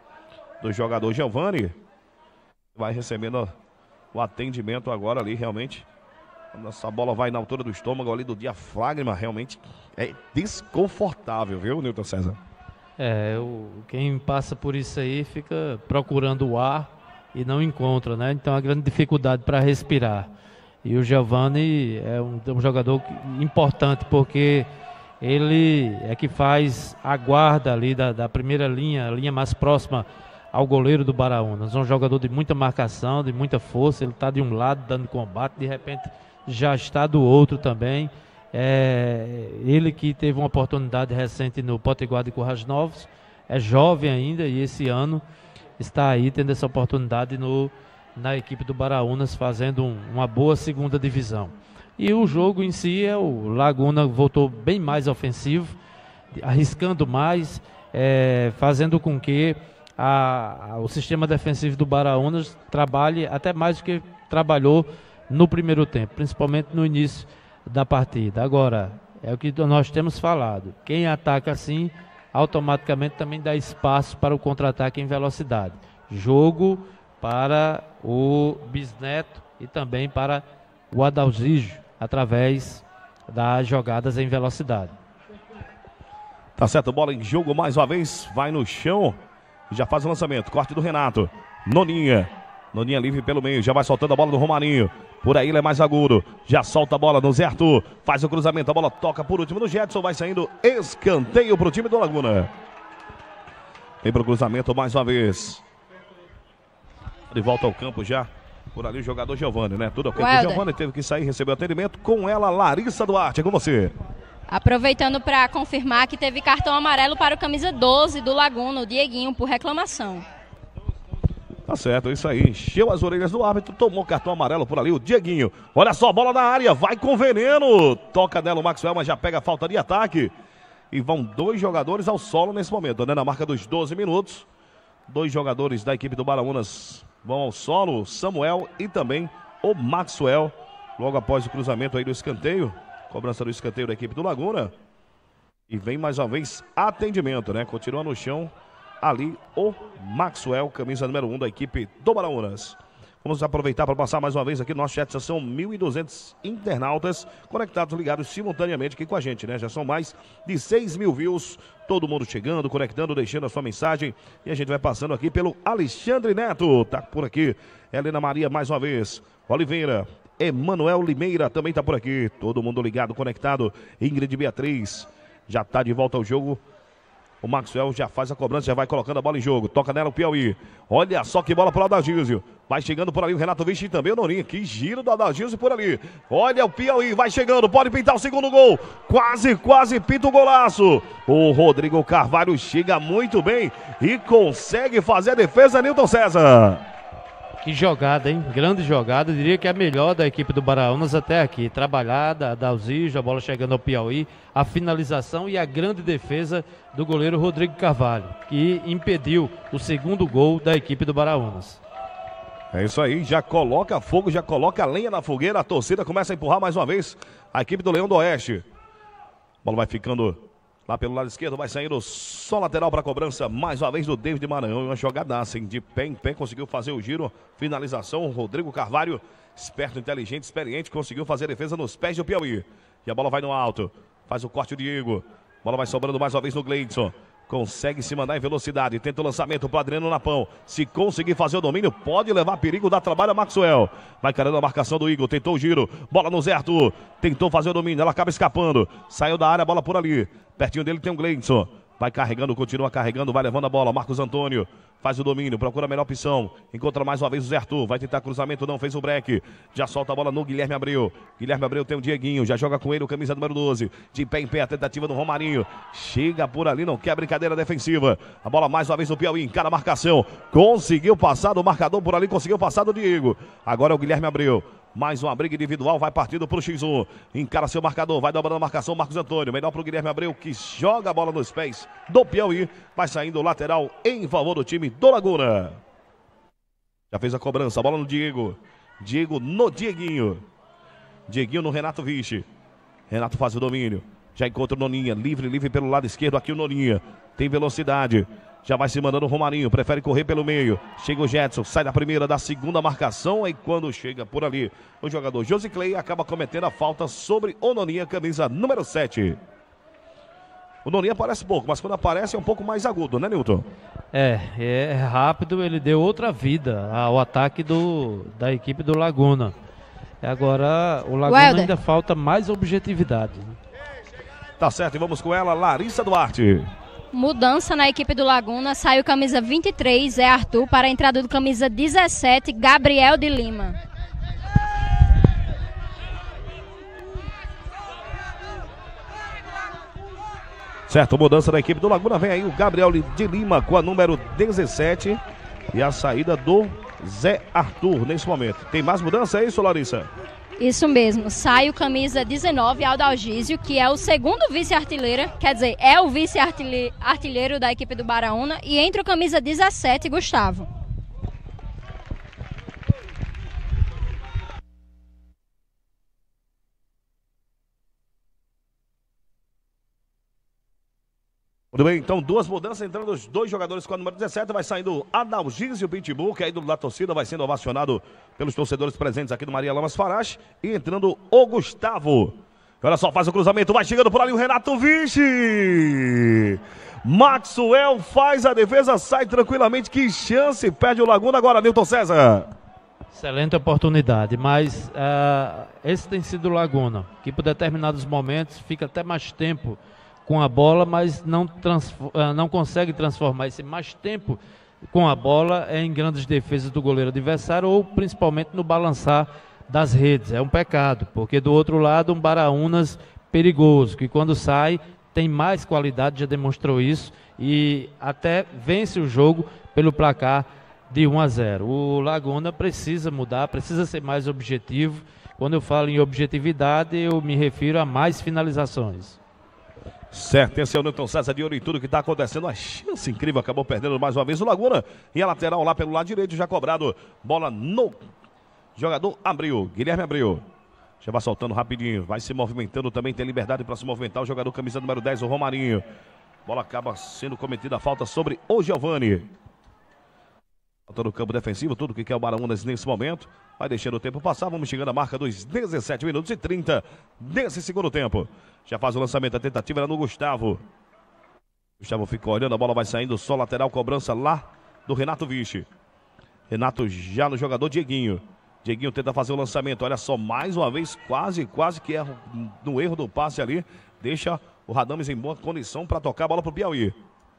do jogador Giovani. Vai recebendo o atendimento agora ali, realmente. Quando essa bola vai na altura do estômago ali, do diafragma, realmente é desconfortável, viu, Newton César? É, o, quem passa por isso aí fica procurando o ar e não encontra, né? Então a grande dificuldade para respirar. E o Giovani é um, um jogador importante, porque ele é que faz a guarda ali da, da primeira linha, a linha mais próxima ao goleiro do Baraunas. Um jogador de muita marcação, de muita força. Ele está de um lado dando combate, de repente já está do outro também. É, ele que teve uma oportunidade recente no Potiguar de Currais Novos, é jovem ainda e esse ano está aí tendo essa oportunidade no, na equipe do Baraunas, fazendo um, uma boa segunda divisão. E o jogo em si, é o Laguna voltou bem mais ofensivo, arriscando mais, é, fazendo com que A, a, o sistema defensivo do Baraunas trabalhe até mais do que trabalhou no primeiro tempo, principalmente no início da partida. Agora, é o que nós temos falado, quem ataca assim, automaticamente também dá espaço para o contra-ataque em velocidade. Jogo para o Bisneto e também para o Adalgísio, através das jogadas em velocidade. Tá certo, bola em jogo mais uma vez, vai no chão. Já faz o lançamento, corte do Renato. Noninha, Noninha livre pelo meio, já vai soltando a bola do Romarinho. Por aí ele é mais agudo, já solta a bola no Zé Arthur. Faz o cruzamento, a bola toca por último no Jetson. Vai saindo escanteio para o time do Laguna. Vem para o cruzamento mais uma vez. De volta ao campo já. Por ali o jogador Giovani, né? Tudo ok. O Giovani teve que sair, recebeu atendimento. Com ela, Larissa Duarte, é com você. Aproveitando para confirmar que teve cartão amarelo para o camisa doze do Laguna, o Dieguinho, por reclamação. Tá certo, isso aí. Encheu as orelhas do árbitro, tomou cartão amarelo por ali, o Dieguinho. Olha só, bola na área, vai com veneno. Toca nela o Maxwell, mas já pega a falta de ataque. E vão dois jogadores ao solo nesse momento, né? Na marca dos doze minutos. Dois jogadores da equipe do Baraunas vão ao solo, Samuel e também o Maxwell. Logo após o cruzamento aí do escanteio. Cobrança do escanteio da equipe do Laguna. E vem mais uma vez atendimento, né? Continua no chão ali o Maxwell, camisa número um da equipe do Baraunas. Vamos aproveitar para passar mais uma vez aqui no nosso chat. Já são mil e duzentos internautas conectados, ligados simultaneamente aqui com a gente, né? Já são mais de seis mil views. Todo mundo chegando, conectando, deixando a sua mensagem. E a gente vai passando aqui pelo Alexandre Neto. Tá por aqui. Helena Maria mais uma vez. Oliveira. Emanuel Limeira também tá por aqui. Todo mundo ligado, conectado. Ingrid Beatriz já tá de volta ao jogo. O Maxwell já faz a cobrança, já vai colocando a bola em jogo. Toca nela o Piauí. Olha só que bola para o Adalgísio. Vai chegando por ali o Renato Vichi e também o Norinha. Que giro do Adalgísio por ali. Olha o Piauí, vai chegando, pode pintar o segundo gol. Quase, quase pinta o golaço. O Rodrigo Carvalho chega muito bem e consegue fazer a defesa, Nilton César. Que jogada, hein? Grande jogada. Eu diria que é a melhor da equipe do Baraunas até aqui. Trabalhada, Adalgísio, a bola chegando ao Piauí. A finalização e a grande defesa do goleiro Rodrigo Carvalho, que impediu o segundo gol da equipe do Baraunas. É isso aí, já coloca fogo, já coloca lenha na fogueira. A torcida começa a empurrar mais uma vez a equipe do Leão do Oeste. A bola vai ficando lá pelo lado esquerdo, vai saindo só lateral para a cobrança, mais uma vez do David Maranhão. Uma jogadaça, hein? De pé em pé, conseguiu fazer o giro, finalização. Rodrigo Carvalho, esperto, inteligente, experiente, conseguiu fazer a defesa nos pés do Piauí. E a bola vai no alto, faz o corte o Diego. A bola vai sobrando mais uma vez no Gleidson. Consegue se mandar em velocidade, tenta o lançamento para Adriano Napão. Se conseguir fazer o domínio, pode levar perigo, dá trabalho a Maxwell. Vai carregando a marcação do Igor, tentou o giro, bola no Zé Arthur. Tentou fazer o domínio, ela acaba escapando. Saiu da área, bola por ali. Pertinho dele tem o Gleidson. Vai carregando, continua carregando, vai levando a bola. Marcos Antônio faz o domínio, procura a melhor opção. Encontra mais uma vez o Zé Arthur. Vai tentar cruzamento, não fez o break. Já solta a bola no Guilherme Abreu. Guilherme Abreu tem o Dieguinho, já joga com ele o camisa número doze. De pé em pé, a tentativa do Romarinho. Chega por ali, não quer brincadeira defensiva. A bola mais uma vez no Piauí, encara a marcação. Conseguiu passar do marcador por ali, conseguiu passar do Diego. Agora é o Guilherme Abreu. Mais uma briga individual, vai partindo pro xis um. Encara seu marcador, vai dobrando a marcação, Marcos Antônio. Melhor pro Guilherme Abreu, que joga a bola nos pés do Piauí. Vai saindo o lateral em favor do time do Laguna. Já fez a cobrança, a bola no Diego. Diego no Dieguinho. Dieguinho no Renato Vichi. Renato faz o domínio. Já encontra o Noninha, livre, livre pelo lado esquerdo. Aqui o Noninha, tem velocidade. Já vai se mandando o Romarinho, prefere correr pelo meio. Chega o Jetson, sai da primeira, da segunda marcação. E quando chega por ali, o jogador Josi Clay acaba cometendo a falta sobre o Noninha, camisa número sete. O Noninha aparece pouco, mas quando aparece é um pouco mais agudo, né, Nilton? É, é rápido, ele deu outra vida ao ataque do, da equipe do Laguna. Agora, o Laguna Welder. ainda falta mais objetividade. Tá certo, e vamos com ela, Larissa Duarte. Mudança na equipe do Laguna, saiu camisa vinte e três, Zé Arthur, para a entrada do camisa dezessete, Gabriel de Lima. Certo, mudança da equipe do Laguna, vem aí o Gabriel de Lima com a número dezessete e a saída do Zé Arthur nesse momento. Tem mais mudança, é isso, Larissa? Isso mesmo, sai o camisa dezenove, Adalgísio, que é o segundo vice-artilheiro, quer dizer, é o vice-artilheiro da equipe do Baraúna, e entra o camisa dezessete, Gustavo. Muito bem, então duas mudanças, entrando os dois jogadores com a número dezessete, vai saindo Adalgísio Pitbull, que é ídolo da torcida, vai sendo ovacionado pelos torcedores presentes aqui do Maria Lamas Farache, e entrando o Gustavo. Olha só, faz o cruzamento, vai chegando por ali o Renato Vichi. Maxwell faz a defesa, sai tranquilamente, que chance, perde o Laguna agora, Nilton César. Excelente oportunidade, mas uh, esse tem sido o Laguna, que por determinados momentos fica até mais tempo com a bola, mas não, não consegue transformar esse mais tempo com a bola em grandes defesas do goleiro adversário ou principalmente no balançar das redes. É um pecado, porque do outro lado um Baraunas perigoso, que quando sai tem mais qualidade, já demonstrou isso e até vence o jogo pelo placar de um a zero. O Laguna precisa mudar, precisa ser mais objetivo. Quando eu falo em objetividade, eu me refiro a mais finalizações. Certo, esse é o Nilton César de olho em tudo que está acontecendo. A chance incrível, acabou perdendo mais uma vez o Laguna. E a lateral lá pelo lado direito, já cobrado. Bola no jogador Abreu, Guilherme Abreu. Já vai soltando rapidinho, vai se movimentando também, tem liberdade para se movimentar. O jogador camisa número dez, o Romarinho. Bola acaba sendo cometida a falta sobre o Giovani. Falta no campo defensivo, tudo que quer o Baraunas nesse momento. Vai deixando o tempo passar, vamos chegando à marca dos dezessete minutos e trinta desse segundo tempo. Já faz o lançamento, a tentativa era no Gustavo. Gustavo fica olhando, a bola vai saindo, só lateral, cobrança lá do Renato Vichi. Renato já no jogador Dieguinho. Dieguinho tenta fazer o lançamento, olha só, mais uma vez, quase, quase que erra no erro do passe ali. Deixa o Radames em boa condição para tocar a bola pro Piauí.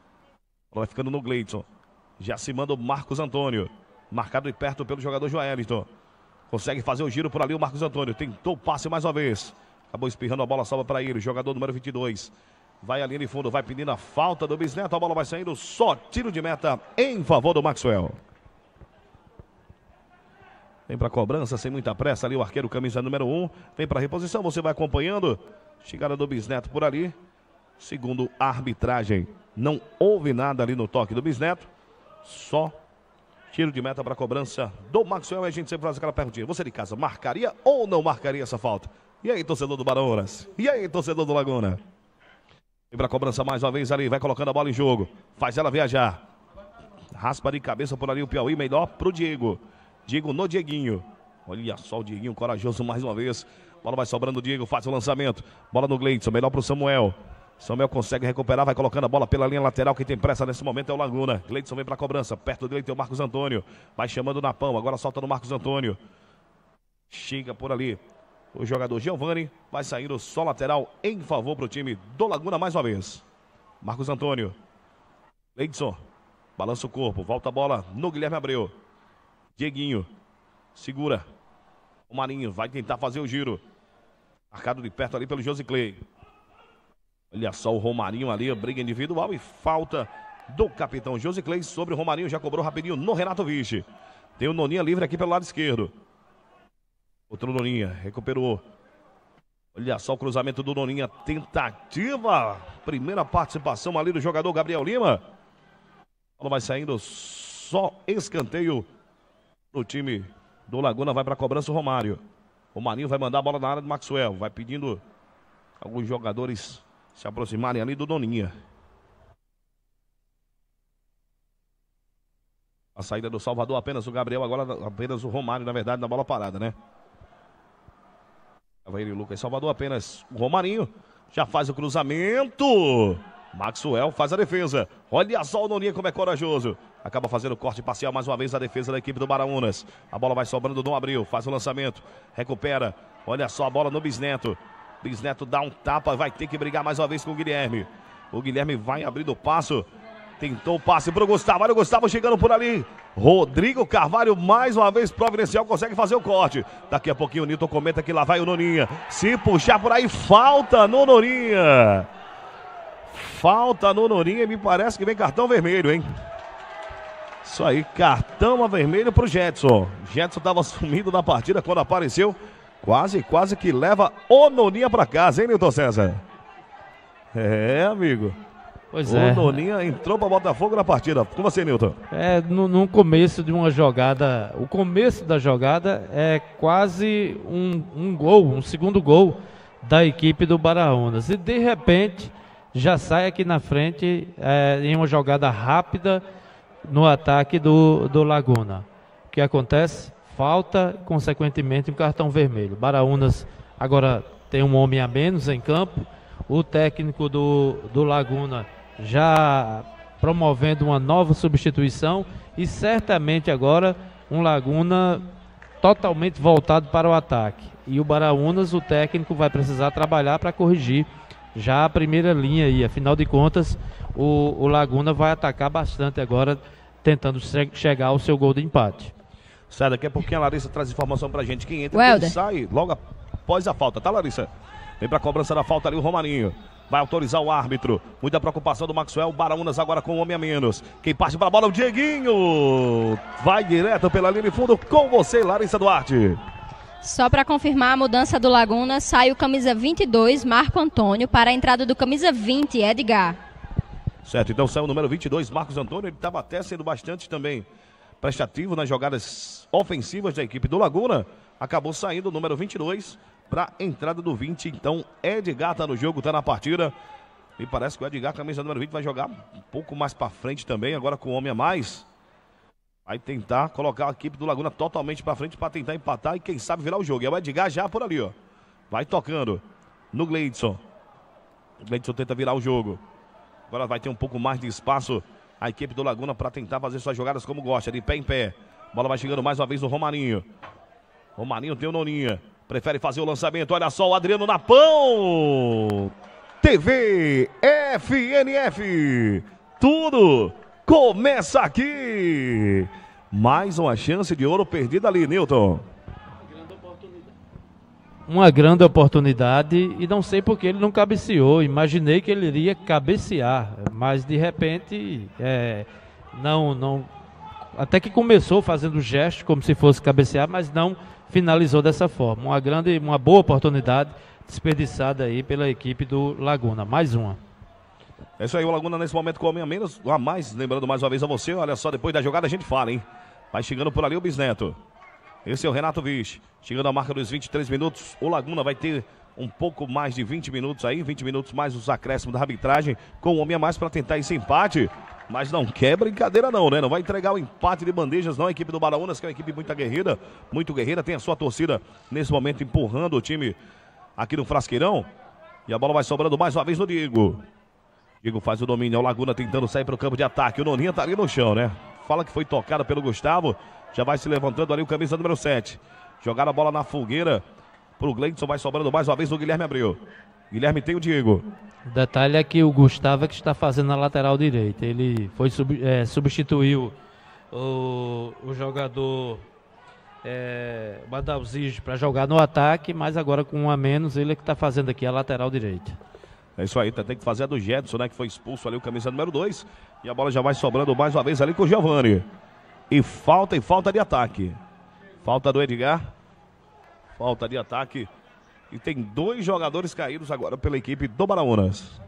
Vai ficando no Gleidson. Já se manda o Marcos Antônio. Marcado de perto pelo jogador Joeliton. Consegue fazer o giro por ali o Marcos Antônio. Tentou o passe mais uma vez. Acabou espirrando a bola, sobra para ele. Jogador número vinte e dois. Vai ali de fundo, vai pedindo a falta do Bisneto. A bola vai saindo, só tiro de meta em favor do Maxwell. Vem para a cobrança, sem muita pressa ali o arqueiro, camisa número um. Vem para a reposição, você vai acompanhando. Chegada do Bisneto por ali. Segundo a arbitragem, não houve nada ali no toque do Bisneto. Só tiro de meta para a cobrança do Maxwell. E a gente sempre faz aquela perguntinha. Você de casa, marcaria ou não marcaria essa falta? E aí, torcedor do Baraunas? E aí, torcedor do Laguna? Vem para a cobrança mais uma vez ali. Vai colocando a bola em jogo. Faz ela viajar. Raspa de cabeça por ali o Piauí. Melhor para o Diego. Diego no Dieguinho. Olha só o Dieguinho corajoso mais uma vez. Bola vai sobrando o Diego. Faz o lançamento. Bola no Gleidson. Melhor para o Samuel. Samuel consegue recuperar. Vai colocando a bola pela linha lateral. Quem tem pressa nesse momento é o Laguna. Gleidson vem para a cobrança. Perto dele tem o Marcos Antônio. Vai chamando na pão. Agora solta no Marcos Antônio. Chega por ali o jogador Giovani. Vai saindo só lateral em favor para o time do Laguna mais uma vez. Marcos Antônio. Gleidson. Balança o corpo. Volta a bola no Guilherme Abreu. Dieguinho. Segura. O Marinho vai tentar fazer o giro. Marcado de perto ali pelo Josiclei. Olha só o Romarinho ali. A briga individual e falta do capitão Josiclei sobre o Romarinho. Já cobrou rapidinho no Renato Viche. Tem o Noninha livre aqui pelo lado esquerdo. Outro Noninha, recuperou. Olha só o cruzamento do Noninha, tentativa. Primeira participação ali do jogador Gabriel Lima. A bola vai saindo, só escanteio do time do Laguna. Vai para a cobrança o Romário. O Marinho vai mandar a bola na área do Maxwell. Vai pedindo alguns jogadores se aproximarem ali do Noninha. A saída do Salvador, apenas o Gabriel, agora apenas o Romário, na verdade, na bola parada, né? Vai ele, Lucas Salvador, apenas o Romarinho. Já faz o cruzamento. Maxwell faz a defesa. Olha só o Noninha como é corajoso. Acaba fazendo o corte parcial mais uma vez a defesa da equipe do Baraunas. A bola vai sobrando do Abril. Faz o lançamento. Recupera. Olha só a bola no Bisneto. Bisneto dá um tapa. Vai ter que brigar mais uma vez com o Guilherme. O Guilherme vai abrindo o passo. Tentou o passe para o Gustavo. Olha o Gustavo chegando por ali. Rodrigo Carvalho mais uma vez providencial. Consegue fazer o corte. Daqui a pouquinho o Nilton comenta que lá vai o Noninha. Se puxar por aí, falta no Noninha. Falta no Noninha e me parece que vem cartão vermelho, hein? Isso aí, cartão vermelho pro Jetson. Jetson estava sumido na partida quando apareceu. Quase, quase que leva o Noninha para casa, hein, Nilton César? É, amigo. Pois o é. O Noninha entrou para Botafogo na partida. Com você, Nilton. É, no, no começo de uma jogada, o começo da jogada é quase um, um gol, um segundo gol da equipe do Baraunas. E de repente já sai aqui na frente é, em uma jogada rápida no ataque do, do Laguna. O que acontece? Falta, consequentemente, um cartão vermelho. Baraunas agora tem um homem a menos em campo. O técnico do, do Laguna já promovendo uma nova substituição e certamente agora um Laguna totalmente voltado para o ataque. E o Baraunas, o técnico vai precisar trabalhar para corrigir já a primeira linha aí. Afinal de contas, o, o Laguna vai atacar bastante agora, tentando che- chegar ao seu gol de empate. Sai, daqui a pouquinho a Larissa traz informação pra gente. Quem entra, Welder. quem sai logo após a falta, tá, Larissa? Vem pra cobrança da falta ali o Romarinho. Vai autorizar o árbitro. Muita preocupação do Maxwell. Baraunas agora com um homem a menos. Quem parte para a bola é o Dieguinho. Vai direto pela linha de fundo com você, Larissa Duarte. Só para confirmar a mudança do Laguna, sai o camisa vinte e dois, Marco Antônio, para a entrada do camisa vinte, Edgar. Certo, então saiu o número vinte e dois, Marcos Antônio. Ele estava até sendo bastante também prestativo nas jogadas ofensivas da equipe do Laguna. Acabou saindo o número vinte e dois para a entrada do vinte. Então Edgar está no jogo, está na partida. E parece que o Edgar, camisa número vinte, vai jogar um pouco mais para frente também, agora com um homem a mais. Vai tentar colocar a equipe do Laguna totalmente para frente para tentar empatar e quem sabe virar o jogo. E é o Edgar já por ali, ó. Vai tocando no Gleidson. O Gleidson tenta virar o jogo. Agora vai ter um pouco mais de espaço a equipe do Laguna para tentar fazer suas jogadas como gosta, de pé em pé. Bola vai chegando mais uma vez no Romarinho. Romarinho tem o Noninha. Prefere fazer o lançamento. Olha só o Adriano Napão. T V F N F. Tudo Começa aqui. Mais uma chance de ouro perdida ali, Newton. Uma grande oportunidade e não sei porque ele não cabeceou. Imaginei que ele iria cabecear, mas de repente é, não, não, até que começou fazendo gesto como se fosse cabecear, mas não finalizou dessa forma. Uma grande, uma boa oportunidade desperdiçada aí pela equipe do Laguna. Mais uma. É isso aí, o Laguna nesse momento com homem a menos, a mais, lembrando mais uma vez a você, olha só, depois da jogada a gente fala, hein? Vai chegando por ali o Bisneto. Esse é o Renato Viche, chegando à marca dos vinte e três minutos. O Laguna vai ter um pouco mais de vinte minutos aí, vinte minutos mais os acréscimos da arbitragem, com o homem a mais para tentar esse empate. Mas não quer brincadeira não, né? Não vai entregar o empate de bandejas não, a equipe do Baraunas, que é uma equipe muito aguerrida, muito guerreira, tem a sua torcida nesse momento empurrando o time aqui no Frasqueirão. E a bola vai sobrando mais uma vez no Diego. Diego faz o domínio, é o Laguna tentando sair para o campo de ataque. O Noninha tá ali no chão, né? Fala que foi tocada pelo Gustavo. Já vai se levantando ali o camisa número sete. Jogaram a bola na fogueira pro Gleidson, vai sobrando mais uma vez o Guilherme Abreu. Guilherme tem o Diego. O detalhe é que o Gustavo é que está fazendo na lateral direita. Ele foi sub, é, substituiu o, o jogador é, Badalzige para jogar no ataque, mas agora com um a menos ele é que está fazendo aqui a lateral direita. É isso aí, tem que fazer a do Jetson, né? Que foi expulso ali o camisa número dois. E a bola já vai sobrando mais uma vez ali com o Giovani. E falta e falta de ataque. Falta do Edgar. Falta de ataque. E tem dois jogadores caídos agora pela equipe do Baraunas.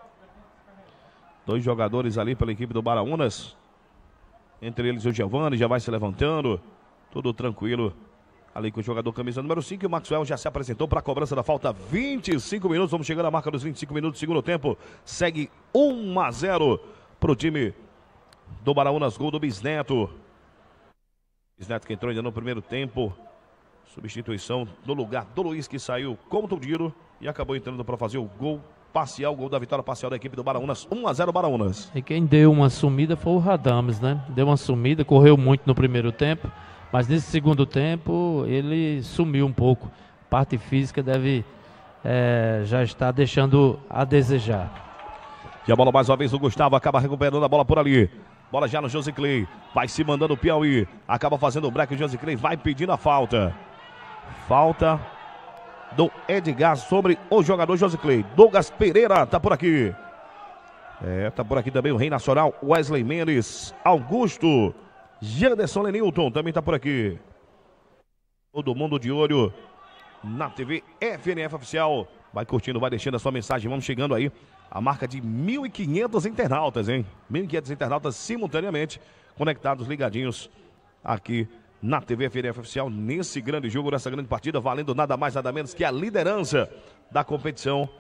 Dois jogadores ali pela equipe do Baraunas. Entre eles o Giovani já vai se levantando. Tudo tranquilo. Ali com o jogador camisa número cinco. E o Maxwell já se apresentou para a cobrança da falta. vinte e cinco minutos. Vamos chegando à marca dos vinte e cinco minutos do segundo tempo. Segue um a zero para o time do Baraunas. Gol do Bisneto. Bisneto que entrou ainda no primeiro tempo. Substituição no lugar do Luiz, que saiu com o Tudiro e acabou entrando para fazer o gol parcial, gol da vitória parcial da equipe do Baraunas. um a zero Baraunas. E quem deu uma sumida foi o Radames, né? Deu uma sumida, correu muito no primeiro tempo, mas nesse segundo tempo ele sumiu um pouco. A parte física deve é, já estar deixando a desejar. E a bola mais uma vez o Gustavo acaba recuperando a bola por ali. Bola já no Josi Clay, vai se mandando o Piauí, acaba fazendo o break, o Josi Clay vai pedindo a falta. Falta do Edgar sobre o jogador Josi Clay. Douglas Pereira tá por aqui. É, tá por aqui também o Rei Nacional, Wesley Mendes, Augusto, Janderson Lenilton também tá por aqui. Todo mundo de olho na T V F N F Oficial. Vai curtindo, vai deixando a sua mensagem, vamos chegando aí. A marca de mil e quinhentos internautas, hein? mil e quinhentos internautas simultaneamente conectados, ligadinhos aqui na T V F N F Oficial, nesse grande jogo, nessa grande partida, valendo nada mais, nada menos que a liderança da competição.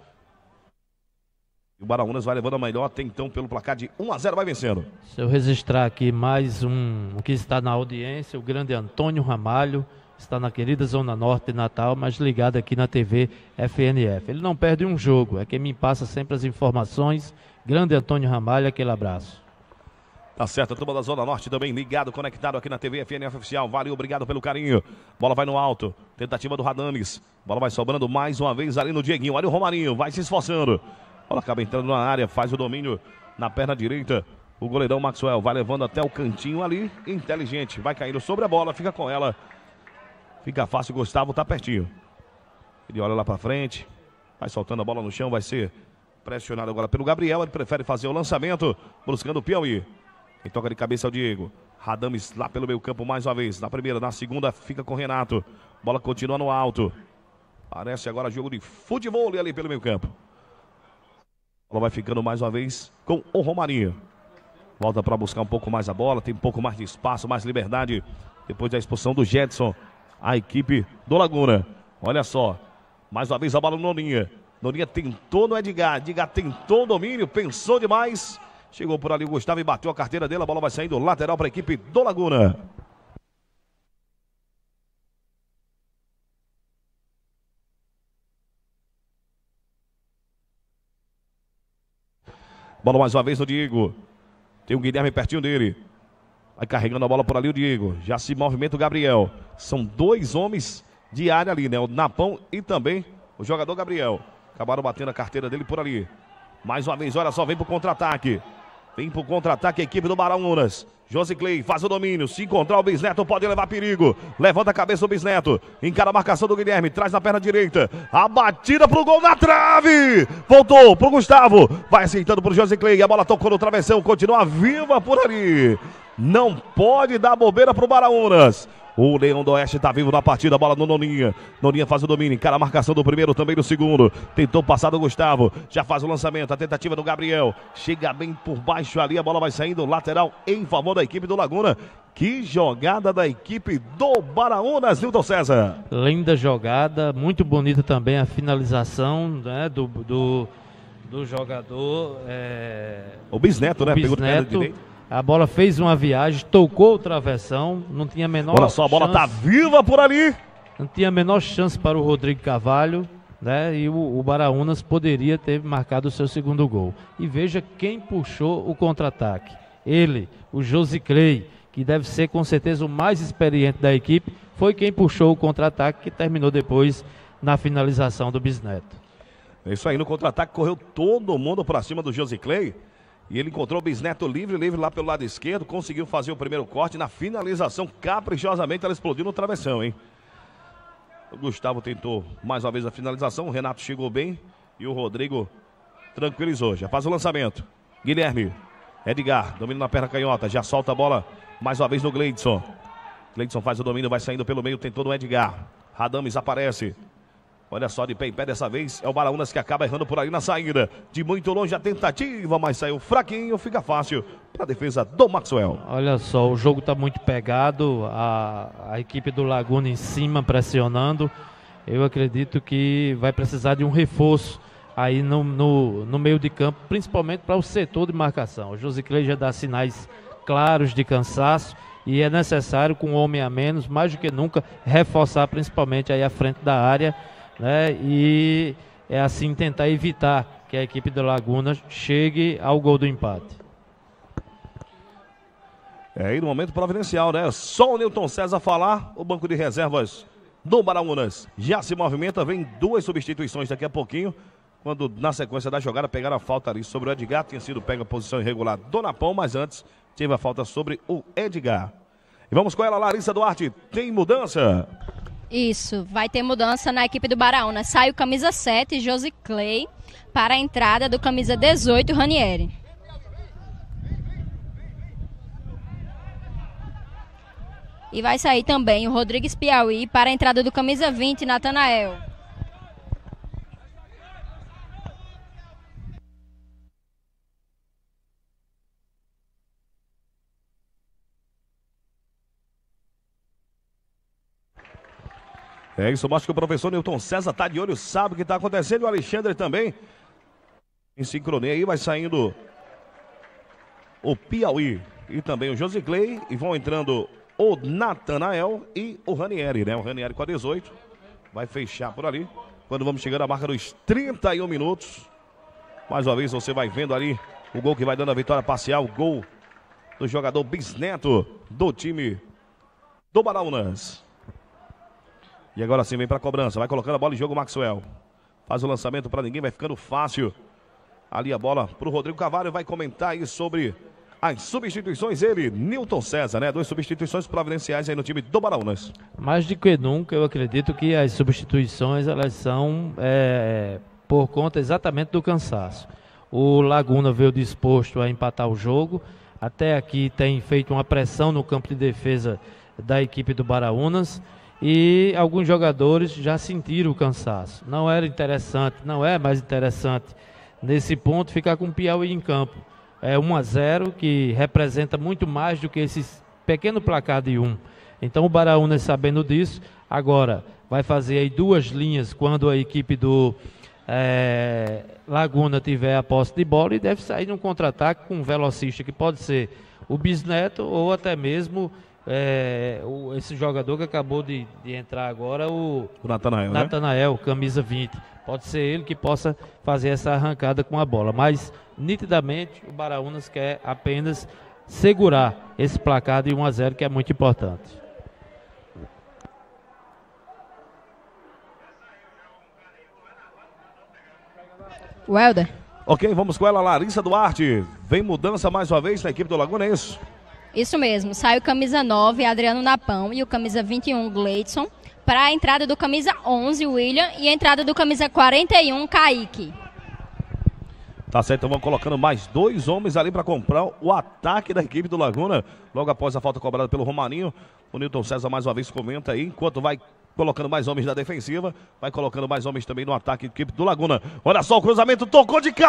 E o Baraunas vai levando a melhor até então pelo placar de um a zero, vai vencendo. Se eu registrar aqui mais um que está na audiência, o grande Antônio Ramalho, está na querida Zona Norte de Natal, mas ligado aqui na T V F N F. Ele não perde um jogo, é quem me passa sempre as informações. Grande Antônio Ramalho, aquele abraço. Tá certo, a turma da Zona Norte também ligado, conectado aqui na T V F N F Oficial. Valeu, obrigado pelo carinho. Bola vai no alto, tentativa do Radames. Bola vai sobrando mais uma vez ali no Dieguinho. Olha o Romarinho, vai se esforçando. Bola acaba entrando na área, faz o domínio na perna direita. O goleirão Maxwell vai levando até o cantinho ali, inteligente. Vai caindo sobre a bola, fica com ela. Fica fácil, Gustavo tá pertinho. Ele olha lá pra frente, vai soltando a bola no chão, vai ser pressionado agora pelo Gabriel. Ele prefere fazer o lançamento, buscando o Piauí. Quem toca de cabeça é o Diego. Radames lá pelo meio campo mais uma vez. Na primeira, na segunda fica com o Renato. Bola continua no alto. Parece agora jogo de futebol ali pelo meio campo. Bola vai ficando mais uma vez com o Romarinho. Volta para buscar um pouco mais a bola, tem um pouco mais de espaço, mais liberdade. Depois da expulsão do Jetson, a equipe do Laguna. Olha só, mais uma vez a bola no Noninha. Noninha tentou no Edgar, Edgar tentou o domínio, pensou demais. Chegou por ali o Gustavo e bateu a carteira dele. A bola vai saindo lateral para a equipe do Laguna. Bola mais uma vez no Diego. Tem o Guilherme pertinho dele. Vai carregando a bola por ali o Diego. Já se movimenta o Gabriel. São dois homens de área ali, né? O Napão e também o jogador Gabriel. Acabaram batendo a carteira dele por ali. Mais uma vez, olha só, vem pro contra-ataque. Vem pro contra-ataque a equipe do Baraunas. Josiclei faz o domínio, se encontrar o Bisneto pode levar perigo. Levanta a cabeça o Bisneto, encara a marcação do Guilherme, traz na perna direita. A batida pro gol na trave. Voltou pro Gustavo, vai aceitando pro Josiclei. A bola tocou no travessão, continua viva por ali. Não pode dar bobeira pro Baraunas. O Leão do Oeste tá vivo na partida, a bola no Noninha. Noninha faz o domínio, encara a marcação do primeiro, também do segundo. Tentou passar do Gustavo, já faz o lançamento, a tentativa do Gabriel. Chega bem por baixo ali, a bola vai saindo lateral em favor da equipe do Laguna. Que jogada da equipe do Baraunas, Nilton César. Linda jogada, muito bonita também a finalização, né, do, do, do jogador. É... O Bisneto, né? Bisneto. Pegou de direito. A bola fez uma viagem, tocou o travessão, não tinha a menor Olha só, a bola chance, tá viva por ali. Não tinha a menor chance para o Rodrigo Carvalho, né? E o, o Baraunas poderia ter marcado o seu segundo gol. E veja quem puxou o contra-ataque. Ele, o Josiclei, que deve ser com certeza o mais experiente da equipe, foi quem puxou o contra-ataque que terminou depois na finalização do Bisneto. É isso aí, no contra-ataque correu todo mundo para cima do Josiclei. E ele encontrou o Bisneto livre, livre lá pelo lado esquerdo. Conseguiu fazer o primeiro corte. Na finalização, caprichosamente, ela explodiu no travessão, hein? O Gustavo tentou mais uma vez a finalização. O Renato chegou bem. E o Rodrigo tranquilizou. Já faz o lançamento. Guilherme. Edgar. Domina na perna canhota. Já solta a bola mais uma vez no Gleidson. Gleidson faz o domínio. Vai saindo pelo meio. Tentou no Edgar. Radames aparece. Olha só, de pé em pé dessa vez, é o Baraunas que acaba errando por ali na saída. De muito longe a tentativa, mas saiu fraquinho, fica fácil para a defesa do Maxwell. Olha só, o jogo está muito pegado, a, a equipe do Laguna em cima pressionando. Eu acredito que vai precisar de um reforço aí no, no, no meio de campo, principalmente para o setor de marcação. O Josiclei já dá sinais claros de cansaço e é necessário, com um homem a menos, mais do que nunca, reforçar principalmente aí a frente da área, né? E é assim tentar evitar que a equipe do Laguna chegue ao gol do empate. É aí no momento providencial, né? Só o Nilton César falar, o banco de reservas do Baraunas já se movimenta, vem duas substituições daqui a pouquinho, quando na sequência da jogada pegaram a falta ali sobre o Edgar, tinha sido pega a posição irregular do Napão, mas antes teve a falta sobre o Edgar. E vamos com ela, Larissa Duarte, tem mudança? Isso, vai ter mudança na equipe do Baraunas. Sai o camisa sete, Josiclei, para a entrada do camisa dezoito, Ranieri. E vai sair também o Rodrigues Piauí para a entrada do camisa vinte, Natanael. É isso, mostra que o professor Nilton César está de olho, sabe o que está acontecendo. O Alexandre também. Em sincronia aí vai saindo o Piauí e também o Josiclei. E vão entrando o Natanael e o Ranieri, né? O Ranieri com a dezoito. Vai fechar por ali. Quando vamos chegando à marca dos trinta e um minutos. Mais uma vez você vai vendo ali o gol que vai dando a vitória parcial. O gol do jogador Bisneto do time do Baraunas. E agora sim vem para a cobrança, vai colocando a bola em jogo o Maxwell. Faz o lançamento para ninguém, vai ficando fácil. Ali a bola para o Rodrigo Carvalho, vai comentar aí sobre as substituições. Ele, Nilton César, né? Duas substituições providenciais aí no time do Baraunas. Mais do que nunca, eu acredito que as substituições, elas são é, por conta exatamente do cansaço. O Laguna veio disposto a empatar o jogo. Até aqui tem feito uma pressão no campo de defesa da equipe do Baraunas. E alguns jogadores já sentiram o cansaço. Não era interessante, não é mais interessante nesse ponto ficar com o Piauí em campo. É um a zero que representa muito mais do que esse pequeno placar de um. Então o Baraunas, sabendo disso, agora vai fazer aí duas linhas quando a equipe do é, Laguna tiver a posse de bola e deve sair num contra-ataque com um velocista que pode ser o Bisneto ou até mesmo É, o, esse jogador que acabou de, de entrar agora, o, o Natanael, Natanael, né? Camisa vinte. Pode ser ele que possa fazer essa arrancada com a bola. Mas, nitidamente, o Baraunas quer apenas segurar esse placar de um a zero, que é muito importante. Welder. Ok, vamos com ela, Larissa Duarte. Vem mudança mais uma vez na equipe do Laguna, é isso? Isso mesmo, sai o camisa nove, Adriano Napão, e o camisa vinte e um, Gleidson, para a entrada do camisa onze, William, e a entrada do camisa quarenta e um, Kaique. Tá certo, então vão colocando mais dois homens ali para comprar o ataque da equipe do Laguna. Logo após a falta cobrada pelo Romarinho, o Newton César mais uma vez comenta aí, enquanto vai colocando mais homens na defensiva, vai colocando mais homens também no ataque da equipe do Laguna. Olha só o cruzamento, tocou de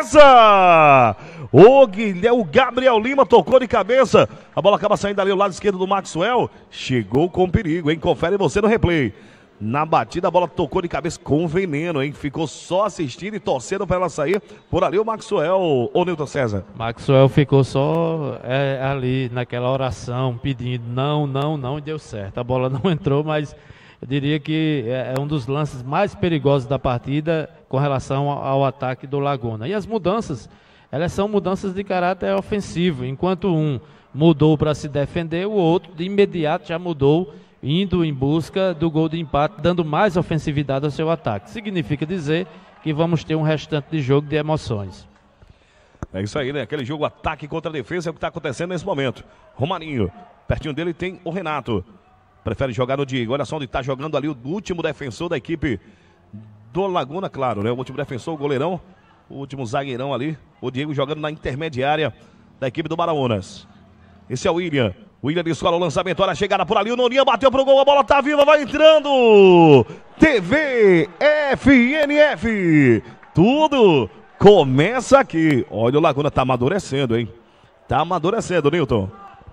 cabeça! O Guilherme, o Gabriel Lima tocou de cabeça. A bola acaba saindo ali ao lado esquerdo do Maxwell. Chegou com perigo, hein? Confere você no replay. Na batida, a bola tocou de cabeça com veneno, hein? Ficou só assistindo e torcendo para ela sair. Por ali o Maxwell, ou Newton César. Maxwell ficou só é, ali naquela oração, pedindo não, não, não, e deu certo. A bola não entrou, mas eu diria que é, é um dos lances mais perigosos da partida com relação ao, ao ataque do Laguna. E as mudanças, elas são mudanças de caráter ofensivo. Enquanto um mudou para se defender, o outro de imediato já mudou, indo em busca do gol de empate, dando mais ofensividade ao seu ataque. Significa dizer que vamos ter um restante de jogo de emoções. É isso aí, né? Aquele jogo ataque contra a defesa é o que está acontecendo nesse momento. Romarinho, pertinho dele tem o Renato. Prefere jogar no Diego. Olha só onde está jogando ali o último defensor da equipe do Laguna, claro, né? O último defensor, o goleirão, o último zagueirão ali. O Diego jogando na intermediária da equipe do Baraunas. Esse é o William. William de escola o lançamento, olha a chegada por ali, o Noninha bateu pro gol, a bola tá viva, vai entrando! T V F N F, tudo começa aqui. Olha, o Laguna tá amadurecendo, hein? Tá amadurecendo, Newton.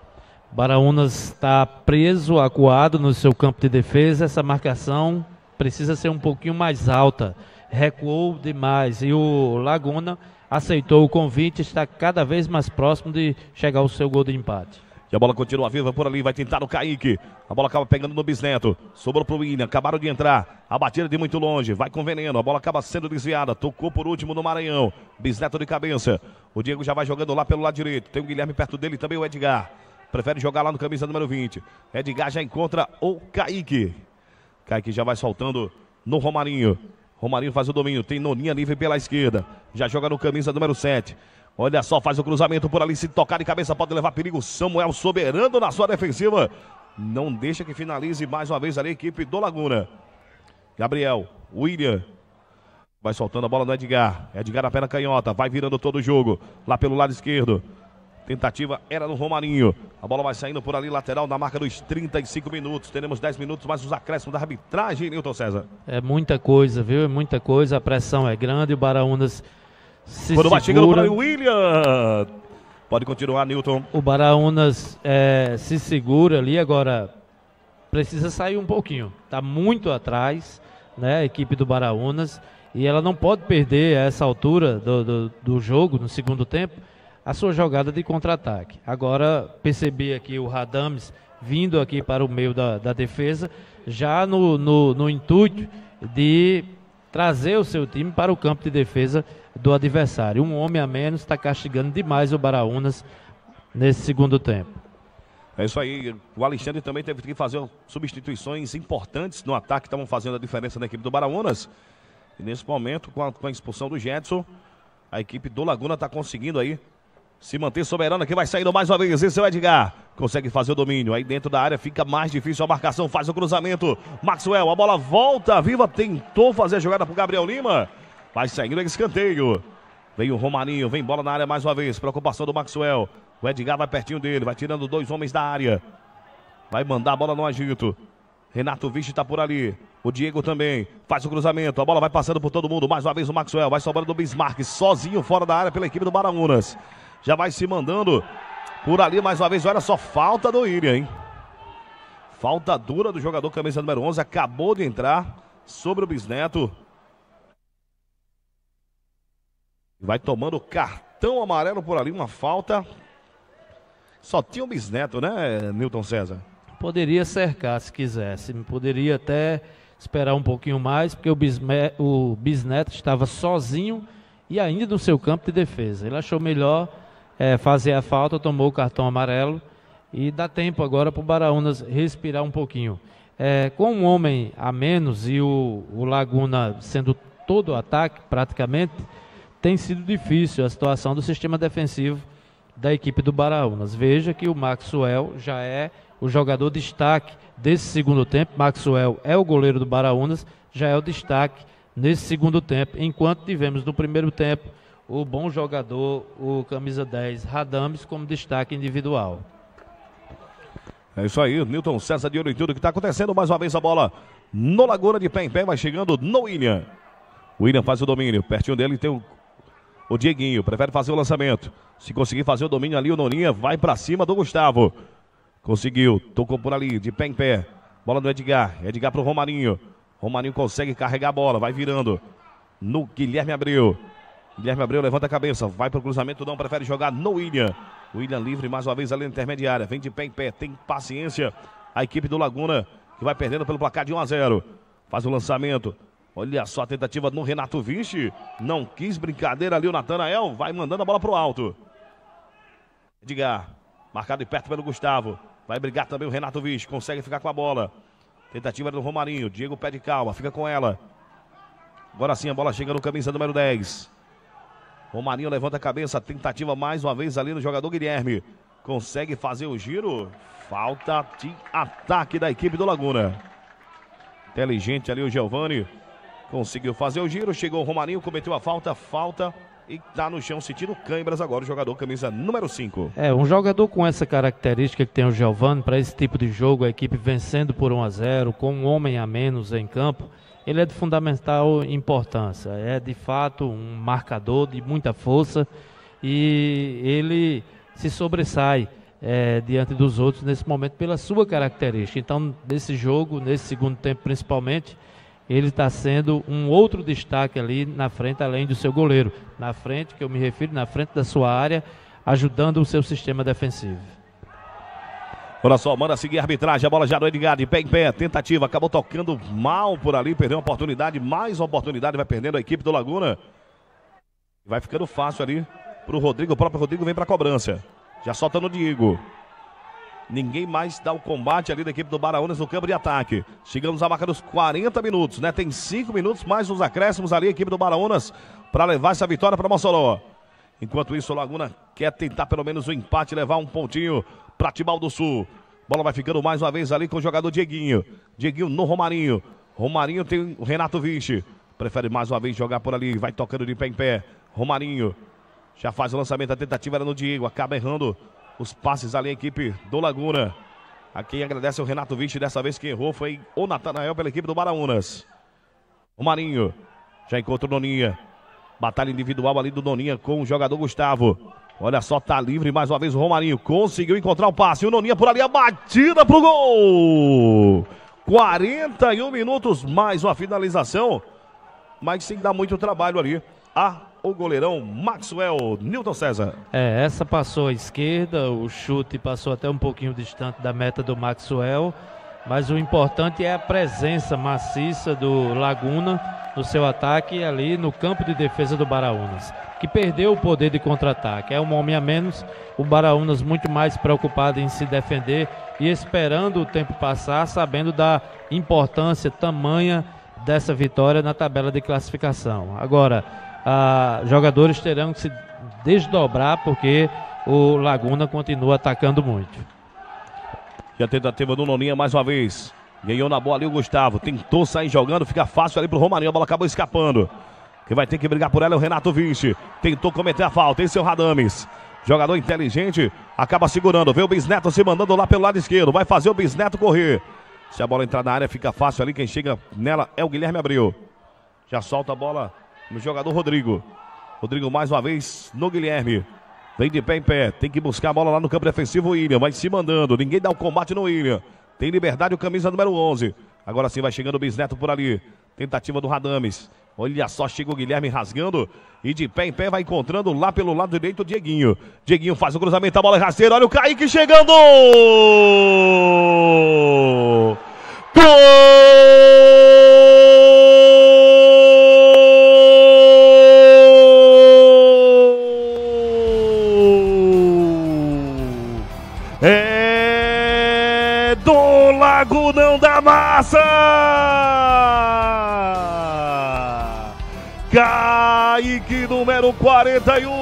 Baraunas está preso, acuado no seu campo de defesa, essa marcação precisa ser um pouquinho mais alta, recuou demais e o Laguna aceitou o convite, está cada vez mais próximo de chegar ao seu gol de empate. E a bola continua viva por ali, vai tentar o Kaique. A bola acaba pegando no Bisneto. Sobrou pro William, acabaram de entrar. A batida de muito longe, vai com veneno. A bola acaba sendo desviada. Tocou por último no Maranhão. Bisneto de cabeça. O Diego já vai jogando lá pelo lado direito. Tem o Guilherme perto dele, também o Edgar. Prefere jogar lá no camisa número vinte. Edgar já encontra o Kaique. Kaique já vai soltando no Romarinho. Romarinho faz o domínio. Tem Noninha livre pela esquerda. Já joga no camisa número sete. Olha só, faz o cruzamento por ali, se tocar de cabeça pode levar perigo. Samuel soberano na sua defensiva. Não deixa que finalize mais uma vez ali a equipe do Laguna. Gabriel, William. Vai soltando a bola no Edgar. Edgar na perna canhota, vai virando todo o jogo. Lá pelo lado esquerdo. Tentativa era no Romarinho. A bola vai saindo por ali, lateral, na marca dos trinta e cinco minutos. Teremos dez minutos mais os acréscimos da arbitragem, Newton César. É muita coisa, viu? É muita coisa. A pressão é grande. O Baraunas se Quando vai chegando segura. para o William. Pode continuar, Newton. O Baraunas é, se segura ali, agora precisa sair um pouquinho. Está muito atrás, né, a equipe do Baraunas. E ela não pode perder a essa altura do, do, do jogo, no segundo tempo, a sua jogada de contra-ataque. Agora percebi aqui o Radames vindo aqui para o meio da, da defesa, já no, no, no intuito de trazer o seu time para o campo de defesa do adversário. Um homem a menos está castigando demais o Baraunas nesse segundo tempo. É isso aí, o Alexandre também teve que fazer substituições importantes no ataque, estavam fazendo a diferença na equipe do Baraunas. E nesse momento, com a, com a expulsão do Jetson, a equipe do Laguna está conseguindo aí se manter soberana, que vai saindo mais uma vez. Esse é o Edgar, consegue fazer o domínio, aí dentro da área fica mais difícil a marcação, faz o cruzamento. Maxwell, a bola volta viva, tentou fazer a jogada para o Gabriel Lima. Vai saindo em escanteio. Vem o Romarinho, vem bola na área mais uma vez. Preocupação do Maxwell. O Edgar vai pertinho dele, vai tirando dois homens da área. Vai mandar a bola no agito. Renato Viche está por ali. O Diego também faz o cruzamento. A bola vai passando por todo mundo. Mais uma vez o Maxwell. Vai sobrando do Bismarck. Sozinho fora da área pela equipe do Baraunas. Já vai se mandando por ali mais uma vez. Olha só, falta do William, hein? Falta dura do jogador camisa número onze. Acabou de entrar sobre o Bisneto. Vai tomando cartão amarelo por ali, uma falta. Só tinha o Bisneto, né, Newton César? Poderia cercar se quisesse. Poderia até esperar um pouquinho mais, porque o, Bisme, o Bisneto estava sozinho e ainda no seu campo de defesa. Ele achou melhor é, fazer a falta, tomou o cartão amarelo e dá tempo agora para o Baraunas respirar um pouquinho. É, com um homem a menos e o, o Laguna sendo todo o ataque praticamente, tem sido difícil a situação do sistema defensivo da equipe do Baraunas. Veja que o Maxwell já é o jogador destaque desse segundo tempo. Maxwell é o goleiro do Baraunas, já é o destaque nesse segundo tempo, enquanto tivemos no primeiro tempo o bom jogador, o camisa dez, Radames, como destaque individual. É isso aí, Newton César de olho em tudo que está acontecendo. Mais uma vez a bola no Laguna, de pé em pé, vai chegando no William. O William faz o domínio, pertinho dele tem o, o Dieguinho, prefere fazer o lançamento. Se conseguir fazer o domínio ali, o Noninha vai para cima do Gustavo. Conseguiu, tocou por ali, de pé em pé. Bola do Edgar, Edgar para o Romarinho. Romarinho consegue carregar a bola, vai virando no Guilherme Abreu. Guilherme Abreu levanta a cabeça, vai para o cruzamento, não, prefere jogar no William. William livre mais uma vez ali na intermediária, vem de pé em pé, tem paciência. A equipe do Laguna que vai perdendo pelo placar de um a zero. Faz o lançamento, olha só a tentativa no Renato Viche. Não quis brincadeira ali o Natanael, vai mandando a bola para o alto. Edgar, marcado de perto pelo Gustavo. Vai brigar também o Renato Viche, consegue ficar com a bola. Tentativa do Romarinho, Diego pede calma, fica com ela. Agora sim a bola chega no camisa número dez. Romarinho levanta a cabeça, tentativa mais uma vez ali no jogador Guilherme. Consegue fazer o giro. Falta de ataque da equipe do Laguna. Inteligente ali o Giovani. Conseguiu fazer o giro, chegou o Romarinho, cometeu a falta, falta e tá no chão sentindo câimbras agora o jogador camisa número cinco. É, um jogador com essa característica que tem o Giovani, para esse tipo de jogo, a equipe vencendo por um a zero, com um homem a menos em campo, ele é de fundamental importância, é de fato um marcador de muita força e ele se sobressai é, diante dos outros nesse momento pela sua característica. Então, nesse jogo, nesse segundo tempo principalmente, ele está sendo um outro destaque ali na frente, além do seu goleiro. Na frente, que eu me refiro, na frente da sua área, ajudando o seu sistema defensivo. Olha só, manda seguir a arbitragem, a bola já no Edgar, de pé em pé, tentativa, acabou tocando mal por ali, perdeu uma oportunidade, mais uma oportunidade, vai perdendo a equipe do Laguna. Vai ficando fácil ali pro Rodrigo, o próprio Rodrigo vem pra cobrança. Já solta no Diego. Ninguém mais dá o combate ali da equipe do Baraunas no campo de ataque. Chegamos à marca dos quarenta minutos, né? Tem cinco minutos mais os acréscimos ali, a equipe do Baraunas, para levar essa vitória para Mossoró. Enquanto isso, o Laguna quer tentar pelo menos o empate, levar um pontinho para Tibau do Sul. Bola vai ficando mais uma vez ali com o jogador Dieguinho. Dieguinho no Romarinho. Romarinho tem o Renato Viche. Prefere mais uma vez jogar por ali. Vai tocando de pé em pé. Romarinho já faz o lançamento. A tentativa era no Diego. Acaba errando os passes ali a equipe do Laguna. A quem agradece é o Renato Viche. Dessa vez quem errou foi o Natanael pela equipe do Baraunas. Romarinho já encontra o Noninha. Batalha individual ali do Noninha com o jogador Gustavo. Olha só, tá livre mais uma vez o Romarinho. Conseguiu encontrar o passe. O Noninha por ali, a batida pro gol. quarenta e um minutos, mais uma finalização. Mas sem dar muito trabalho ali. Ah, o goleirão Maxwell, Newton César. É, essa passou à esquerda. O chute passou até um pouquinho distante da meta do Maxwell. Mas o importante é a presença maciça do Laguna no seu ataque ali no campo de defesa do Baraunas, que perdeu o poder de contra-ataque. É um homem a menos, o Baraunas muito mais preocupado em se defender e esperando o tempo passar, sabendo da importância tamanha dessa vitória na tabela de classificação. Agora, ah, jogadores terão que se desdobrar porque o Laguna continua atacando muito. E a tentativa do Noninha mais uma vez. Ganhou na bola ali o Gustavo. Tentou sair jogando, fica fácil ali pro Romarinho. A bola acabou escapando. Quem vai ter que brigar por ela é o Renato Viche. Tentou cometer a falta. Esse é o Radames. Jogador inteligente. Acaba segurando. Vê o Bisneto se mandando lá pelo lado esquerdo. Vai fazer o Bisneto correr. Se a bola entrar na área, fica fácil ali. Quem chega nela é o Guilherme Abreu. Já solta a bola no jogador Rodrigo. Rodrigo mais uma vez no Guilherme. Vem de pé em pé. Tem que buscar a bola lá no campo defensivo. O William vai se mandando. Ninguém dá o combate no William. Tem liberdade o camisa número onze. Agora sim vai chegando o Bisneto por ali. Tentativa do Radames. Olha só, chega o Guilherme rasgando. E de pé em pé vai encontrando lá pelo lado direito o Dieguinho. Dieguinho faz o cruzamento, a bola é rasteira. Olha o Kaique chegando! Gol! É do Lagunão da Massa! Kaique, número quarenta e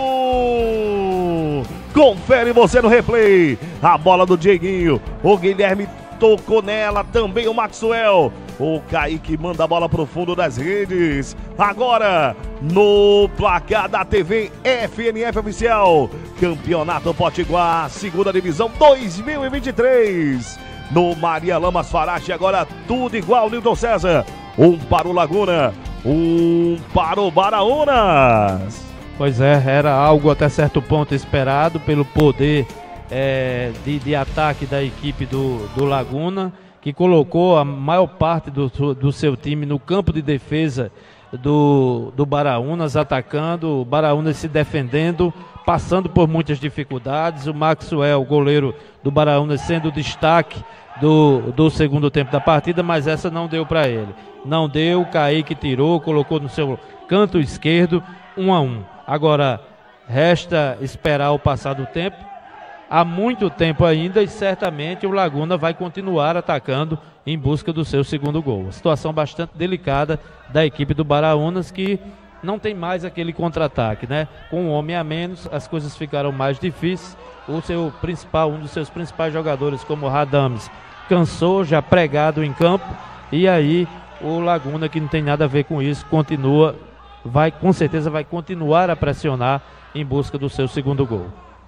um. Confere você no replay. A bola do Dieguinho. O Guilherme tocou nela, também o Maxwell. O Kaique manda a bola pro fundo das redes. Agora, no placar da T V F N F Oficial. Campeonato Potiguar, segunda divisão dois mil e vinte e três. No Maria Lamas Farache, agora tudo igual, Newton César. Um para o Laguna, um para o Baraunas. Pois é, era algo até certo ponto esperado pelo poder é, de, de ataque da equipe do, do Laguna, que colocou a maior parte do, do seu time no campo de defesa do, do Baraunas, atacando, o Baraunas se defendendo, passando por muitas dificuldades. O Maxwell, o goleiro do Baraunas, sendo o destaque do, do segundo tempo da partida, mas essa não deu para ele. Não deu, o Kaique tirou, colocou no seu canto esquerdo, um a um. Agora, resta esperar o passar do tempo. Há muito tempo ainda e certamente o Laguna vai continuar atacando em busca do seu segundo gol. Situação bastante delicada da equipe do Baraunas, que não tem mais aquele contra-ataque, né? Com um homem a menos, as coisas ficaram mais difíceis. O seu principal, um dos seus principais jogadores, como o Radames, cansou, já pregado em campo, e aí o Laguna, que não tem nada a ver com isso, continua, vai, com certeza vai continuar a pressionar em busca do seu segundo gol.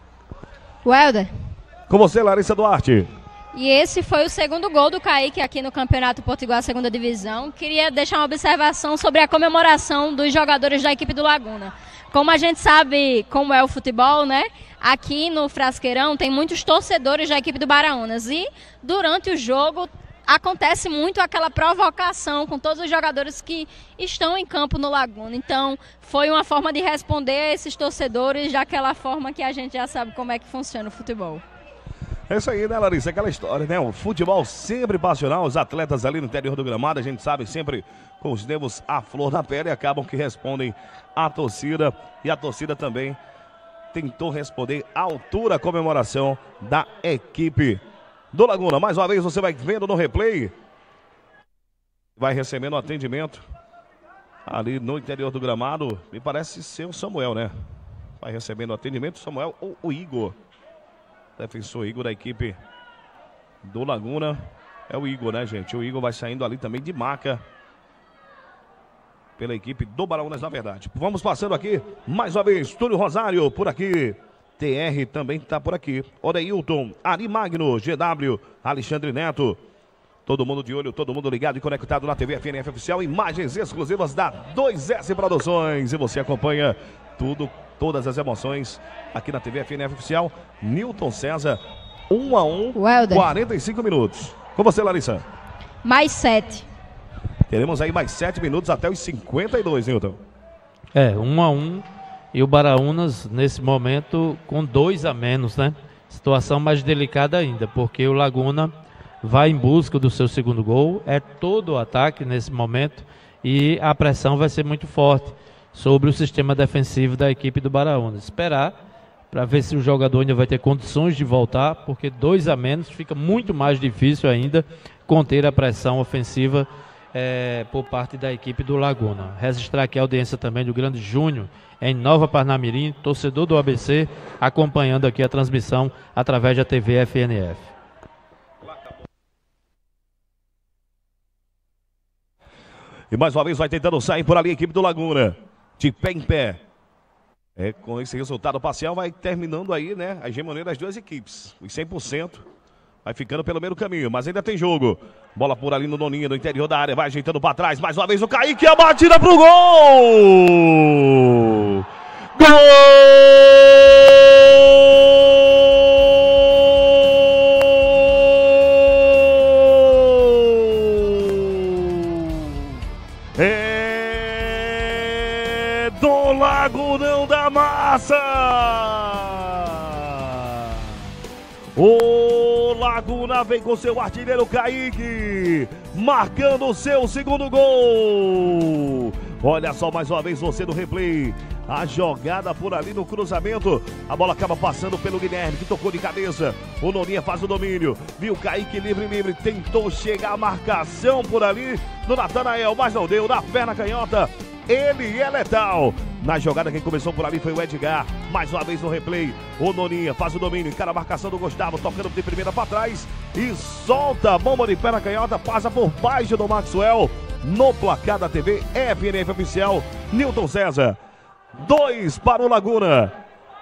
Welder. Com você, Larissa Duarte. E esse foi o segundo gol do Kaique aqui no Campeonato Potiguar Segunda Divisão. Queria deixar uma observação sobre a comemoração dos jogadores da equipe do Laguna. Como a gente sabe como é o futebol, né? Aqui no Frasqueirão tem muitos torcedores da equipe do Baraunas. E durante o jogo acontece muito aquela provocação com todos os jogadores que estão em campo no Laguna. Então, foi uma forma de responder a esses torcedores daquela forma que a gente já sabe como é que funciona o futebol. É isso aí, né, Larissa? Aquela história, né? O futebol sempre passional, os atletas ali no interior do gramado, a gente sabe, sempre com os nervos à flor da pele, acabam que respondem à torcida. E a torcida também tentou responder à altura a comemoração da equipe do Laguna. Mais uma vez você vai vendo no replay, vai recebendo atendimento ali no interior do gramado. Me parece ser o Samuel, né? Vai recebendo atendimento, Samuel ou o Igor. Defensor Igor da equipe do Laguna. É o Igor, né, gente? O Igor vai saindo ali também de maca pela equipe do Baraunas, na verdade. Vamos passando aqui mais uma vez. Túlio Rosário por aqui. T R também está por aqui. Odeilton, Ari Magno, G W, Alexandre Neto. Todo mundo de olho, todo mundo ligado e conectado na T V F N F Oficial. Imagens exclusivas da dois S Produções. E você acompanha tudo, todas as emoções aqui na T V F N F Oficial. Newton César, um a um, Welder. quarenta e cinco minutos. Com você, Larissa. Mais sete. Teremos aí mais sete minutos até os cinquenta e dois, Newton. É, um a um. E o Baraunas, nesse momento, com dois a menos, né? Situação mais delicada ainda, porque o Laguna vai em busca do seu segundo gol. É todo o ataque nesse momento e a pressão vai ser muito forte sobre o sistema defensivo da equipe do Baraunas. Esperar para ver se o jogador ainda vai ter condições de voltar, porque dois a menos fica muito mais difícil ainda conter a pressão ofensiva é, por parte da equipe do Laguna. Registrar aqui a audiência também do grande Júnior em Nova Parnamirim, torcedor do A B C, acompanhando aqui a transmissão através da T V F N F. E mais uma vez vai tentando sair por ali a equipe do Laguna. De pé em pé. É, com esse resultado parcial vai terminando aí, né, a hegemonia das duas equipes. Os cem por cento vai ficando pelo meio caminho, mas ainda tem jogo. Bola por ali no Noninha, no interior da área, vai ajeitando para trás. Mais uma vez o Kaique, a batida pro gol! Gol! É do Lagunão da Massa! O Laguna vem com seu artilheiro Kaique, marcando o seu segundo gol. Olha só mais uma vez você no replay. A jogada por ali no cruzamento. A bola acaba passando pelo Guilherme, que tocou de cabeça. O Noninha faz o domínio. Viu Kaique livre, livre. Tentou chegar a marcação por ali do Natanael, mas não deu. Na perna canhota. ele é letal. Na jogada quem começou por ali foi o Edgar. Mais uma vez no replay, o Noninha faz o domínio, encara a marcação do Gustavo, tocando de primeira para trás e solta a bomba de pé na canhota, passa por baixo do Maxwell. No placar da T V F N F Oficial, Newton César. Dois para o Laguna,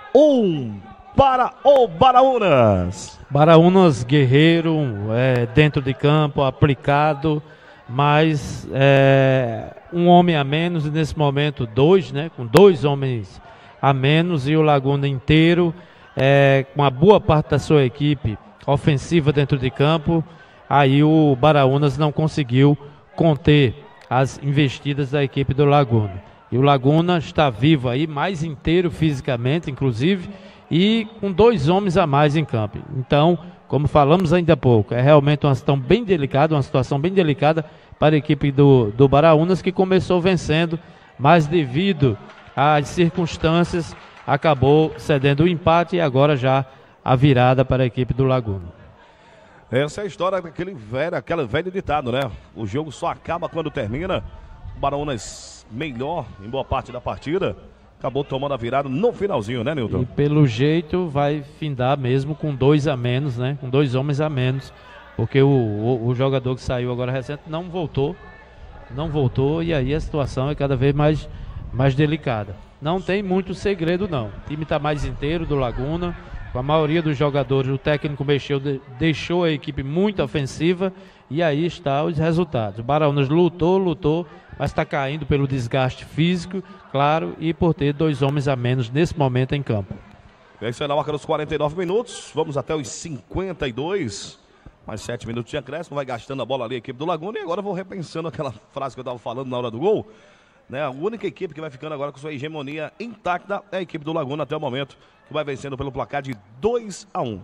um para o Baraunas. Baraunas guerreiro, é, dentro de campo, aplicado, mas é, um homem a menos, e nesse momento dois, né, com dois homens a menos, e o Laguna inteiro, é, com a boa parte da sua equipe ofensiva dentro de campo. Aí o Baraunas não conseguiu conter as investidas da equipe do Laguna. E o Laguna está vivo aí, mais inteiro fisicamente, inclusive, e com dois homens a mais em campo. Então, como falamos ainda há pouco, é realmente uma situação bem delicada, uma situação bem delicada para a equipe do, do Baraunas, que começou vencendo, mas devido às circunstâncias, acabou cedendo o empate e agora já a virada para a equipe do Laguna. Essa é a história daquele velho, aquele velho ditado, né? O jogo só acaba quando termina. O Baraunas melhor em boa parte da partida, acabou tomando a virada no finalzinho, né, Nilton? E pelo jeito vai findar mesmo com dois a menos, né? Com dois homens a menos, porque o, o, o jogador que saiu agora recente não voltou, não voltou, e aí a situação é cada vez mais, mais delicada. Não tem muito segredo não, o time está mais inteiro do Laguna, com a maioria dos jogadores, o técnico mexeu, deixou a equipe muito ofensiva, e aí está os resultados. O Baraunas lutou, lutou, mas está caindo pelo desgaste físico, claro, e por ter dois homens a menos nesse momento em campo. É isso aí na marca dos quarenta e nove minutos, vamos até os cinquenta e dois, mais sete minutos de acréscimo, vai gastando a bola ali a equipe do Laguna, e agora eu vou repensando aquela frase que eu estava falando na hora do gol, né? A única equipe que vai ficando agora com sua hegemonia intacta é a equipe do Laguna até o momento, que vai vencendo pelo placar de dois a um.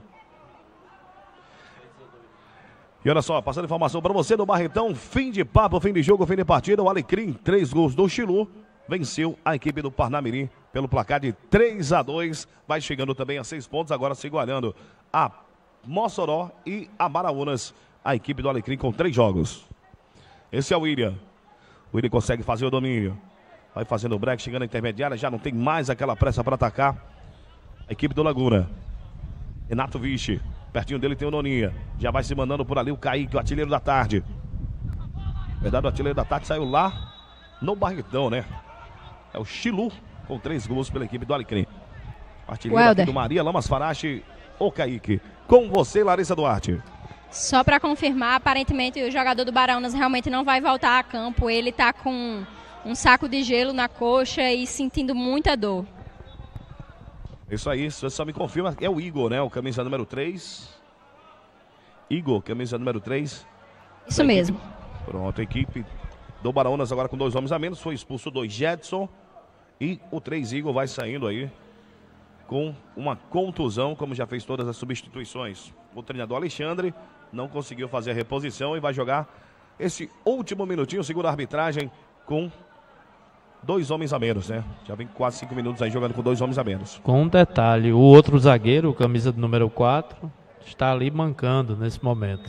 E olha só, passando informação para você do Barretão, fim de papo, fim de jogo, fim de partida, o Alecrim, três gols do Chilu, venceu a equipe do Parnamirim pelo placar de três a dois, vai chegando também a seis pontos, agora se igualando a Mossoró e a Baraunas, a equipe do Alecrim com três jogos. Esse é o William, o William consegue fazer o domínio, vai fazendo o break, chegando na intermediária, já não tem mais aquela pressa para atacar a equipe do Laguna. Renato Viche, pertinho dele tem o Noninha, já vai se mandando por ali o Kaique, o artilheiro da tarde. Na verdade, o artilheiro da tarde saiu lá no Barretão, né? É o Chilu, com três gols pela equipe do Alecrim. Artilheiro aqui do Maria Lamas Farache, o Kaique. Com você, Larissa Duarte. Só para confirmar, aparentemente o jogador do Baraunas realmente não vai voltar a campo. Ele tá com um saco de gelo na coxa e sentindo muita dor. Isso aí, você só me confirma, é o Igor, né? O camisa número três. Igor, camisa número três. Isso mesmo. Equipe, pronto, a equipe do Baraunas agora com dois homens a menos. Foi expulso dois Jedson. E o três Igor vai saindo aí com uma contusão, como já fez todas as substituições. O treinador Alexandre não conseguiu fazer a reposição e vai jogar esse último minutinho, segura a arbitragem com dois homens a menos, né? Já vem quase cinco minutos aí jogando com dois homens a menos. Com um detalhe, o outro zagueiro, camisa do número quatro, está ali mancando nesse momento.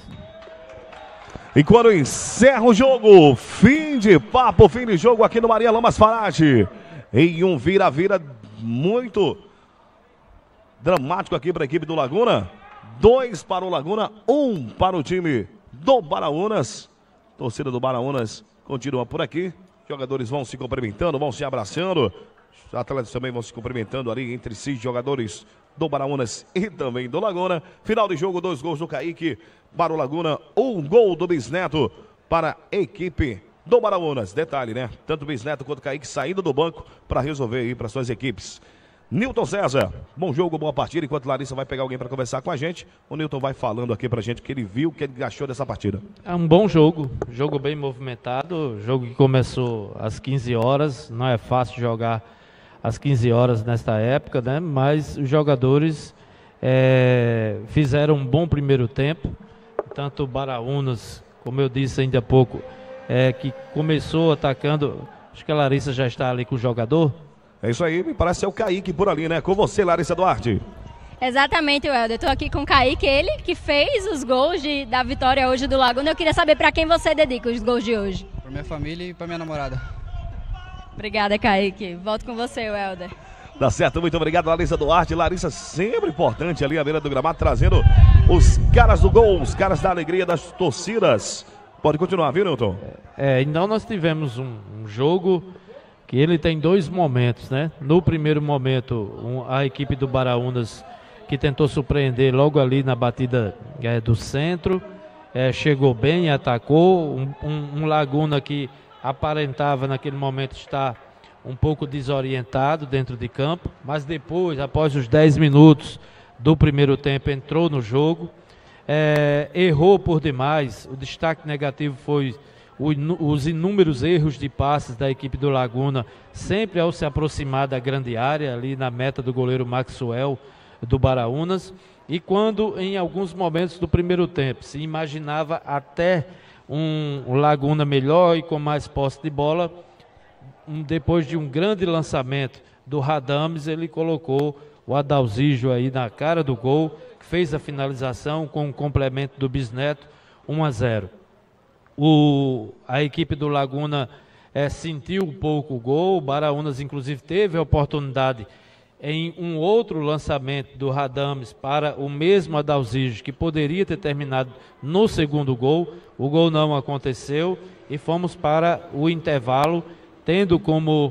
E quando encerra o jogo, fim de papo, fim de jogo aqui no Maria Lamas Farache. Em um vira-vira muito dramático aqui para a equipe do Laguna. Dois para o Laguna, um para o time do Baraunas. Torcida do Baraunas continua por aqui. Jogadores vão se cumprimentando, vão se abraçando. Os atletas também vão se cumprimentando ali entre si, jogadores do Baraunas e também do Laguna. Final de jogo, dois gols do Kaique para o Laguna, um gol do Bisneto para a equipe do Baraunas. Detalhe, né? Tanto o Bisneto quanto o Kaique saindo do banco para resolver aí para suas equipes. Nilton César, bom jogo, boa partida. Enquanto Larissa vai pegar alguém para conversar com a gente, o Nilton vai falando aqui pra gente o que ele viu, o que ele achou dessa partida. É um bom jogo, jogo bem movimentado, jogo que começou às quinze horas, não é fácil jogar às quinze horas nesta época, né? Mas os jogadores é, fizeram um bom primeiro tempo, tanto o Baraunas, como eu disse ainda há pouco, é, que começou atacando, acho que a Larissa já está ali com o jogador. É isso aí, me parece ser o Kaique por ali, né? Com você, Larissa Duarte. Exatamente, Welder. Estou aqui com o Kaique, ele que fez os gols de, da vitória hoje do Laguna. Eu queria saber para quem você dedica os gols de hoje. Para minha família e para minha namorada. Obrigada, Kaique. Volto com você, Welder. Tá certo, muito obrigado, Larissa Duarte. Larissa sempre importante ali à beira do gramado, trazendo os caras do gol, os caras da alegria das torcidas. Pode continuar, viu, Nilton? É, então nós tivemos um, um jogo que ele tem dois momentos, né? No primeiro momento, um, a equipe do Baraunas, que tentou surpreender logo ali na batida é, do centro, é, chegou bem, atacou, um, um, um Laguna que aparentava naquele momento estar um pouco desorientado dentro de campo, mas depois, após os dez minutos do primeiro tempo, entrou no jogo, é, errou por demais. O destaque negativo foi o, os inúmeros erros de passes da equipe do Laguna, sempre ao se aproximar da grande área, ali na meta do goleiro Maxwell do Baraunas, e quando em alguns momentos do primeiro tempo se imaginava até um, um Laguna melhor e com mais posse de bola, um, depois de um grande lançamento do Radames, ele colocou o Adalzijo aí na cara do gol, fez a finalização com um complemento do Bisneto, um a zero. O, a equipe do Laguna é, sentiu um pouco o gol, o Baraunas inclusive teve a oportunidade em um outro lançamento do Radames para o mesmo Adalzijo, que poderia ter terminado no segundo gol. O gol não aconteceu e fomos para o intervalo, tendo como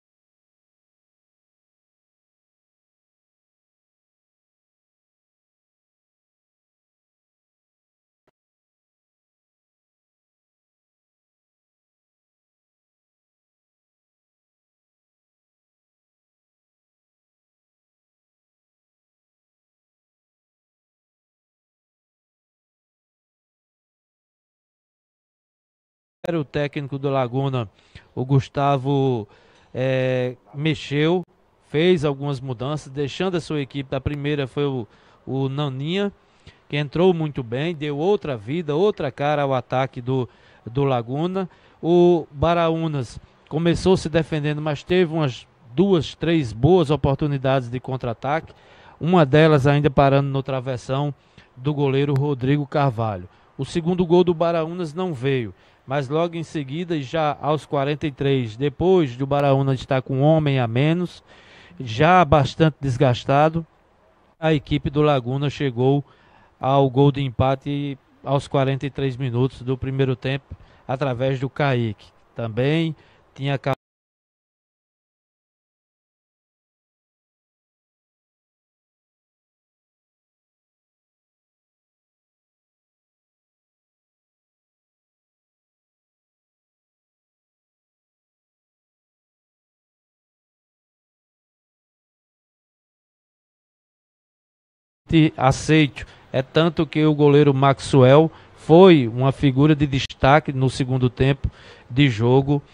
o técnico do Laguna, o Gustavo, é, mexeu, fez algumas mudanças, deixando a sua equipe. A primeira foi o, o Naninha, que entrou muito bem, deu outra vida, outra cara ao ataque do, do Laguna. O Baraunas começou se defendendo, mas teve umas duas, três boas oportunidades de contra-ataque, uma delas ainda parando no travessão do goleiro Rodrigo Carvalho. O segundo gol do Baraunas não veio, mas logo em seguida, já aos quarenta e três, depois do Baraunas estar com um homem a menos, já bastante desgastado, a equipe do Laguna chegou ao gol de empate aos quarenta e três minutos do primeiro tempo, através do Kaique. Também tinha aceito, é tanto que o goleiro Maxwell foi uma figura de destaque no segundo tempo de jogo,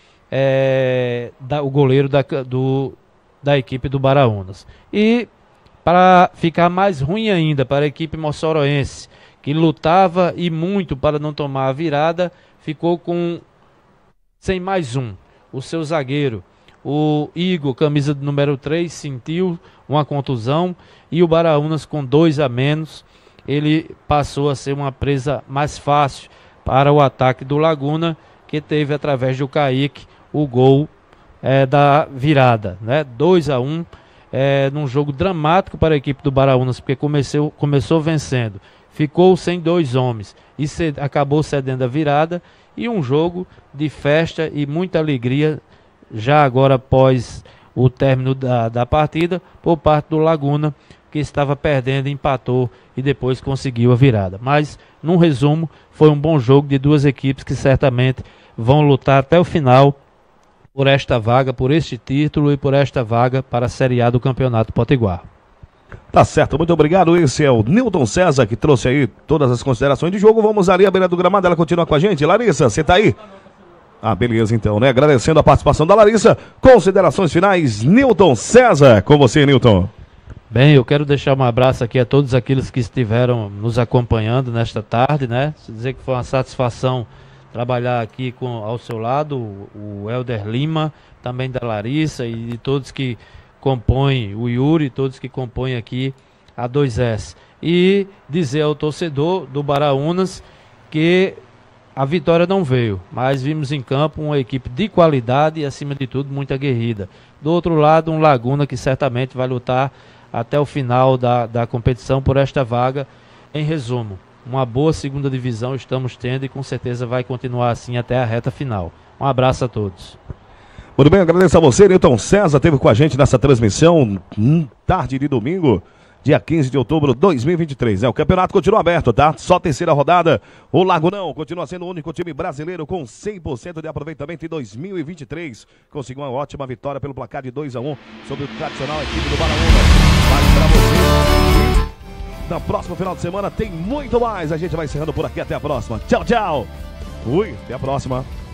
é, da, o goleiro da, do, da equipe do Baraunas. E para ficar mais ruim ainda para a equipe moçoroense, que lutava e muito para não tomar a virada, ficou com sem mais um, o seu zagueiro. O Igor, camisa do número três, sentiu uma contusão, e o Baraunas, com dois a menos, ele passou a ser uma presa mais fácil para o ataque do Laguna, que teve através do Kaique o gol é, da virada, né? dois a um, é, num jogo dramático para a equipe do Baraunas, porque começou, começou vencendo, ficou sem dois homens e ced, acabou cedendo a virada, e um jogo de festa e muita alegria já agora após o término da, da partida, por parte do Laguna, que estava perdendo, empatou e depois conseguiu a virada. Mas, num resumo, foi um bom jogo de duas equipes que certamente vão lutar até o final por esta vaga, por este título e por esta vaga para a Série A do Campeonato Potiguar. Tá certo, muito obrigado. Esse é o Nilton César, que trouxe aí todas as considerações de jogo. Vamos ali à beira do gramado, ela continua com a gente. Larissa, você tá aí? Ah, beleza então, né? Agradecendo a participação da Larissa. Considerações finais, Nilton César. Com você, Nilton. Bem, eu quero deixar um abraço aqui a todos aqueles que estiveram nos acompanhando nesta tarde, né? Dizer que foi uma satisfação trabalhar aqui com, ao seu lado, o, o Helder Lima, também da Larissa e de todos que compõem, o Yuri, todos que compõem aqui a dois S. E dizer ao torcedor do Baraunas que a vitória não veio, mas vimos em campo uma equipe de qualidade e, acima de tudo, muito aguerrida. Do outro lado, um Laguna que certamente vai lutar até o final da, da competição por esta vaga. Em resumo, uma boa segunda divisão estamos tendo e com certeza vai continuar assim até a reta final. Um abraço a todos. Muito bem, agradeço a você, Newton César, esteve com a gente nessa transmissão, hum, tarde de domingo, dia quinze de outubro de dois mil e vinte e três. É, o campeonato continua aberto, tá? Só terceira rodada. O Lagunão continua sendo o único time brasileiro com cem por cento de aproveitamento em dois mil e vinte e três. Conseguiu uma ótima vitória pelo placar de dois a um sobre o tradicional equipe do Baraúna. Vale pra você. No próximo final de semana tem muito mais. A gente vai encerrando por aqui. Até a próxima. Tchau, tchau. Fui. Até a próxima.